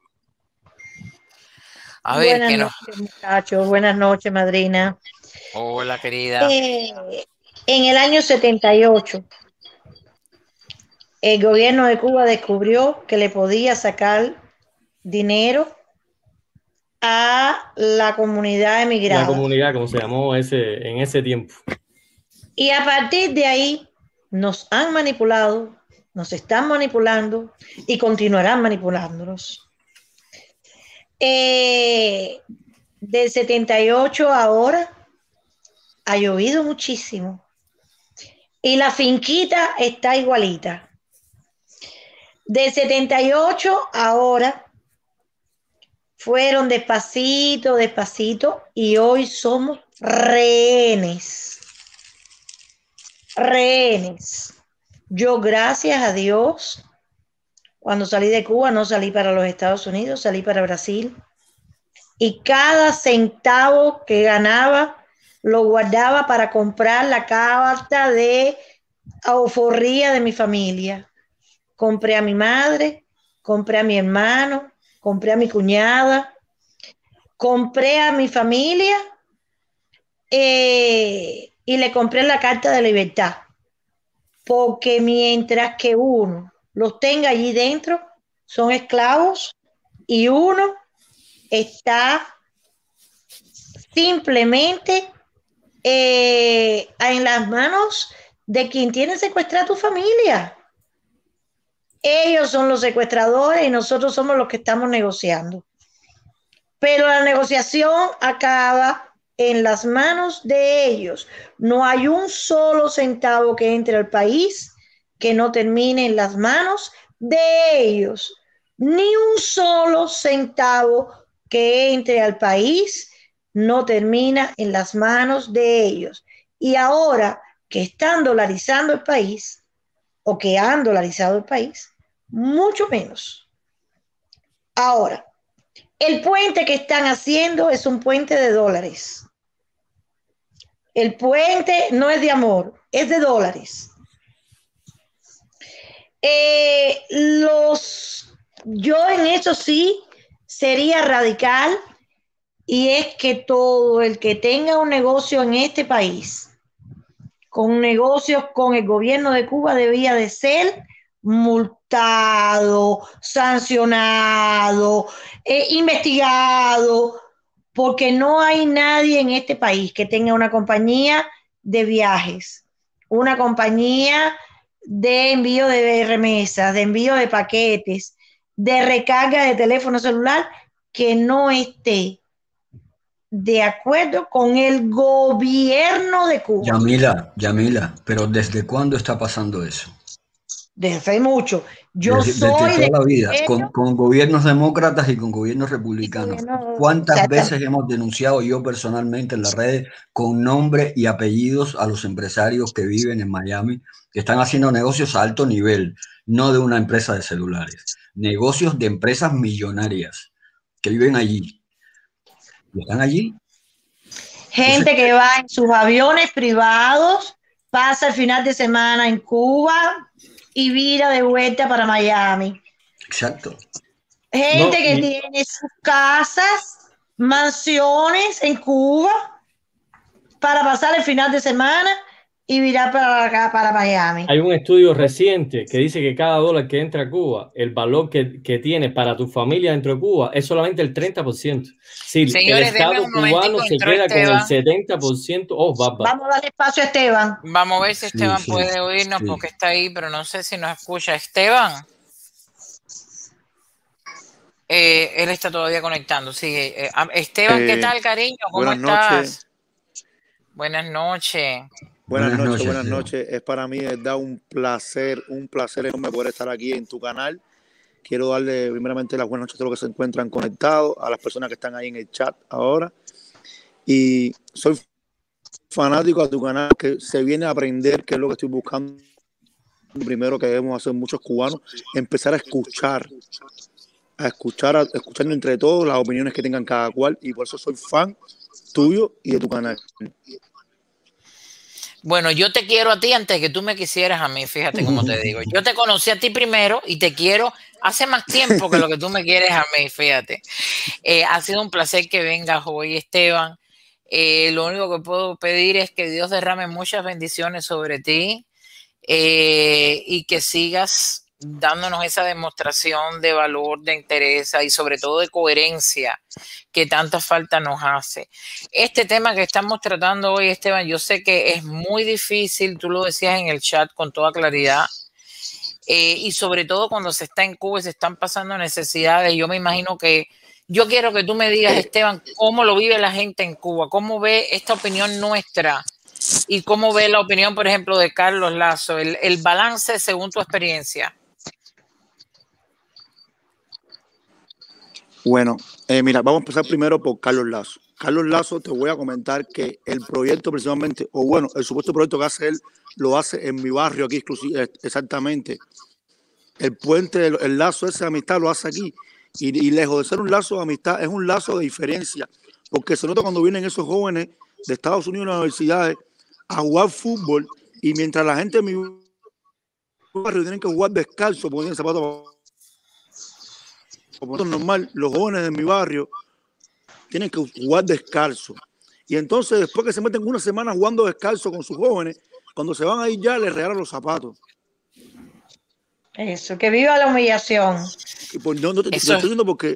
A ver, Buenas que no. noches, muchachos. Buenas noches, madrina. Hola, querida. Eh, en el año setenta y ocho, el gobierno de Cuba descubrió que le podía sacar dinero a la comunidad La emigrada. comunidad, como se llamó ese, en ese tiempo. Y a partir de ahí nos han manipulado, nos están manipulando y continuarán manipulándonos. Eh, del setenta y ocho a ahora ha llovido muchísimo y la finquita está igualita. Del setenta y ocho a ahora fueron despacito, despacito y hoy somos rehenes. Rehenes. Yo, gracias a Dios, cuando salí de Cuba no salí para los Estados Unidos, salí para Brasil. Y cada centavo que ganaba lo guardaba para comprar la carta de alforría de mi familia. Compré a mi madre, compré a mi hermano, compré a mi cuñada, compré a mi familia eh, y le compré la carta de libertad. Porque mientras que uno los tenga allí dentro, son esclavos y uno está simplemente eh, en las manos de quien tiene secuestrada tu familia. Ellos son los secuestradores y nosotros somos los que estamos negociando. Pero la negociación acaba en las manos de ellos. No hay un solo centavo que entre al país que no termine en las manos de ellos. Ni un solo centavo que entre al país no termina en las manos de ellos. Y ahora que están dolarizando el país, o que han dolarizado el país, mucho menos. Ahora, el puente que están haciendo es un puente de dólares. El puente no es de amor, es de dólares. Eh, los, yo en eso sí sería radical, y es que todo el que tenga un negocio en este país, con negocios con el gobierno de Cuba, debía de ser multado, sancionado, eh, investigado, porque no hay nadie en este país que tenga una compañía de viajes, una compañía de envío de remesas, de envío de paquetes, de recarga de teléfono celular, que no esté de acuerdo con el gobierno de Cuba. Yamila, Yamila, pero ¿desde cuándo está pasando eso? Desde hace mucho. Yo Desde, soy desde toda de la vida, con, con gobiernos demócratas y con gobiernos republicanos. ¿Cuántas veces hemos denunciado yo personalmente en las redes con nombre y apellidos a los empresarios que viven en Miami, que están haciendo negocios a alto nivel, no de una empresa de celulares, negocios de empresas millonarias que viven allí? ¿Y están allí? Gente que va en sus aviones privados, pasa el final de semana en Cuba y vira de vuelta para Miami. Exacto. Gente No, que y- tiene sus casas, mansiones en Cuba para pasar el final de semana y virar para acá, para Miami. Hay un estudio reciente que dice que cada dólar que entra a Cuba, el valor que, que tiene para tu familia dentro de Cuba es solamente el treinta por ciento. Si Señores, el Estado denme un momentico, cubano se entró queda con el Esteban. setenta por ciento, oh, bárbaro. Vamos a darle espacio a Esteban. Vamos a ver si Esteban sí, puede oírnos sí. porque está ahí, pero no sé si nos escucha. Esteban. Eh, él está todavía conectando. Sigue. Eh, Esteban, ¿qué Eh, tal, cariño? ¿Cómo buenas estás? noches. Buenas noches. Buenas, Buenas noches, noches, buenas Leo. noches. Es para mí, es da un placer, un placer enorme poder estar aquí en tu canal. Quiero darle primeramente las buenas noches a todos los que se encuentran conectados, a las personas que están ahí en el chat ahora. Y soy fanático de tu canal, que se viene a aprender, que es lo que estoy buscando. Primero que debemos hacer muchos cubanos, empezar a escuchar, a escuchar, a, escuchando entre todos las opiniones que tengan cada cual. Y por eso soy fan tuyo y de tu canal. Bueno, yo te quiero a ti antes de que tú me quisieras a mí, fíjate cómo te digo. Yo te conocí a ti primero y te quiero hace más tiempo que lo que tú me quieres a mí, fíjate. Eh, ha sido un placer que vengas hoy, Esteban. Eh, lo único que puedo pedir es que Dios derrame muchas bendiciones sobre ti eh, y que sigas dándonos esa demostración de valor, de interés y sobre todo de coherencia que tanta falta nos hace. Este tema que estamos tratando hoy, Esteban, yo sé que es muy difícil, tú lo decías en el chat con toda claridad, eh, y sobre todo cuando se está en Cuba y se están pasando necesidades. Yo me imagino que, yo quiero que tú me digas, Esteban, cómo lo vive la gente en Cuba, cómo ve esta opinión nuestra y cómo ve la opinión, por ejemplo, de Carlos Lazo, el, el balance según tu experiencia. Bueno, eh, mira, vamos a empezar primero por Carlos Lazo. Carlos Lazo, te voy a comentar que el proyecto principalmente, o bueno, el supuesto proyecto que hace él, lo hace en mi barrio aquí exclusivo, exactamente. El puente, el, el lazo ese de amistad lo hace aquí. Y, y lejos de ser un lazo de amistad, es un lazo de diferencia. Porque se nota cuando vienen esos jóvenes de Estados Unidos en las universidades a jugar fútbol, y mientras la gente en mi barrio tienen que jugar descalzo porque tienen zapatos como normal, los jóvenes de mi barrio tienen que jugar descalzo. Y entonces después que se meten una semana jugando descalzo con sus jóvenes, cuando se van a ir ya les regalan los zapatos. Eso, que viva la humillación. Y por, no, no te, te estoy diciendo porque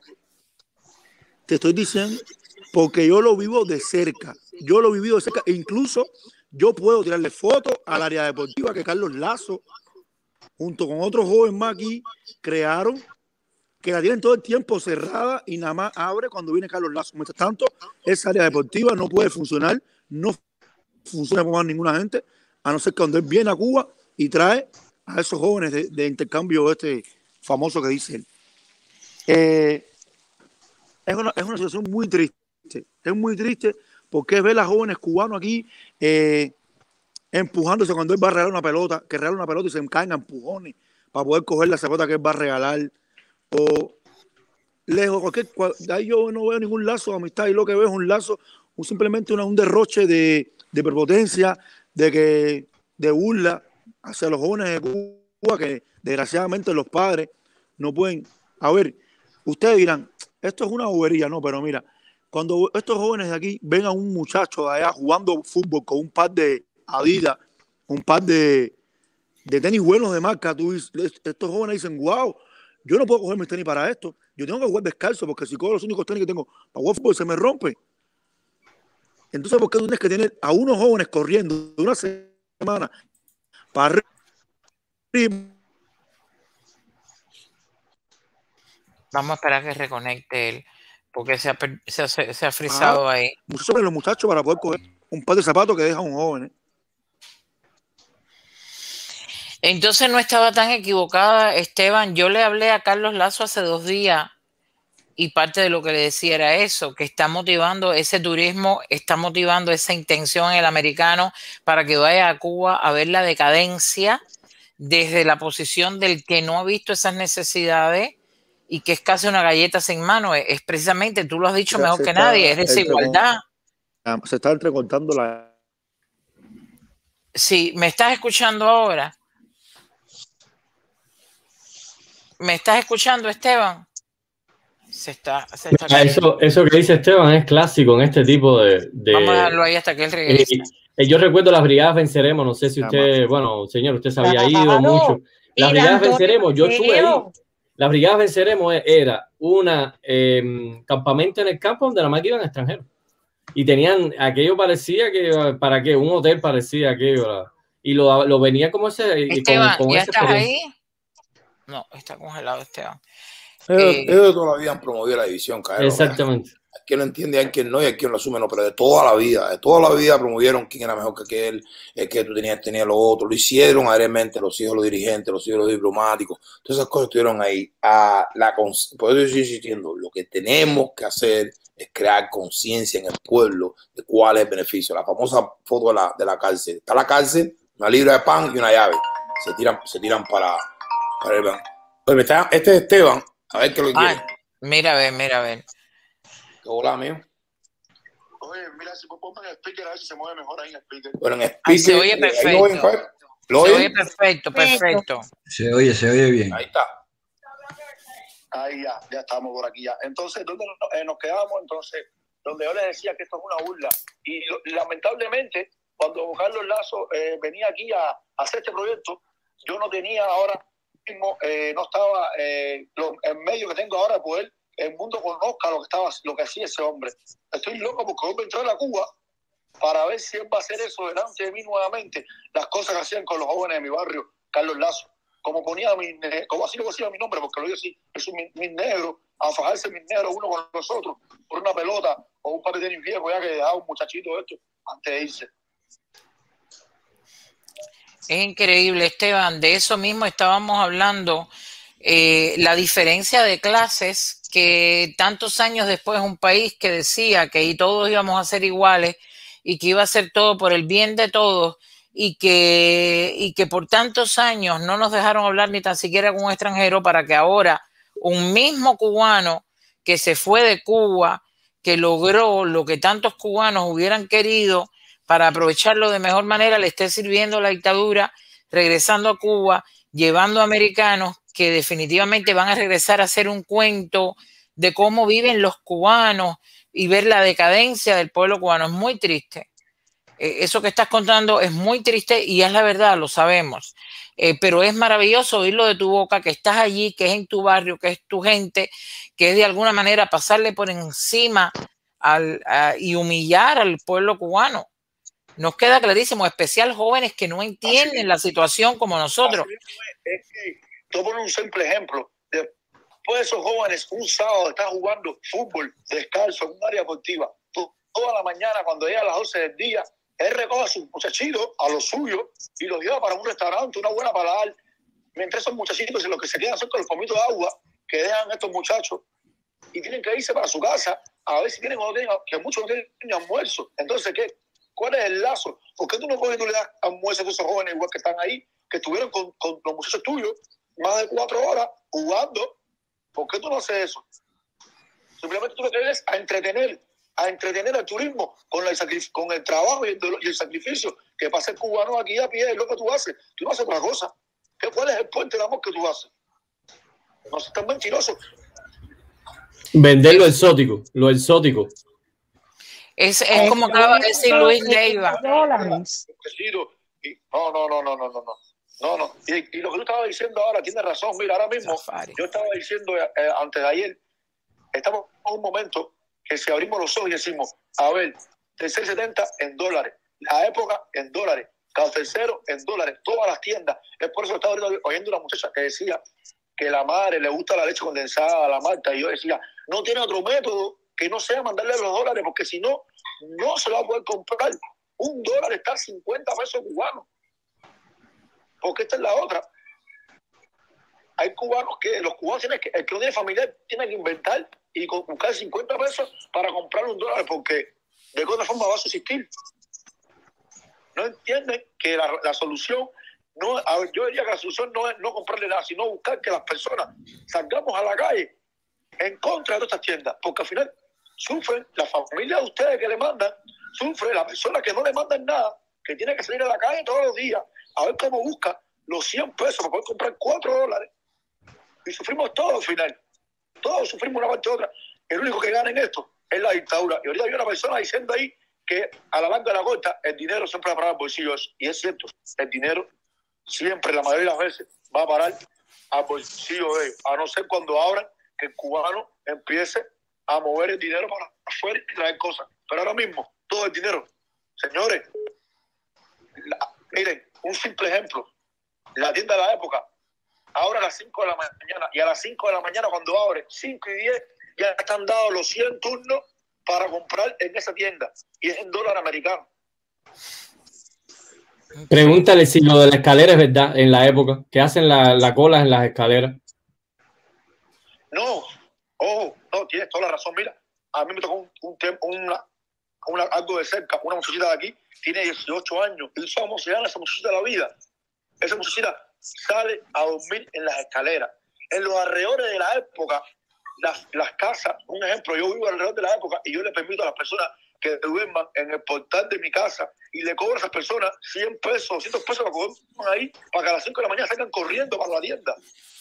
te estoy diciendo porque yo lo vivo de cerca. Yo lo he vivido de cerca e incluso yo puedo tirarle fotos al área deportiva que Carlos Lazo, junto con otros jóvenes más aquí, crearon, que la tienen todo el tiempo cerrada y nada más abre cuando viene Carlos Lazo. Mientras tanto, esa área deportiva no puede funcionar, no funciona con más ninguna gente, a no ser que cuando él viene a Cuba y trae a esos jóvenes de, de intercambio este famoso que dice él. Eh, es, una, es una situación muy triste, es muy triste porque es ver a jóvenes cubanos aquí eh, empujándose cuando él va a regalar una pelota, que regala una pelota y se caen a empujones para poder coger la pelota que él va a regalar, o lejos, cualquier, de ahí yo no veo ningún lazo de amistad, y lo que veo es un lazo, un, simplemente una, un derroche de, de prepotencia, de, que, de burla hacia los jóvenes de Cuba, que desgraciadamente los padres no pueden. A ver, ustedes dirán, esto es una bobería, no, pero mira, cuando estos jóvenes de aquí ven a un muchacho de allá jugando fútbol con un par de Adidas, un par de, de tenis buenos de marca, tú, estos jóvenes dicen, wow, yo no puedo coger mis tenis para esto, yo tengo que jugar descalzo porque si cojo los únicos tenis que tengo para jugar fútbol se me rompe. Entonces, ¿por qué tú tienes que tener a unos jóvenes corriendo de una semana para arriba? Vamos a esperar que reconecte él, porque se ha, se ha, se ha frisado ah, ahí. Sobre los muchachos para poder coger un par de zapatos que deja un joven. ¿eh? Entonces no estaba tan equivocada, Esteban. Yo le hablé a Carlos Lazo hace dos días y parte de lo que le decía era eso, que está motivando ese turismo, está motivando esa intención en el americano para que vaya a Cuba a ver la decadencia desde la posición del que no ha visto esas necesidades y que es casi una galleta sin mano. Es precisamente, tú lo has dicho mejor que nadie, es desigualdad. Se está entrecortando la... Sí, ¿me estás escuchando ahora? ¿Me estás escuchando, Esteban? Se está, se está eso, eso que dice Esteban es clásico en este tipo de... de Vamos a dejarlo ahí hasta que él regrese. Eh, yo recuerdo las brigadas venceremos, no sé si usted, bueno, señor, usted se había ido Claro. mucho. Las Mira, brigadas Antonio, venceremos, yo estuve ahí. Leo. Las brigadas venceremos era una eh, campamento en el campo donde la más iban extranjeros. Y tenían, aquello parecía que, ¿para qué? Un hotel parecía aquello. Y lo, lo venía como ese... Esteban, con, con ¿ya esa estás ahí? experiencia. No, está congelado, Esteban. Ellos, Eh, ellos de toda la vida han promovido la división, Caero. Exactamente. Hay quien lo entiende, hay quien no, y hay quien lo asume, no, pero de toda la vida, de toda la vida promovieron quién era mejor que aquel, el que tú tenías, tenía lo otro, lo hicieron alegremente los hijos de los dirigentes, los hijos de los diplomáticos, todas esas cosas estuvieron ahí. A la, por eso yo estoy insistiendo, lo que tenemos que hacer es crear conciencia en el pueblo de cuál es el beneficio. La famosa foto de la, de la cárcel, está la cárcel, una libra de pan y una llave, se tiran, se tiran para, para el banco. Este es Esteban, a ver qué lo quiere. Mira a ver, mira a ver. Hola, mío. Oye, mira, si ponme en el speaker, a ver si se mueve mejor ahí en el speaker. Bueno, en speaker. Ay, se oye perfecto. ¿Lo se oyen? oye perfecto, perfecto. Se oye, se oye bien. Ahí está. Ahí ya, ya estamos por aquí ya. Entonces, ¿dónde nos, eh, nos quedamos? Entonces, donde yo les decía que esto es una burla. Y, lo, y lamentablemente, cuando Carlos Lazo eh, venía aquí a, a hacer este proyecto, yo no tenía ahora mismo, eh, no estaba eh, lo, en medio que tengo ahora de poder el mundo conozca lo que estaba, lo que hacía ese hombre. Estoy loco porque voy a entrar a Cuba para ver si él va a hacer eso delante de mí nuevamente, las cosas que hacían con los jóvenes de mi barrio, Carlos Lazo, como ponía mi, como así lo decía mi nombre, porque lo digo así, es un mis negros, a fajarse mis negros uno con los otros, por una pelota o un par de tenis viejos ya que dejaba un muchachito esto antes de irse. Es increíble, Esteban, de eso mismo estábamos hablando, eh, la diferencia de clases, que tantos años después un país que decía que todos íbamos a ser iguales y que iba a ser todo por el bien de todos y que, y que por tantos años no nos dejaron hablar ni tan siquiera con un extranjero, para que ahora un mismo cubano que se fue de Cuba, que logró lo que tantos cubanos hubieran querido para aprovecharlo de mejor manera, le esté sirviendo la dictadura, regresando a Cuba, llevando americanos que definitivamente van a regresar a hacer un cuento de cómo viven los cubanos y ver la decadencia del pueblo cubano. Es muy triste. Eh, eso que estás contando es muy triste y es la verdad, lo sabemos. Eh, pero es maravilloso oírlo de tu boca, que estás allí, que es en tu barrio, que es tu gente, que es de alguna manera pasarle por encima al, a, y humillar al pueblo cubano. Nos queda clarísimo, especial jóvenes que no entienden la situación como nosotros. Es que, te voy a poner un simple ejemplo. Después de esos jóvenes, un sábado están jugando fútbol descalzo en un área deportiva. Toda la mañana, cuando llega a las doce del día, él recoge a sus muchachitos, a los suyos, y los lleva para un restaurante, una buena paladar. Mientras esos muchachitos y lo que se quedan son con los pomitos de agua que dejan estos muchachos y tienen que irse para su casa a ver si tienen o no tienen, que muchos no tienen ni almuerzo. Entonces, ¿qué? ¿Cuál es el lazo? ¿Por qué tú no coges y tú le das almuerzo a esos jóvenes igual que están ahí, que estuvieron con, con los muchachos tuyos más de cuatro horas jugando? ¿Por qué tú no haces eso? Simplemente tú lo que quieres a entretener, a entretener al turismo con el, con el trabajo y el, y el sacrificio que pasa el cubano aquí a pie, es lo que tú haces. Tú no haces otra cosa. ¿Qué, ¿Cuál es el puente de amor que tú haces? No seas tan mentiroso. Vender lo exótico, lo exótico. Es, es como acaba de decir Luis Leiva. No, no, no, no, no, no, no. No, no. Y, y lo que tú estabas diciendo ahora, tienes razón. Mira, ahora mismo, Safari. Yo estaba diciendo eh, antes de ayer, estamos en un momento que si abrimos los ojos y decimos, a ver, tercer setenta en dólares, la época en dólares, cada tercero en dólares, todas las tiendas. Es por eso que estaba oyendo una muchacha que decía que la madre le gusta la leche condensada a la Marta, y yo decía, no tiene otro método que no sea mandarle los dólares, porque si no, no se lo va a poder comprar. Un dólar está a cincuenta pesos cubanos. Porque esta es la otra. Hay cubanos que, los cubanos tienen que, el que no tiene familiar tiene que inventar y buscar cincuenta pesos para comprar un dólar, porque de alguna forma va a subsistir. No entienden que la, la solución, no, a ver, yo diría que la solución no es no comprarle nada, sino buscar que las personas salgamos a la calle en contra de todas estas tiendas, porque al final sufren la familia de ustedes que le mandan, sufre la persona que no le mandan nada, que tiene que salir a la calle todos los días a ver cómo busca los cien pesos para poder comprar cuatro dólares. Y sufrimos todos al final. Todos sufrimos una parte u otra. El único que gana en esto es la dictadura. Y ahorita hay una persona diciendo ahí que a la larga de la corta el dinero siempre va a parar al bolsillo. Y es cierto, el dinero siempre, la mayoría de las veces, va a parar al bolsillo de ellos. A no ser cuando abran que el cubano empiece a mover el dinero para afuera y traer cosas. Pero ahora mismo, todo el dinero. Señores, la, miren, un simple ejemplo. La tienda de la época, ahora a las cinco de la mañana, y a las cinco de la mañana cuando abre, cinco y diez, ya están dados los cien turnos para comprar en esa tienda. Y es en dólar americano. Pregúntale si lo de la escalera es verdad en la época, que hacen la, la cola en las escaleras. No, ojo, no, tienes toda la razón. Mira, a mí me tocó un, un, una, una, algo de cerca, una muchachita de aquí, tiene dieciocho años, y somos se llama esa muchachita de la vida. Esa muchachita sale a dormir en las escaleras. En los alrededores de la época, las, las casas, un ejemplo, yo vivo alrededor de la época y yo le permito a las personas que duerman en el portal de mi casa y le cobro a esas personas cien pesos, doscientos pesos para comer ahí, para que a las cinco de la mañana salgan corriendo para la tienda.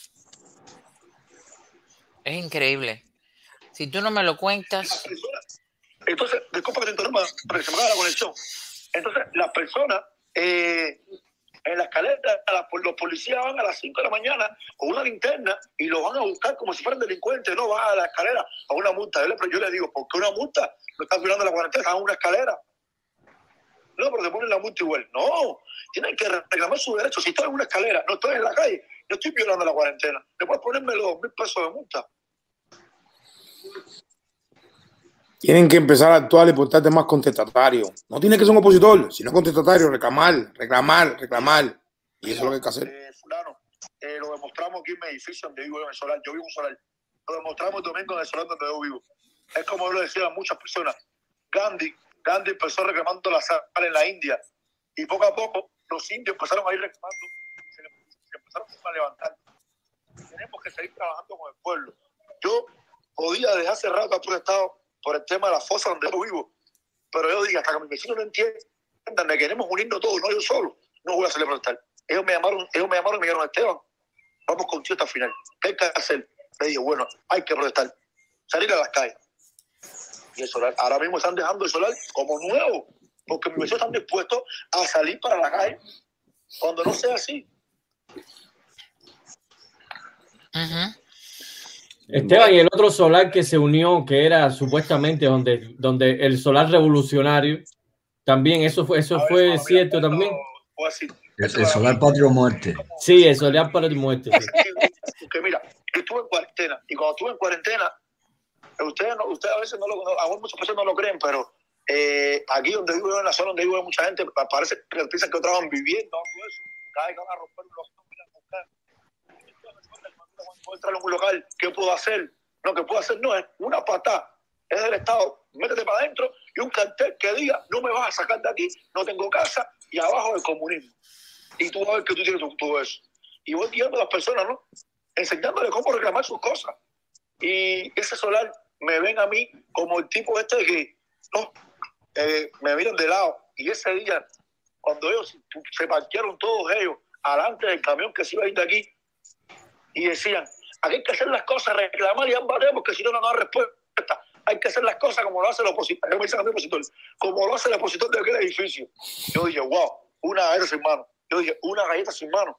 Es increíble. Si tú no me lo cuentas... Entonces, disculpa que te interrumpa, para que se me haga la conexión. Entonces, las personas... Eh, en la escalera, la, los policías van a las cinco de la mañana con una linterna y los van a buscar como si fueran delincuentes. No van a la escalera a una multa. Yo le, yo le digo, ¿por qué una multa? No están violando la cuarentena, a una escalera. No, pero te ponen la multa igual. No, tienen que reclamar sus derechos. Si estoy en una escalera, no estoy en la calle, no estoy violando la cuarentena. Después ponerme los dos mil pesos de multa. Tienen que empezar a actuar y portarte más contestatario. No tiene que ser un opositor, sino contestatario, reclamar, reclamar, reclamar. Y eso es lo que hay que hacer. Eh, fulano, eh, lo demostramos aquí en mi edificio donde vivo, en el solar. Yo vivo en un solar. Lo demostramos el domingo en el solar donde yo vivo. Es como yo lo decía a muchas personas. Gandhi, Gandhi empezó reclamando la sal en la India. Y poco a poco los indios empezaron a ir reclamando. Se, se empezaron a levantar. Tenemos que seguir trabajando con el pueblo. Yo podía desde hace rato haber protestado por el tema de la fosa donde yo vivo. Pero yo dije, hasta que mis vecinos no entiendan que queremos unirnos todos, no yo solo, no voy a salir a protestar. Ellos me llamaron, ellos me llamaron y me dijeron, Esteban, vamos contigo hasta el final. ¿Qué hay que hacer? Le dije, bueno, hay que protestar, salir a las calles. Y el solar, ahora mismo están dejando el solar como nuevo, porque mis vecinos están dispuestos a salir para la calle cuando no sea así. Uh-huh. Esteban, y el otro solar que se unió, que era supuestamente donde, donde el solar revolucionario, también eso fue, eso fue ver, cierto mira, también. El, el solar Patria o Muerte. Sí, el solar Patria o Muerte. Sí. Porque mira, yo estuve en cuarentena, y cuando estuve en cuarentena, ustedes, no, ustedes a veces no lo, no, muchas personas no lo creen, pero eh, aquí donde vivo, en la zona donde vivo, hay mucha gente, parece que piensan que estaban viviendo algo de eso. Cada vez que van a romper los puedo entrar en un local, ¿qué puedo hacer? Lo que puedo hacer no es una patada, es del Estado, métete para adentro y un cartel que diga, no me vas a sacar de aquí, no tengo casa, y abajo el comunismo. Y tú vas a ver que tú tienes todo eso. Y voy guiando a las personas, ¿no? Enseñándoles cómo reclamar sus cosas. Y ese solar me ven a mí como el tipo este de que, no, eh, me miran de lado. Y ese día, cuando ellos se parquearon todos ellos, alante del camión que se iba a ir de aquí, y decían, aquí hay que hacer las cosas, reclamar y ambatar, porque si no, no hay respuesta. Hay que hacer las cosas como lo hace el opositor, me dicen a mí, opositor, como lo hace el opositor de aquel edificio. Yo dije, wow, una galleta sin mano. Yo dije, una galleta sin mano.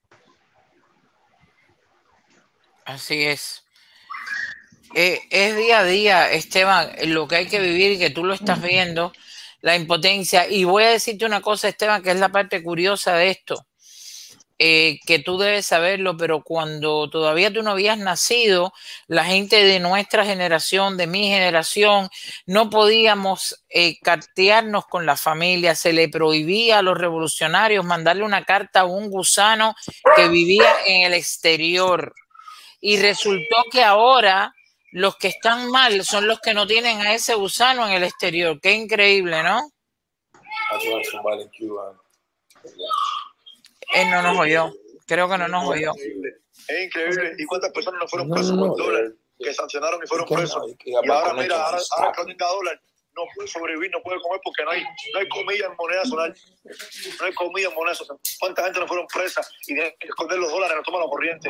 Así es. Eh, es día a día, Esteban, lo que hay que vivir y que tú lo estás viendo, la impotencia. Y voy a decirte una cosa, Esteban, que es la parte curiosa de esto. Eh, que tú debes saberlo, pero cuando todavía tú no habías nacido, la gente de nuestra generación, de mi generación, no podíamos eh, cartearnos con la familia, se le prohibía a los revolucionarios mandarle una carta a un gusano que vivía en el exterior. Y resultó que ahora los que están mal son los que no tienen a ese gusano en el exterior. Qué increíble, ¿no? Él no nos oyó. Creo que no nos oyó. Es increíble. ¿Y cuántas personas no fueron presos por dólar? Que sancionaron y fueron presos. Y ahora, mira, ahora, ahora que tenga dólar, no puede sobrevivir, no puede comer porque no hay, no hay comida en moneda solar. No hay comida en moneda solar. ¿Cuánta gente no fueron presas y tienen que esconder los dólares, no toman la corriente?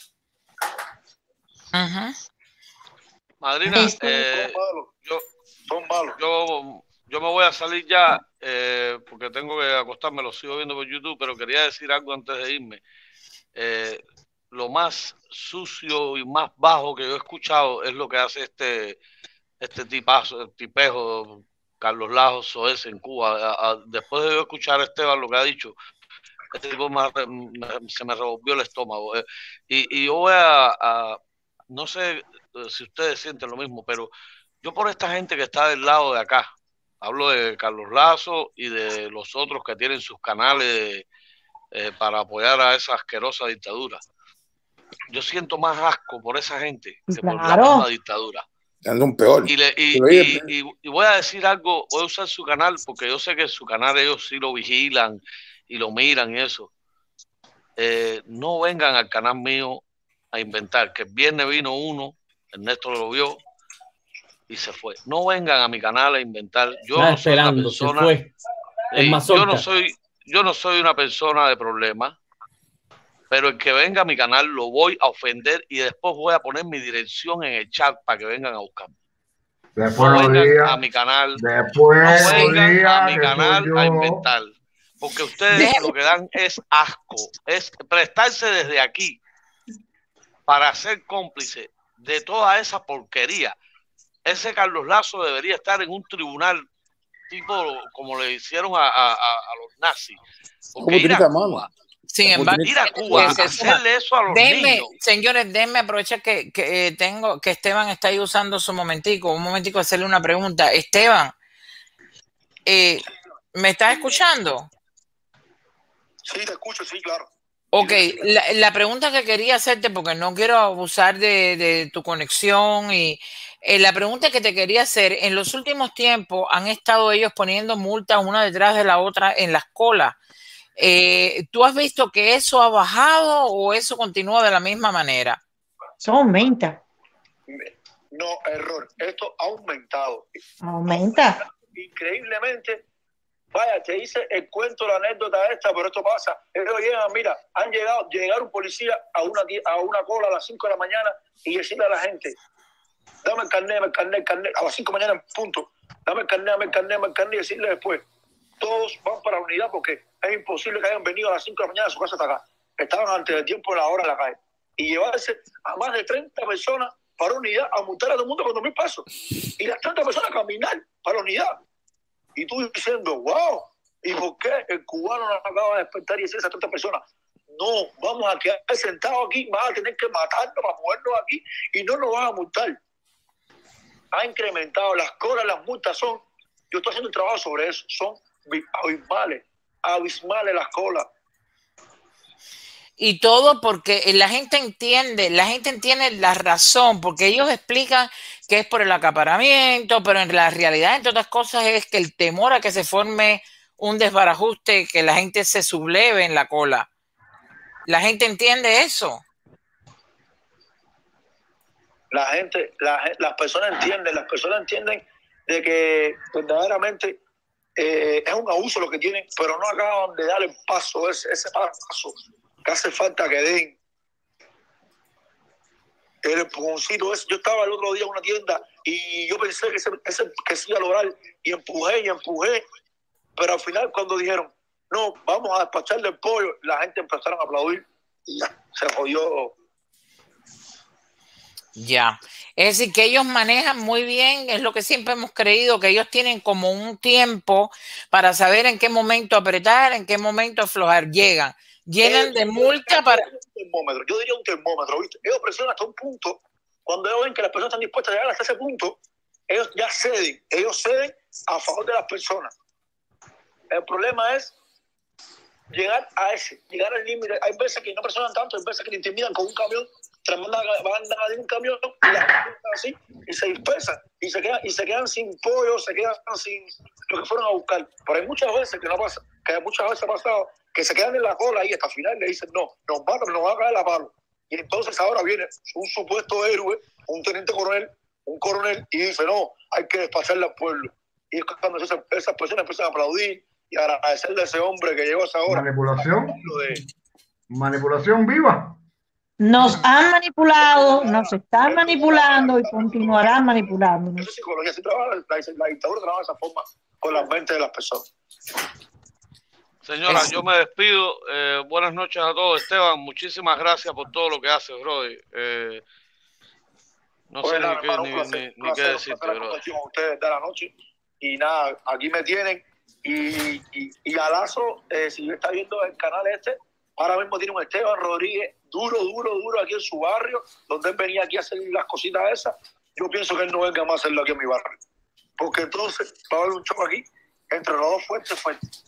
Uh-huh. Madrina, eh, yo, son malos. Yo, yo me voy a salir ya eh, porque tengo que acostarme, lo sigo viendo por YouTube, pero quería decir algo antes de irme. Eh, lo más sucio y más bajo que yo he escuchado es lo que hace este este tipazo, el tipejo Carlos Lazo Soez en Cuba. A, a, después de yo escuchar a Esteban lo que ha dicho, este tipo me, me, se me revolvió el estómago. Eh, y, y yo voy a, a, no sé si ustedes sienten lo mismo, pero yo por esta gente que está del lado de acá, hablo de Carlos Lazo y de los otros que tienen sus canales eh, para apoyar a esa asquerosa dictadura. Yo siento más asco por esa gente que claro. por la misma dictadura. Un peor. Y, le, y, y, y, y voy a decir algo, voy a usar su canal porque yo sé que su canal ellos sí lo vigilan y lo miran y eso. Eh, no vengan al canal mío a inventar, que el viernes vino uno, Ernesto lo vio y se fue. No vengan a mi canal a inventar. Yo Está no soy una persona, se fue. Eh, yo no soy, yo no soy una persona de problemas. Pero el que venga a mi canal lo voy a ofender y después voy a poner mi dirección en el chat para que vengan a buscarme. Después no vengan día, a mi canal, después no vengan día, a mi canal a inventar. Porque ustedes lo que dan es asco, es prestarse desde aquí para ser cómplice de toda esa porquería. Ese Carlos Lazo debería estar en un tribunal tipo como le hicieron a, a, a los nazis. Porque ir a Cuba, Sin embargo, ir a Cuba, hacerle eso a los denme, niños. Señores, denme, aprovecha que, que eh, tengo, que Esteban está ahí usando su momentico, un momentico hacerle una pregunta. Esteban, eh, ¿me estás escuchando? Sí, te escucho, sí, claro. Ok, la, la pregunta que quería hacerte, porque no quiero abusar de, de tu conexión, y eh, la pregunta que te quería hacer, en los últimos tiempos han estado ellos poniendo multas una detrás de la otra en las colas. Eh, ¿Tú has visto que eso ha bajado o eso continúa de la misma manera? Eso aumenta. No, error. Esto ha aumentado. Aumenta. Increíblemente, vaya, te hice el cuento, la anécdota esta, pero esto pasa. Ellos llegan, mira, han llegado, llegaron un policía a una, a una cola a las cinco de la mañana y decirle a la gente, dame el carnet, dame el carnet, el carnet, a las cinco de la mañana en punto, dame el carnet, dame el carnet, dame el carnet, y decirle después, todos van para la unidad porque es imposible que hayan venido a las cinco de la mañana de su casa hasta acá. Estaban antes del tiempo de la hora en la calle. Y llevarse a más de treinta personas para unidad a multar a todo el mundo con dos mil pesos. Y las treinta personas a caminar para la unidad. Y tú diciendo, wow, ¿y por qué el cubano no acaba de despertar y decir a esas treinta personas? No, vamos a quedar sentados aquí, van a tener que matarnos para movernos aquí y no nos van a multar. Ha incrementado las colas, las multas son, yo estoy haciendo un trabajo sobre eso, son abismales, abismales las colas. Y todo porque la gente entiende, la gente entiende la razón, porque ellos explican que es por el acaparamiento, pero en la realidad, entre otras cosas, es que el temor a que se forme un desbarajuste, que la gente se subleve en la cola. La gente entiende eso. La gente, la, las personas entienden, las personas entienden de que verdaderamente eh, es un abuso lo que tienen, pero no acaban de dar el paso, ese, ese paso que hace falta que den. El empujoncito ese. Yo estaba el otro día en una tienda y yo pensé que, ese, ese, que se iba a lograr y empujé y empujé, pero al final cuando dijeron, no, vamos a despacharle el pollo, la gente empezaron a aplaudir y ya, se jodió. Ya, es decir, que ellos manejan muy bien, es lo que siempre hemos creído, que ellos tienen como un tiempo para saber en qué momento apretar, en qué momento aflojar, llegan. Llenan de multa para... Un termómetro, yo diría un termómetro, ¿viste? Ellos presionan hasta un punto, cuando ellos ven que las personas están dispuestas a llegar hasta ese punto, ellos ya ceden, ellos ceden a favor de las personas. El problema es llegar a ese, llegar al límite. Hay veces que no presionan tanto, hay veces que le intimidan con un camión, van a andar en un camión y las así, y se dispersan, y se quedan, y se quedan sin pollo, se quedan sin lo que fueron a buscar. Pero hay muchas veces que no pasa, que muchas veces ha pasado que se quedan en la cola y hasta el final le dicen, no, nos matan, nos van a caer la palo. Y entonces ahora viene un supuesto héroe, un teniente coronel, un coronel, y dice, no, hay que despacharle al pueblo. Y es cuando esas, esas personas empiezan a aplaudir y a agradecerle a ese hombre que llegó a esa hora. Manipulación. De... Manipulación viva. Nos han manipulado, nos están manipulando y continuarán manipulándonos. La psicología sí trabaja, la, la dictadura trabaja de esa forma con las mentes de las personas. Señora, yo me despido. Eh, buenas noches a todos. Esteban, muchísimas gracias por todo lo que haces, Brody. Eh, no sé ni, qué, ni, ni, ni qué decirte, Brody. Ustedes de la noche. Y nada, aquí me tienen. Y, y, y a Lazo, eh, si está viendo el canal este, ahora mismo tiene un Esteban Rodríguez duro, duro, duro aquí en su barrio, donde él venía aquí a hacer las cositas esas. Yo pienso que él no venga más a hacerlo aquí en mi barrio. Porque entonces va a haber un choque aquí entre los dos fuertes, fuertes.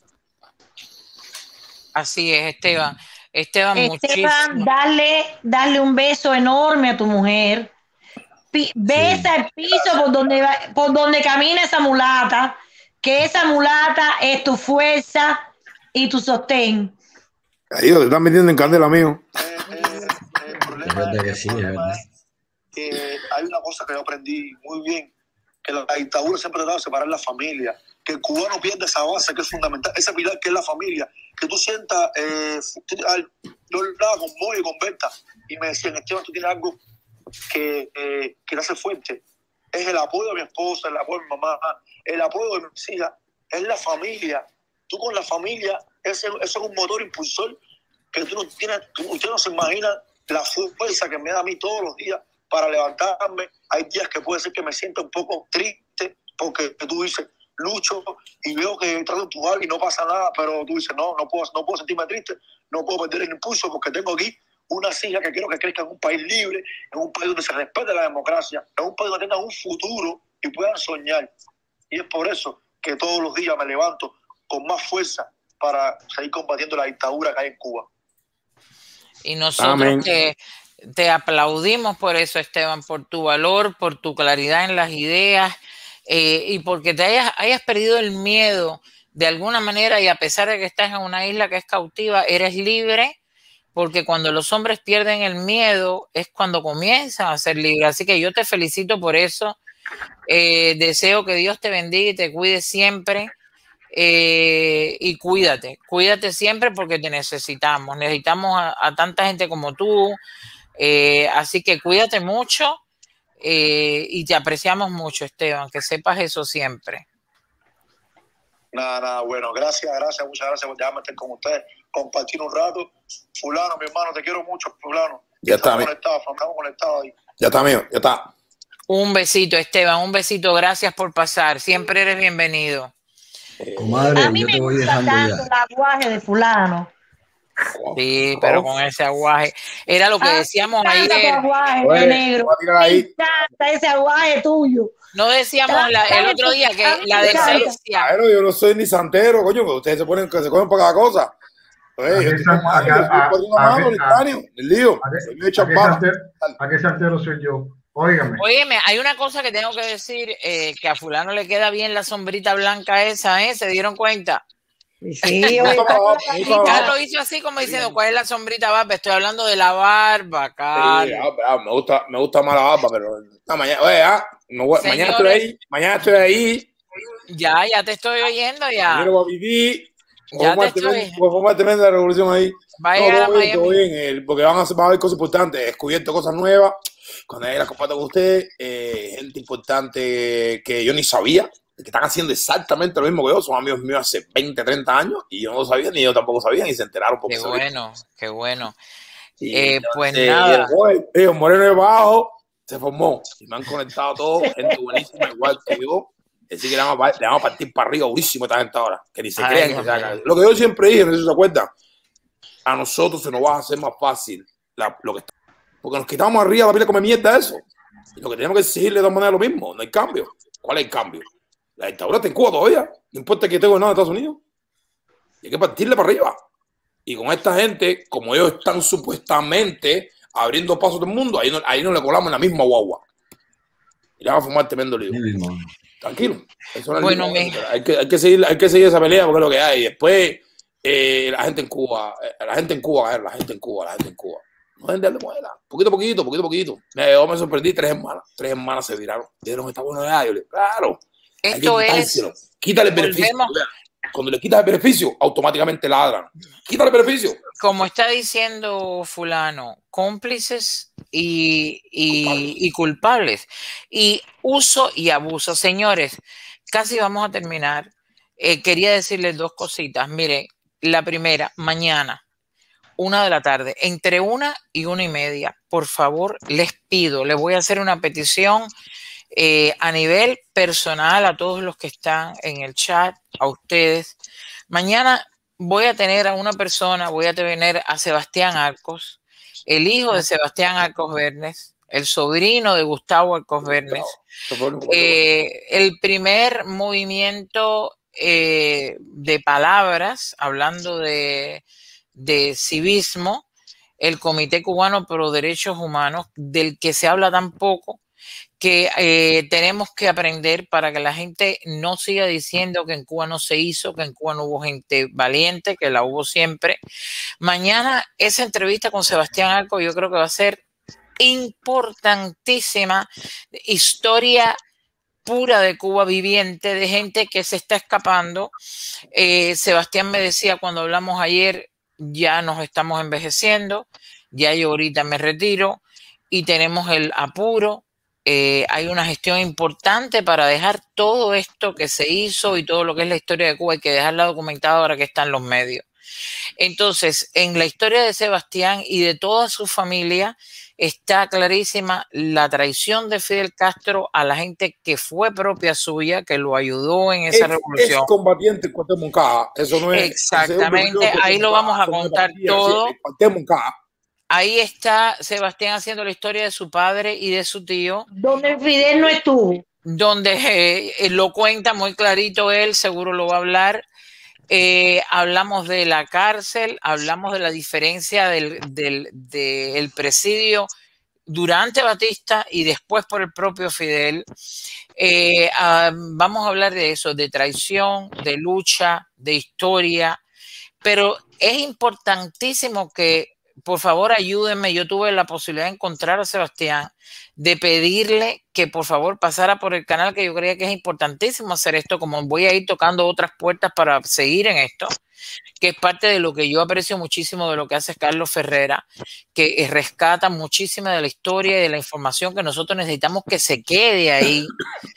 Así es, Esteban. Esteban, Esteban, muchísimo. dale, dale un beso enorme a tu mujer. Pi besa sí. el piso por donde, va, por donde camina esa mulata, que esa mulata es tu fuerza y tu sostén. Ahí te están metiendo en candela, amigo. Eh, eh, el problema es, que sí, el problema es que hay una cosa que yo aprendí muy bien, que la dictadura siempre trataba de separar la familia, que el cubano pierde esa base que es fundamental, ese pilar que es la familia, que tú sientas, eh, yo hablaba con Moy y con Berta, y me decían, Esteban, tú tienes algo que, eh, que te hace fuerte, es el apoyo de mi esposa, el apoyo de mi mamá, el apoyo de mis hijas, es la familia. Tú con la familia, ese, ese es un motor impulsor que tú no tienes, tú, usted no se imagina la fuerza que me da a mí todos los días para levantarme. Hay días que puede ser que me sienta un poco triste porque tú dices, lucho y veo que trato de empujar y no pasa nada, pero tú dices, no, no puedo, no puedo sentirme triste, no puedo perder el impulso porque tengo aquí unas hijas que quiero que crezcan en un país libre, en un país donde se respete la democracia, en un país donde tengan un futuro y puedan soñar. Y es por eso que todos los días me levanto con más fuerza para seguir combatiendo la dictadura que hay en Cuba. Y nosotros te, te aplaudimos por eso, Esteban, por tu valor, por tu claridad en las ideas eh, y porque te hayas, hayas perdido el miedo de alguna manera y a pesar de que estás en una isla que es cautiva, eres libre porque cuando los hombres pierden el miedo es cuando comienzan a ser libres. Así que yo te felicito por eso. Eh, deseo que Dios te bendiga y te cuide siempre. Eh, y cuídate, cuídate siempre porque te necesitamos. Necesitamos a, a tanta gente como tú. Eh, así que cuídate mucho eh, y te apreciamos mucho, Esteban, que sepas eso siempre. Nada, nada, bueno, gracias, gracias, muchas gracias por dejarme estar con ustedes, compartir un rato. Fulano, mi hermano, te quiero mucho, Fulano. Ya está, estamos conectados, estamos conectados ahí. Ya está, mío, ya está. Un besito, Esteban, un besito, gracias por pasar, siempre eres bienvenido. Comadre, A mí yo me te voy gusta dejando tanto ya. el aguaje de fulano. Sí, pero con ese aguaje. Era lo que Ah, decíamos me encanta tu ayer. aguaje Oye, de negro. voy a tirar Me ahí. encanta ese aguaje tuyo. No decíamos la- el otro día que A mí la me encanta. decencia. Claro, yo no soy ni santero, coño, que ustedes se ponen, que se cogen para cada cosa. Oye, yo ¿A qué estoy san- con a Mario, qué- yo soy a- por una a mano, qué- ni a- Canio, el lío. ¿A qué, Soy de a qué chambala. santero, ¿A qué santero soy yo? Óigame. Óyeme, hay una cosa que tengo que decir, eh, que a fulano le queda bien la sombrita blanca esa, ¿eh? ¿Se dieron cuenta? Sí, Me oye, gusta Carlos, más, me gusta más. Carlos hizo así como diciendo, ¿cuál es la sombrita barba? Estoy hablando de la barba, Sí, Carlos. ah, ah, me gusta, me gusta más la barba, pero no, mañana, oye, ah, no voy- mañana estoy Señores. ahí, mañana estoy ahí, Ya, ya te estoy oyendo ya. mañana voy a vivir, Ya vamos te a tener, estoy. vamos a tener la revolución ahí. Va a No, llegar a todo bien, todo Miami. bien, el- porque van a, van a haber cosas importantes, he descubierto cosas nuevas, cuando ahí las comparto con ustedes, eh, gente importante que yo ni sabía, que están haciendo exactamente lo mismo que yo, son amigos míos hace veinte, treinta años, y yo no lo sabía, ni ellos tampoco sabían, y se enteraron porque Qué se bueno, qué bueno. Y Eh, pues entonces, nada. oye, digo, Moreno de Bajo se formó y me han conectado todos, gente buenísima, igual que yo. Así que le vamos, a, le vamos a partir para arriba durísimo a esta gente ahora, que ni se Ay, crean. Dios Que se mío. haga. Lo que yo siempre dije, no sé si se acuerdan, a nosotros se nos va a hacer más fácil la- lo que está. Porque nos quitamos arriba la pila come mierda eso. Y lo que tenemos que exigirle de todas maneras es lo mismo, no hay cambio. ¿Cuál es el cambio? La dictadura está en Cuba todavía, no importa que esté gobernado en Estados Unidos. Y hay que partirle para arriba. Y con esta gente, como ellos están supuestamente abriendo paso a todo el mundo, ahí no, ahí no le colamos en la misma guagua. Y le vamos a fumar tremendo lío. Tranquilo. Eso no es Bueno, lío, mi- hay, que, hay, que seguir, hay que seguir esa pelea porque es lo que hay. Y después, eh, la gente en Cuba, eh, la gente en Cuba, a ver, la gente en Cuba, la gente en Cuba. No deben darle muela. Poquito a poquito, poquito a poquito. Mira, yo me sorprendí, tres hermanas. Tres hermanas se viraron. Dijeron, está bueno ya. Yo le claro. Hay que Esto es. quitárselo. Quítale el beneficio. Volvemos. Cuando le quitas el beneficio, automáticamente ladran. Quítale el beneficio. Como está diciendo fulano, cómplices y, y- y culpables. Y uso y abuso. Señores, casi vamos a terminar. Eh, quería decirles dos cositas. Mire, la primera, mañana, una de la tarde, entre una y una y media, por favor, les pido, les voy a hacer una petición eh, a nivel personal a todos los que están en el chat, a ustedes. Mañana voy a tener a una persona, voy a tener a Sebastián Arcos, el hijo de Sebastián Arcos Bernes, el sobrino de Gustavo Arcos Bernes, eh, el primer movimiento eh, de palabras, hablando de, de civismo, el Comité Cubano Pro Derechos Humanos, del que se habla tan poco, que eh, tenemos que aprender para que la gente no siga diciendo que en Cuba no se hizo, que en Cuba no hubo gente valiente, que la hubo siempre. Mañana esa entrevista con Sebastián Arco yo creo que va a ser importantísima, historia pura de Cuba viviente, de gente que se está escapando. Eh, Sebastián me decía cuando hablamos ayer, ya nos estamos envejeciendo, ya yo ahorita me retiro y tenemos el apuro. Eh, hay una gestión importante para dejar todo esto que se hizo y todo lo que es la historia de Cuba, hay que dejarla documentada ahora que está en los medios. Entonces, en la historia de Sebastián y de toda su familia está clarísima la traición de Fidel Castro a la gente que fue propia suya, que lo ayudó en esa Es, revolución. es combatiente en Cuartel Moncada. Eso no es. Exactamente, ahí lo vamos a contar todo. Cuartel Moncada. Ahí está Sebastián haciendo la historia de su padre y de su tío. Donde Fidel no estuvo. Donde eh, lo cuenta muy clarito él, seguro lo va a hablar. Eh, hablamos de la cárcel, hablamos de la diferencia del, del, del presidio durante Batista y después por el propio Fidel. Eh, uh, vamos a hablar de eso, de traición, de lucha, de historia, pero es importantísimo que por favor ayúdenme. Yo tuve la posibilidad de encontrar a Sebastián, de pedirle que por favor pasara por el canal, que yo creía que es importantísimo hacer esto, como voy a ir tocando otras puertas para seguir en esto, que es parte de lo que yo aprecio muchísimo de lo que hace Carlos Ferrera, que rescata muchísima de la historia y de la información que nosotros necesitamos que se quede ahí.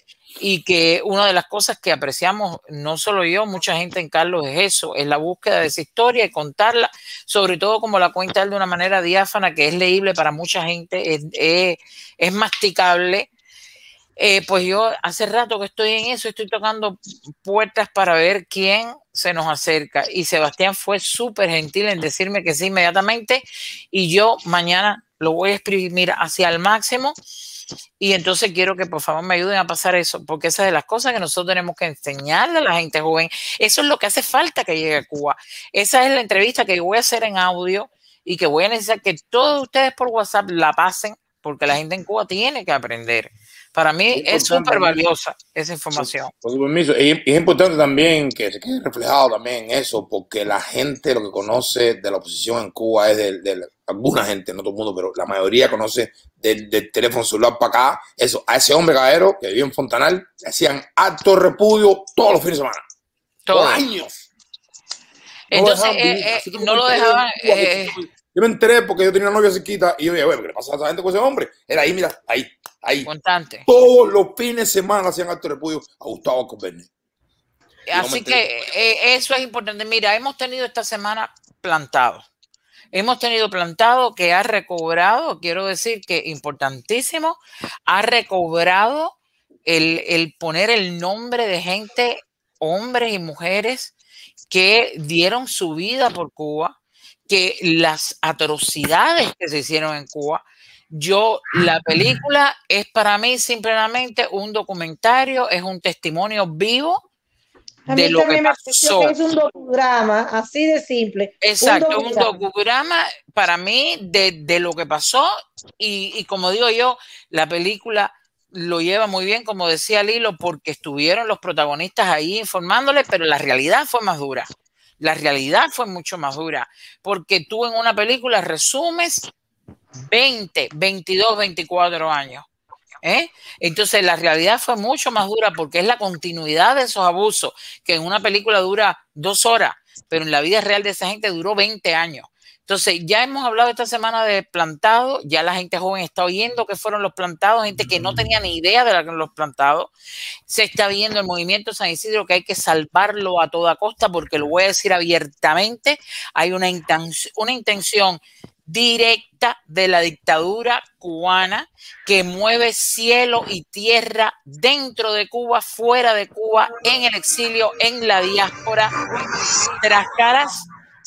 Y que una de las cosas que apreciamos, no solo yo, mucha gente en Carlos, es eso, es la búsqueda de esa historia y contarla, sobre todo como la cuenta él de una manera diáfana, que es leíble para mucha gente, es, es, es masticable. Eh, pues yo hace rato que estoy en eso, estoy tocando puertas para ver quién se nos acerca. Y Sebastián fue súper gentil en decirme que sí inmediatamente, y yo mañana lo voy a exprimir hacia el máximo. Y entonces quiero que por favor me ayuden a pasar eso, porque esa es de las cosas que nosotros tenemos que enseñarle a la gente joven. Eso es lo que hace falta que llegue a Cuba. Esa es la entrevista que yo voy a hacer en audio y que voy a necesitar que todos ustedes por WhatsApp la pasen, porque la gente en Cuba tiene que aprender. Para mí es súper valiosa esa información. Con su permiso. Y es importante también que se quede reflejado también en eso, porque la gente lo que conoce de la oposición en Cuba es de, de alguna gente, no todo el mundo, pero la mayoría conoce del, del teléfono celular para acá. Eso, a ese hombre caballero que vivía en Fontanal, le hacían acto de repudio todos los fines de semana. Todos Por años. Entonces, no, eh, eh, no lo dejaban... Eh, yo me enteré porque yo tenía una novia cerquita y yo dije, güey, ¿qué le pasa a esa gente con ese hombre? Era ahí, mira, ahí, ahí. Constante. Todos los fines de semana hacían acto de repudio a Gustavo Alcobenni. Así que eh, eso es importante. Mira, hemos tenido esta semana plantado. Hemos tenido plantado que ha recobrado, quiero decir que importantísimo, ha recobrado el, el poner el nombre de gente, hombres y mujeres que dieron su vida por Cuba, que las atrocidades que se hicieron en Cuba. Yo, la película es para mí simplemente un documentario, es un testimonio vivo de lo que pasó. Que es un docudrama, así de simple. Exacto, un docudrama, un docudrama para mí de, de lo que pasó y, y como digo yo, la película lo lleva muy bien, como decía Lilo, porque estuvieron los protagonistas ahí informándoles, pero la realidad fue más dura. La realidad fue mucho más dura, porque tú en una película resumes veinte, veintidós, veinticuatro años. ¿Eh? Entonces la realidad fue mucho más dura porque es la continuidad de esos abusos, que en una película dura dos horas, pero en la vida real de esa gente duró veinte años. Entonces ya hemos hablado esta semana de plantados, ya la gente joven está oyendo que fueron los plantados, gente que no tenía ni idea de los plantados. Se está viendo el movimiento San Isidro, que hay que salvarlo a toda costa, porque lo voy a decir abiertamente, hay una, intención, una intención directa de la dictadura cubana que mueve cielo y tierra dentro de Cuba, fuera de Cuba, en el exilio, en la diáspora, tras caras,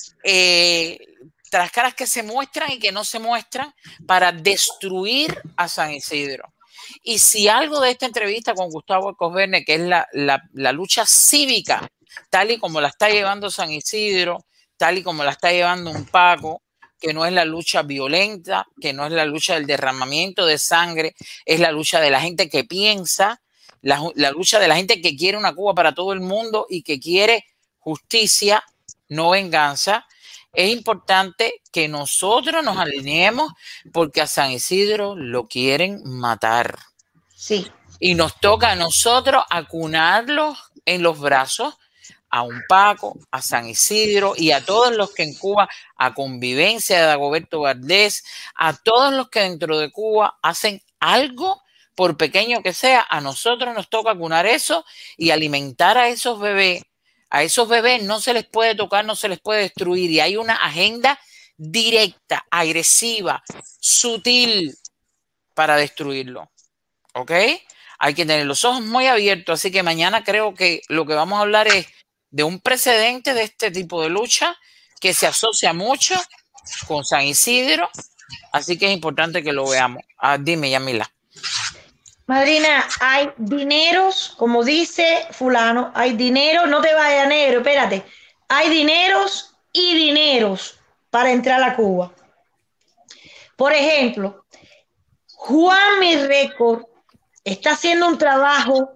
eh, tras caras que se muestran y que no se muestran para destruir a San Isidro. Y si algo de esta entrevista con Gustavo Alcobenni, que es la, la, la lucha cívica, tal y como la está llevando San Isidro, tal y como la está llevando un Paco, que no es la lucha violenta, que no es la lucha del derramamiento de sangre, es la lucha de la gente que piensa, la, la lucha de la gente que quiere una Cuba para todo el mundo y que quiere justicia, no venganza. Es importante que nosotros nos alineemos porque a San Isidro lo quieren matar. Sí. Y nos toca a nosotros acunarlo en los brazos, a un Paco, a San Isidro y a todos los que en Cuba, a Convivencia de Dagoberto Valdés, a todos los que dentro de Cuba hacen algo, por pequeño que sea, a nosotros nos toca acunar eso y alimentar a esos bebés. A esos bebés no se les puede tocar, no se les puede destruir y hay una agenda directa, agresiva, sutil para destruirlo. ¿Ok? Hay que tener los ojos muy abiertos, así que mañana creo que lo que vamos a hablar es de un precedente de este tipo de lucha que se asocia mucho con San Isidro, así que es importante que lo veamos. Ah, dime, Yamila. Madrina, hay dineros, como dice fulano, hay dinero, no te vayas negro, espérate, hay dineros y dineros para entrar a Cuba. Por ejemplo, Juan Mi Récord está haciendo un trabajo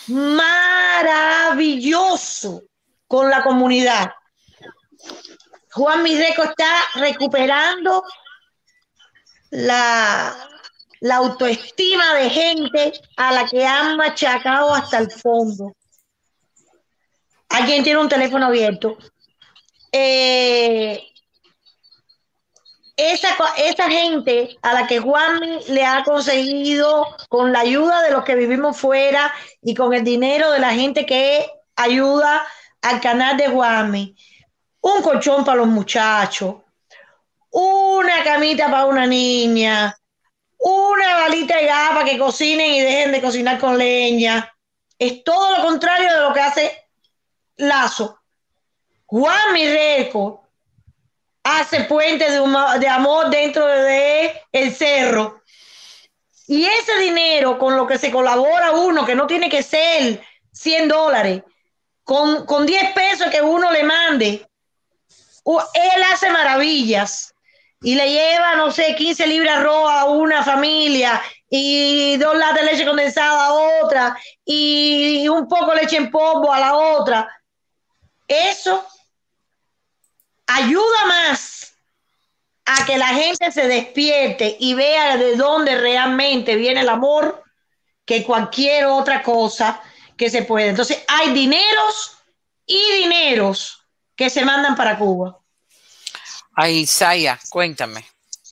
maravilloso con la comunidad. Juan Mirreco está recuperando la, la autoestima de gente a la que han machacado hasta el fondo. Hay quien tiene un teléfono abierto. Eh, esa, esa gente a la que Juan le ha conseguido, con la ayuda de los que vivimos fuera y con el dinero de la gente que ayuda al canal de Juanmi, un colchón para los muchachos, una camita para una niña, una balita de gas para que cocinen y dejen de cocinar con leña. Es todo lo contrario de lo que hace Lazo. Juan Mirreco hace puentes de, de amor dentro de el cerro. Y ese dinero con lo que se colabora uno, que no tiene que ser cien dólares, con, con diez pesos que uno le mande, él hace maravillas. Y le lleva, no sé, quince libras arroz a una familia y dos latas de leche condensada a otra y un poco de leche en polvo a la otra. Eso ayuda más a que la gente se despierte y vea de dónde realmente viene el amor que cualquier otra cosa que se puede. Entonces hay dineros y dineros que se mandan para Cuba. Ay, Isaiah, cuéntame.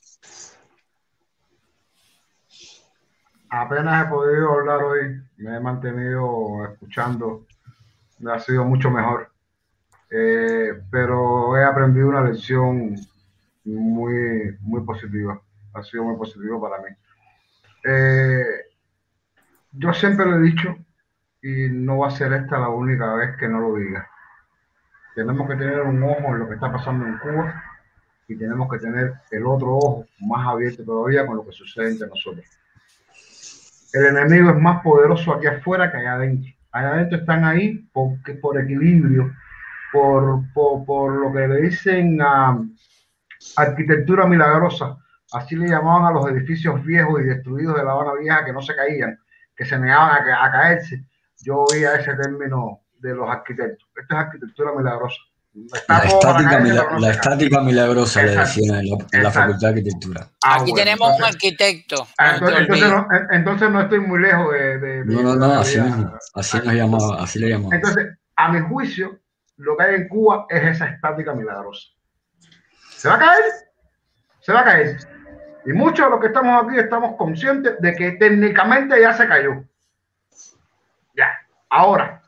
Apenas he podido hablar hoy, me he mantenido escuchando, me ha sido mucho mejor. Eh, pero he aprendido una lección muy, muy positiva, ha sido muy positivo para mí. Eh, yo siempre lo he dicho y no va a ser esta la única vez que no lo diga. Tenemos que tener un ojo en lo que está pasando en Cuba y tenemos que tener el otro ojo más abierto todavía con lo que sucede entre nosotros. El enemigo es más poderoso aquí afuera que allá adentro. Allá adentro están ahí porque, por equilibrio, por, por, por lo que le dicen uh, arquitectura milagrosa. Así le llamaban a los edificios viejos y destruidos de La Habana Vieja, que no se caían, que se negaban a, a caerse. Yo oía ese término de los arquitectos. Esto es arquitectura milagrosa. La estática, mila la estática milagrosa, le decían en la, en la Facultad de Arquitectura. Ah, Aquí bueno, tenemos entonces, un arquitecto. Entonces, entonces, no, entonces no estoy muy lejos de... de, de no, no, no, así, de, así nos llamaba, así le llamamos. Entonces, a mi juicio, lo que hay en Cuba es esa estática milagrosa. ¿Se va a caer? Se va a caer. Y muchos de los que estamos aquí estamos conscientes de que técnicamente ya se cayó. Ya. Ahora,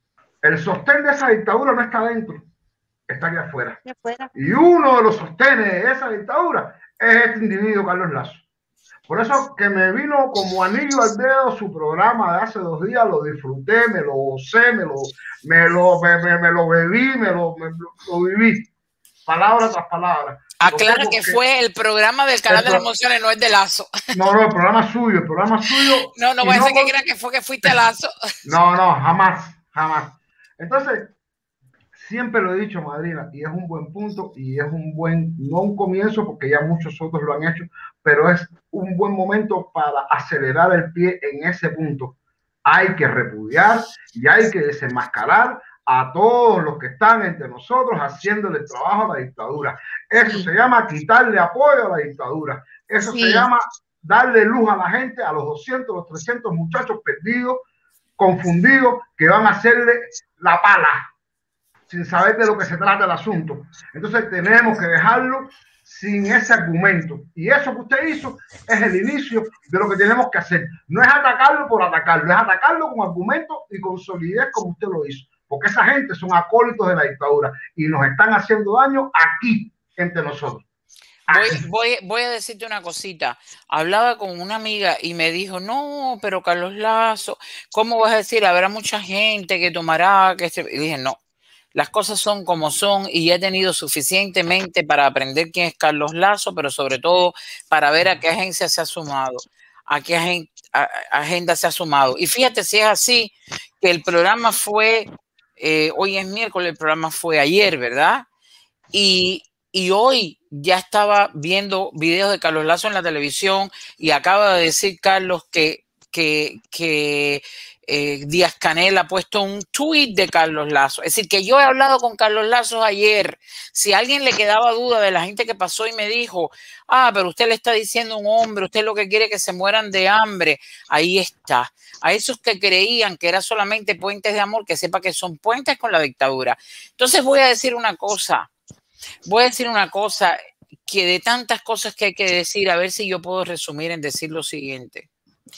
el sostén de esa dictadura no está dentro, está aquí afuera. Y uno de los sostenes de esa dictadura es este individuo, Carlos Lazo. Por eso que me vino como anillo al dedo su programa de hace dos días, lo disfruté, me lo gocé, me lo, me lo, me, me, me lo bebí, me lo, me, lo viví, palabra tras palabra. Aclara que fue el programa del canal de las emociones, no es de Lazo. No, no, el programa suyo, el programa suyo. No, no voy a decir que crean que fue que fuiste a Lazo. No, no, jamás, jamás. Entonces, siempre lo he dicho, madrina, y es un buen punto, y es un buen, no un comienzo, porque ya muchos otros lo han hecho, pero es un buen momento para acelerar el pie en ese punto. Hay que repudiar y hay que desenmascarar a todos los que están entre nosotros haciéndole el trabajo a la dictadura. Eso se llama quitarle apoyo a la dictadura. Eso sí. Se llama darle luz a la gente, a los doscientos, los trescientos muchachos perdidos, confundidos, que van a hacerle la pala, sin saber de lo que se trata el asunto. Entonces tenemos que dejarlo sin ese argumento. Y eso que usted hizo es el inicio de lo que tenemos que hacer. No es atacarlo por atacarlo, es atacarlo con argumentos y con solidez como usted lo hizo. Porque esa gente son acólitos de la dictadura y nos están haciendo daño aquí, entre nosotros. Voy, voy, voy a decirte una cosita. Hablaba con una amiga y me dijo, no, pero Carlos Lazo, ¿cómo vas a decir? Habrá mucha gente que tomará, que se... Y dije, no, las cosas son como son y he tenido suficientemente para aprender quién es Carlos Lazo, pero sobre todo para ver a qué agencia se ha sumado, a qué agenda, a, agenda se ha sumado. Y fíjate si es así, que el programa fue... Eh, hoy es miércoles, el programa fue ayer, ¿verdad? Y, y hoy ya estaba viendo videos de Carlos Lazo en la televisión y acaba de decir Carlos que, que, que eh, Díaz Canel ha puesto un tuit de Carlos Lazo. Es decir, que yo he hablado con Carlos Lazo ayer. Si a alguien le quedaba duda de la gente que pasó y me dijo, ah, pero usted le está diciendo a un hombre, usted lo que quiere es que se mueran de hambre, ahí está. A esos que creían que era solamente puentes de amor, que sepa que son puentes con la dictadura. Entonces voy a decir una cosa, voy a decir una cosa que de tantas cosas que hay que decir, a ver si yo puedo resumir en decir lo siguiente.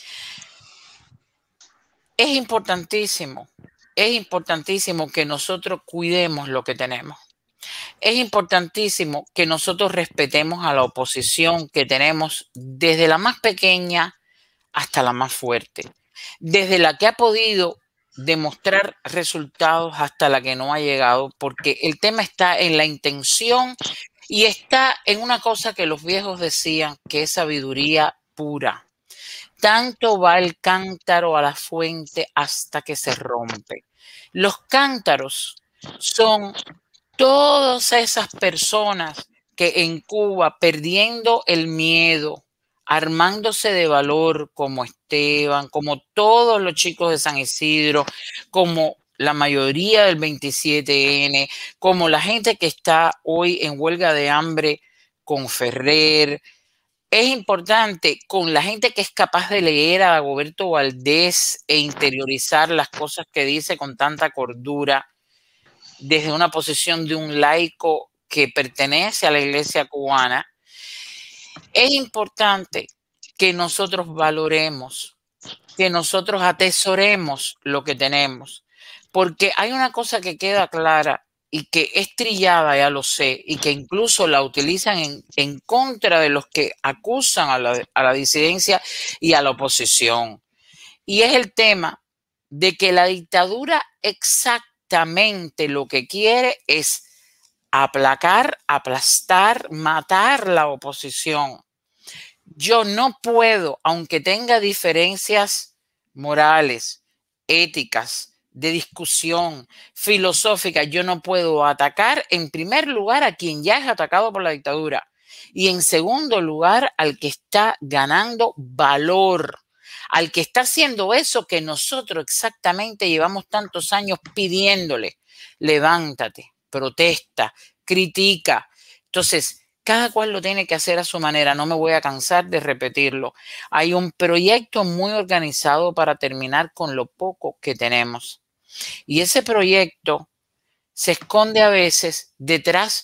Es importantísimo, es importantísimo que nosotros cuidemos lo que tenemos. Es importantísimo que nosotros respetemos a la oposición que tenemos desde la más pequeña hasta la más fuerte. Desde la que ha podido demostrar resultados hasta la que no ha llegado, porque el tema está en la intención y está en una cosa que los viejos decían, que es sabiduría pura. Tanto va el cántaro a la fuente hasta que se rompe. Los cántaros son todas esas personas que en Cuba, perdiendo el miedo, armándose de valor, como Esteban, como todos los chicos de San Isidro, como la mayoría del veintisiete ene, como la gente que está hoy en huelga de hambre con Ferrer. Es importante con la gente que es capaz de leer a Dagoberto Valdés e interiorizar las cosas que dice con tanta cordura desde una posición de un laico que pertenece a la iglesia cubana. Es importante que nosotros valoremos, que nosotros atesoremos lo que tenemos, porque hay una cosa que queda clara y que es trillada, ya lo sé, y que incluso la utilizan en, en contra de los que acusan a la, a la disidencia y a la oposición. Y es el tema de que la dictadura exactamente lo que quiere es aplacar, aplastar, matar la oposición. Yo no puedo, aunque tenga diferencias morales, éticas, de discusión filosófica, yo no puedo atacar en primer lugar a quien ya es atacado por la dictadura y en segundo lugar al que está ganando valor, al que está haciendo eso que nosotros exactamente llevamos tantos años pidiéndole. Levántate, protesta, critica. Entonces, cada cual lo tiene que hacer a su manera. No me voy a cansar de repetirlo. Hay un proyecto muy organizado para terminar con lo poco que tenemos. Y ese proyecto se esconde a veces detrás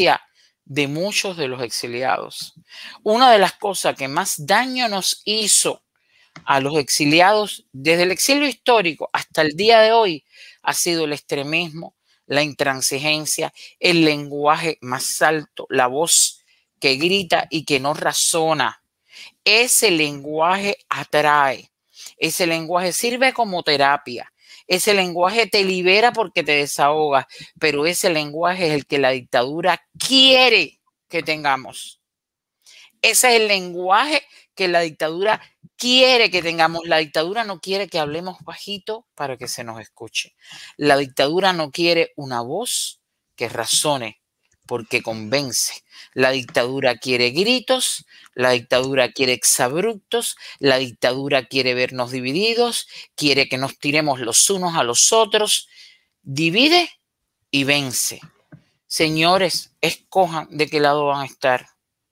de muchos de los exiliados. Una de las cosas que más daño nos hizo a los exiliados desde el exilio histórico hasta el día de hoy ha sido el extremismo, la intransigencia, el lenguaje más alto, la voz que grita y que no razona. Ese lenguaje atrae, ese lenguaje sirve como terapia. Ese lenguaje te libera porque te desahoga, pero ese lenguaje es el que la dictadura quiere que tengamos. Ese es el lenguaje que la dictadura quiere que tengamos. La dictadura no quiere que hablemos bajito para que se nos escuche. La dictadura no quiere una voz que razone porque convence. La dictadura quiere gritos, la dictadura quiere exabruptos, la dictadura quiere vernos divididos, quiere que nos tiremos los unos a los otros. Divide y vence. Señores, escojan de qué lado van a estar.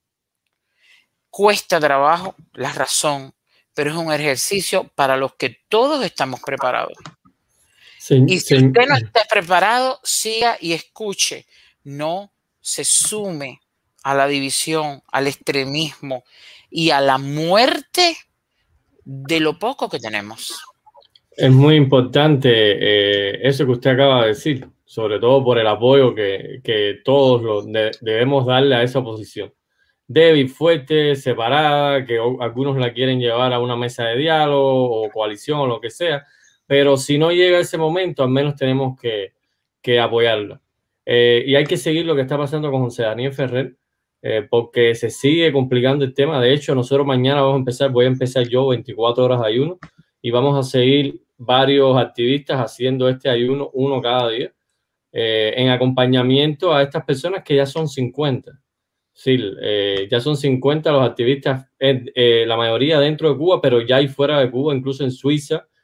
Cuesta trabajo, la razón, pero es un ejercicio para los que todos estamos preparados. Sí, y si sí. usted no está preparado, siga y escuche. No se sume a la división, al extremismo y a la muerte de lo poco que tenemos. Es muy importante eh, eso que usted acaba de decir, sobre todo por el apoyo que, que todos los de, debemos darle a esa oposición. Débil, fuerte, separada, que algunos la quieren llevar a una mesa de diálogo o coalición o lo que sea, pero si no llega ese momento, al menos tenemos que, que apoyarla. Eh, y hay que seguir lo que está pasando con José Daniel Ferrer, eh, porque se sigue complicando el tema. De hecho, nosotros mañana vamos a empezar, voy a empezar yo veinticuatro horas de ayuno y vamos a seguir varios activistas haciendo este ayuno, uno cada día, eh, en acompañamiento a estas personas que ya son cincuenta. Sí, eh, ya son cincuenta los activistas, eh, eh, la mayoría dentro de Cuba, pero ya hay fuera de Cuba, incluso en Suiza,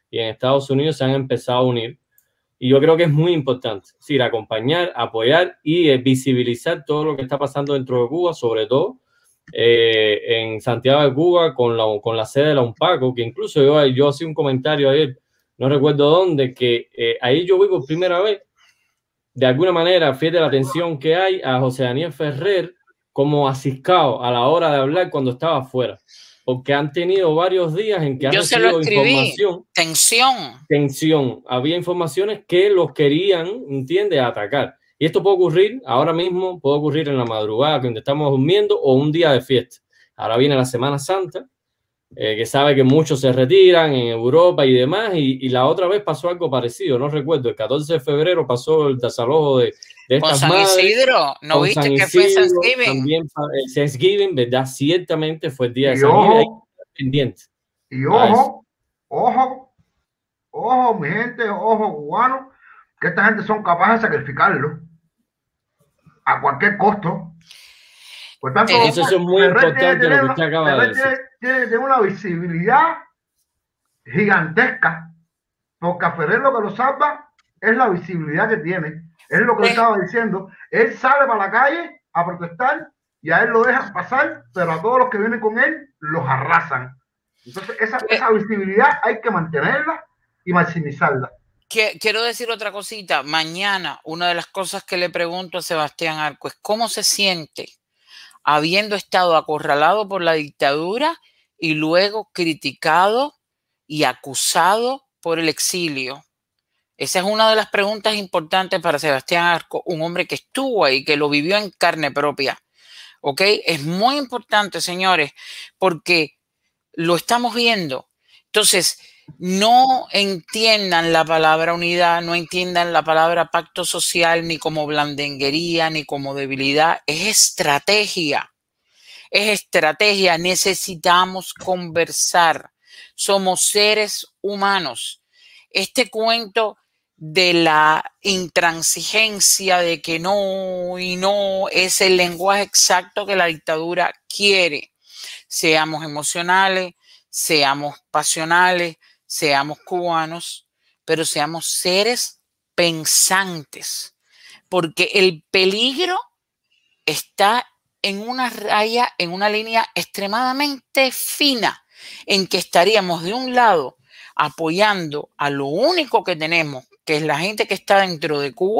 y en Estados Unidos se han empezado a unir. Y yo creo que es muy importante, es decir, acompañar, apoyar y eh, visibilizar todo lo que está pasando dentro de Cuba, sobre todo eh, en Santiago de Cuba con la, con la sede de la UNPACO, que incluso yo, yo hacía un comentario ayer, no recuerdo dónde, que eh, ahí yo vi por primera vez, de alguna manera, fíjate la atención que hay a José Daniel Ferrer como aciscado a la hora de hablar cuando estaba afuera, porque han tenido varios días en que han Yo se lo recibido escribí. información. Tensión. Tensión. Había informaciones que los querían, ¿entiendes?, atacar. Y esto puede ocurrir ahora mismo, puede ocurrir en la madrugada, donde estamos durmiendo, o un día de fiesta. Ahora viene la Semana Santa, eh, que sabe que muchos se retiran en Europa y demás, y, y la otra vez pasó algo parecido, no recuerdo, el catorce de febrero pasó el desalojo de, de Con estas San madres. Isidro, ¿no Con viste San que fue Isidro, Thanksgiving? también el Thanksgiving, ¿verdad? Ciertamente fue el día de Y San Isidro, hay que ojo, estar pendiente y a eso. ojo, ojo, ojo, mi gente, ojo, cubano, que esta gente son capaces de sacrificarlo a cualquier costo. Por tanto, Eso, eso es muy Ferrer tiene importante que lo que tener usted una, acaba de Ferrer decir. tiene, tiene que tener una visibilidad gigantesca, porque a Ferrer lo que lo salva es la visibilidad que tiene. Es lo que le estaba diciendo. Él sale para la calle a protestar y a él lo dejan pasar, pero a todos los que vienen con él los arrasan. Entonces, esa, esa visibilidad hay que mantenerla y maximizarla. Quiero decir otra cosita. Mañana, una de las cosas que le pregunto a Sebastián Arco es cómo se siente habiendo estado acorralado por la dictadura y luego criticado y acusado por el exilio. Esa es una de las preguntas importantes para Sebastián Arco, un hombre que estuvo ahí, que lo vivió en carne propia. ¿Ok? Es muy importante, señores, porque lo estamos viendo. Entonces, no entiendan la palabra unidad, no entiendan la palabra pacto social ni como blandenguería, ni como debilidad. Es estrategia. Es estrategia. Necesitamos conversar. Somos seres humanos. Este cuento de la intransigencia, de que no y no, es el lenguaje exacto que la dictadura quiere. Seamos emocionales, seamos pasionales, seamos cubanos, pero seamos seres pensantes, porque el peligro está en una raya, en una línea extremadamente fina, en que estaríamos de un lado apoyando a lo único que tenemos, que es la gente que está dentro de Cuba,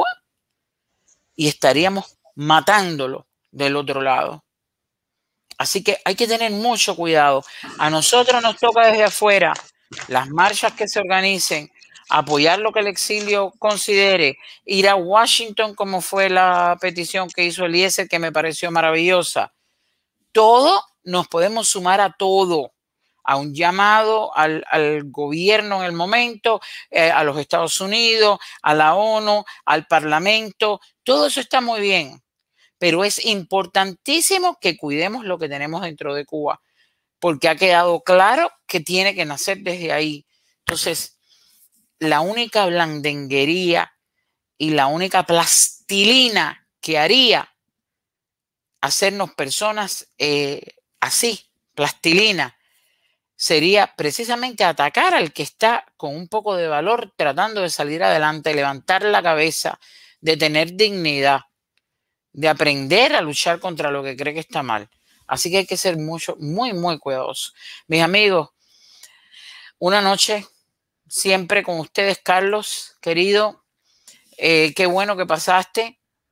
y estaríamos matándolo del otro lado. Así que hay que tener mucho cuidado. A nosotros nos toca desde afuera, las marchas que se organicen, apoyar lo que el exilio considere, ir a Washington como fue la petición que hizo Eliezer, que me pareció maravillosa. Todo, nos podemos sumar a todo, a un llamado al, al gobierno en el momento, eh, a los Estados Unidos, a la ONU, al Parlamento. Todo eso está muy bien. Pero es importantísimo que cuidemos lo que tenemos dentro de Cuba, porque ha quedado claro que tiene que nacer desde ahí. Entonces, la única blandenguería y la única plastilina que haría hacernos personas eh, así, plastilina, sería precisamente atacar al que está con un poco de valor tratando de salir adelante, levantar la cabeza, de tener dignidad, de aprender a luchar contra lo que cree que está mal. Así que hay que ser mucho, muy, muy cuidadosos. Mis amigos, una noche siempre con ustedes, Carlos, querido. Eh, qué bueno que pasaste.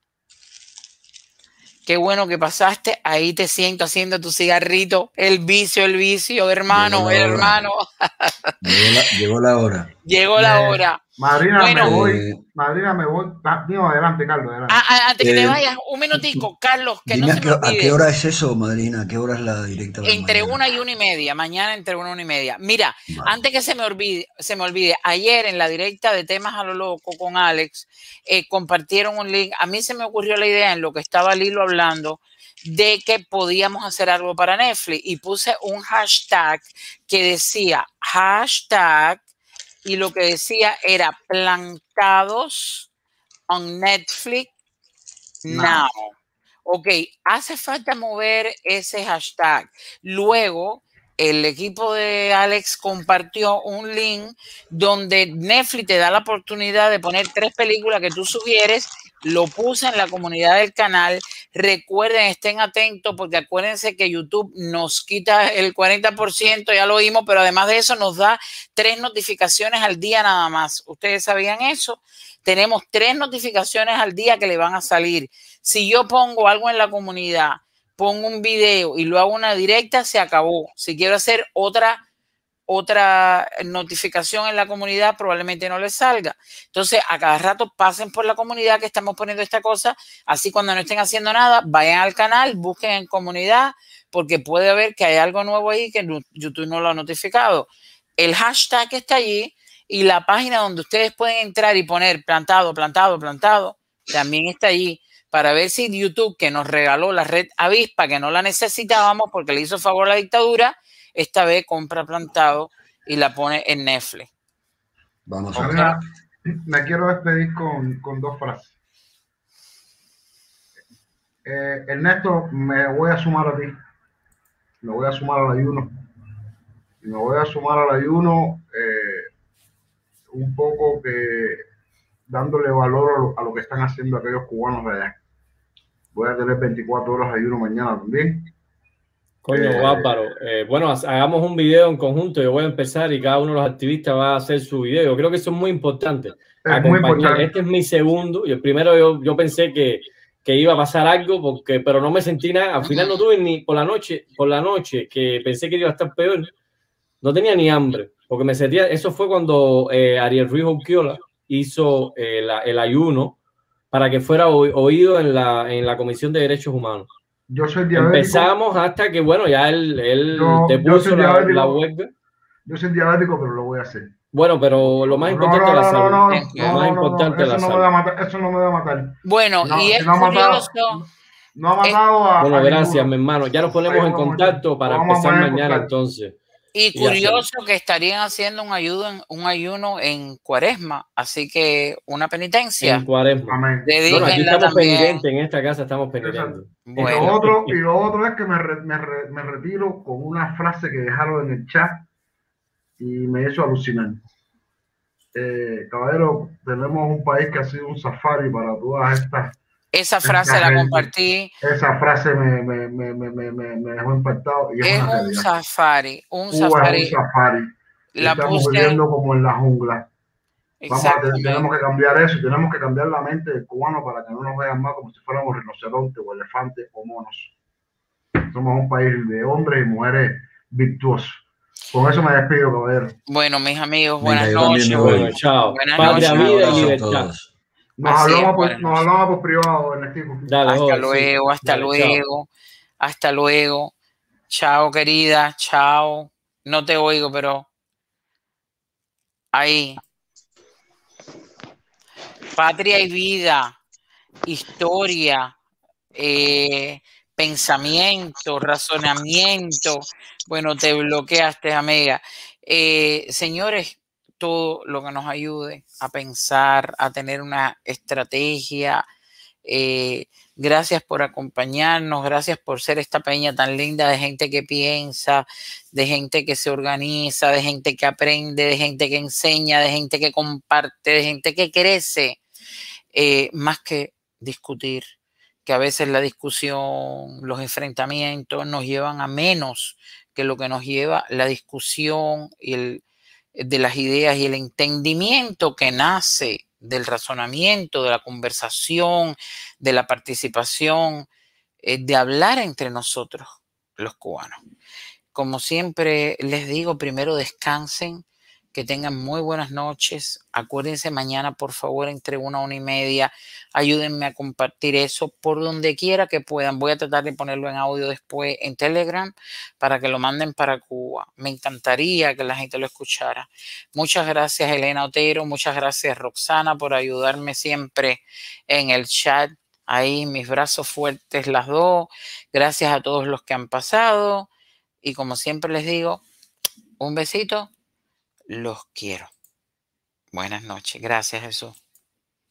Qué bueno que pasaste. Ahí te siento haciendo tu cigarrito. El vicio, el vicio, hermano, hermano. Llegó la, llegó la hora. Llegó la Eh, hora. Madrina, Bueno, me voy. Eh, Madrina, me voy. Ah, no, adelante, Carlos, adelante. a- a- antes que te eh, vayas, un minutico, Carlos, que no dime se a me qué, a qué olvide. hora es eso, madrina, a qué hora es la directa de Entre mañana. una y una y media, mañana entre una y una y media. Mira, Vale. antes que se me olvide, se me olvide, ayer en la directa de Temas a lo Loco con Alex, eh, compartieron un link. A mí se me ocurrió la idea en lo que estaba Lilo hablando de que podíamos hacer algo para Netflix y puse un hashtag que decía hashtag y lo que decía era plantados on Netflix now. Ok, hace falta mover ese hashtag. Luego, el equipo de Alex compartió un link donde Netflix te da la oportunidad de poner tres películas que tú sugieres. Lo puse en la comunidad del canal. Recuerden, estén atentos porque acuérdense que YouTube nos quita el cuarenta por ciento, ya lo vimos, pero además de eso nos da tres notificaciones al día nada más. ¿Ustedes sabían eso? Tenemos tres notificaciones al día que le van a salir. Si yo pongo algo en la comunidad, pongo un video y lo hago una directa, se acabó. Si quiero hacer otra otra notificación en la comunidad, probablemente no les salga. Entonces, a cada rato pasen por la comunidad que estamos poniendo esta cosa. Así cuando no estén haciendo nada, vayan al canal, busquen en comunidad, porque puede haber que hay algo nuevo ahí que YouTube no lo ha notificado. El hashtag está allí y la página donde ustedes pueden entrar y poner plantado, plantado, plantado, también está allí para ver si YouTube, que nos regaló la red avispa, que no la necesitábamos porque le hizo favor a la dictadura, esta vez compra plantado y la pone en Netflix. Vamos a ver. Me quiero despedir con, con dos frases. Eh, Ernesto, me voy a sumar a ti. Me voy a sumar al ayuno. Y me voy a sumar al ayuno eh, un poco que dándole valor a lo, a lo que están haciendo aquellos cubanos de allá. Voy a tener veinticuatro horas de ayuno mañana también. Coño, Eh, bárbaro. Eh, bueno, hagamos un video en conjunto. Yo voy a empezar y cada uno de los activistas va a hacer su video. Yo creo que eso es muy importante. Es muy importante. Este es mi segundo. Y el primero yo, yo pensé que, que iba a pasar algo, porque, pero no me sentí nada. Al final no tuve ni por la noche, por la noche, que pensé que iba a estar peor. No tenía ni hambre, porque me sentía. Eso fue cuando eh, Ariel Ruiz Urquiola hizo eh, la, el ayuno para que fuera oído en la, en la Comisión de Derechos Humanos. Yo soy diabético. Empezamos hasta que, bueno, ya él, él yo, te puso yo la, la huelga. Yo soy diabético, pero lo voy a hacer. Bueno, pero lo más importante no, no, es la salud. No, no, lo no, más no, importante es la eso no salud. Me va a matar, eso no me va a matar. Bueno, no, y si es no curioso. Matado, no ha matado a. Bueno, a gracias, ninguno. mi hermano. Ya nos ponemos Ahí en contacto para empezar mañana, entonces. Y curioso que estarían haciendo un ayuno, un ayuno en Cuaresma, así que una penitencia. En Cuaresma. Amén. Bueno, aquí estamos pendientes, en esta casa estamos pendientes. Bueno. Y, lo otro, y lo otro es que me, re, me, re, me retiro con una frase que dejaron en el chat y me hizo alucinar. Eh, caballero, tenemos un país que ha sido un safari para todas estas. Esa frase la compartí. Esa frase me, me, me, me, me, me dejó impactado. Y es es una un safari, un Cuba safari. Es un safari. La Estamos puse... viviendo como en la jungla. Vamos a tener, tenemos que cambiar eso, tenemos que cambiar la mente del cubano para que no nos vean más como si fuéramos rinocerontes o elefantes o monos. Somos un país de hombres y mujeres virtuosos. Con eso me despido, caballero. Bueno, mis amigos, buenas Venga, noches. Bueno, chao. Buenas Patria, noches. vida y libertad. Nos hablamos, por, nos hablamos por privado en el equipo. Dale, hasta joder, luego, sí. hasta Dale, luego, chao. Hasta luego. Chao, querida, chao. No te oigo, pero ahí. Patria y vida, historia, eh, pensamiento, razonamiento. Bueno, te bloqueaste, amiga. Eh, señores, todo lo que nos ayude a pensar, a tener una estrategia. Eh, gracias por acompañarnos, gracias por ser esta peña tan linda de gente que piensa, de gente que se organiza, de gente que aprende, de gente que enseña, de gente que comparte, de gente que crece, eh, más que discutir, que a veces la discusión, los enfrentamientos nos llevan a menos que lo que nos lleva la discusión y el de las ideas y el entendimiento que nace del razonamiento, de la conversación, de la participación, eh, de hablar entre nosotros, los cubanos. Como siempre les digo, primero descansen, que tengan muy buenas noches. Acuérdense mañana, por favor, entre una, una y media. Ayúdenme a compartir eso por donde quiera que puedan. Voy a tratar de ponerlo en audio después en Telegram para que lo manden para Cuba. Me encantaría que la gente lo escuchara. Muchas gracias, Elena Otero. Muchas gracias, Roxana, por ayudarme siempre en el chat. Ahí mis brazos fuertes las dos. Gracias a todos los que han pasado. Y como siempre les digo, un besito. Los quiero. Buenas noches. Gracias, Jesús.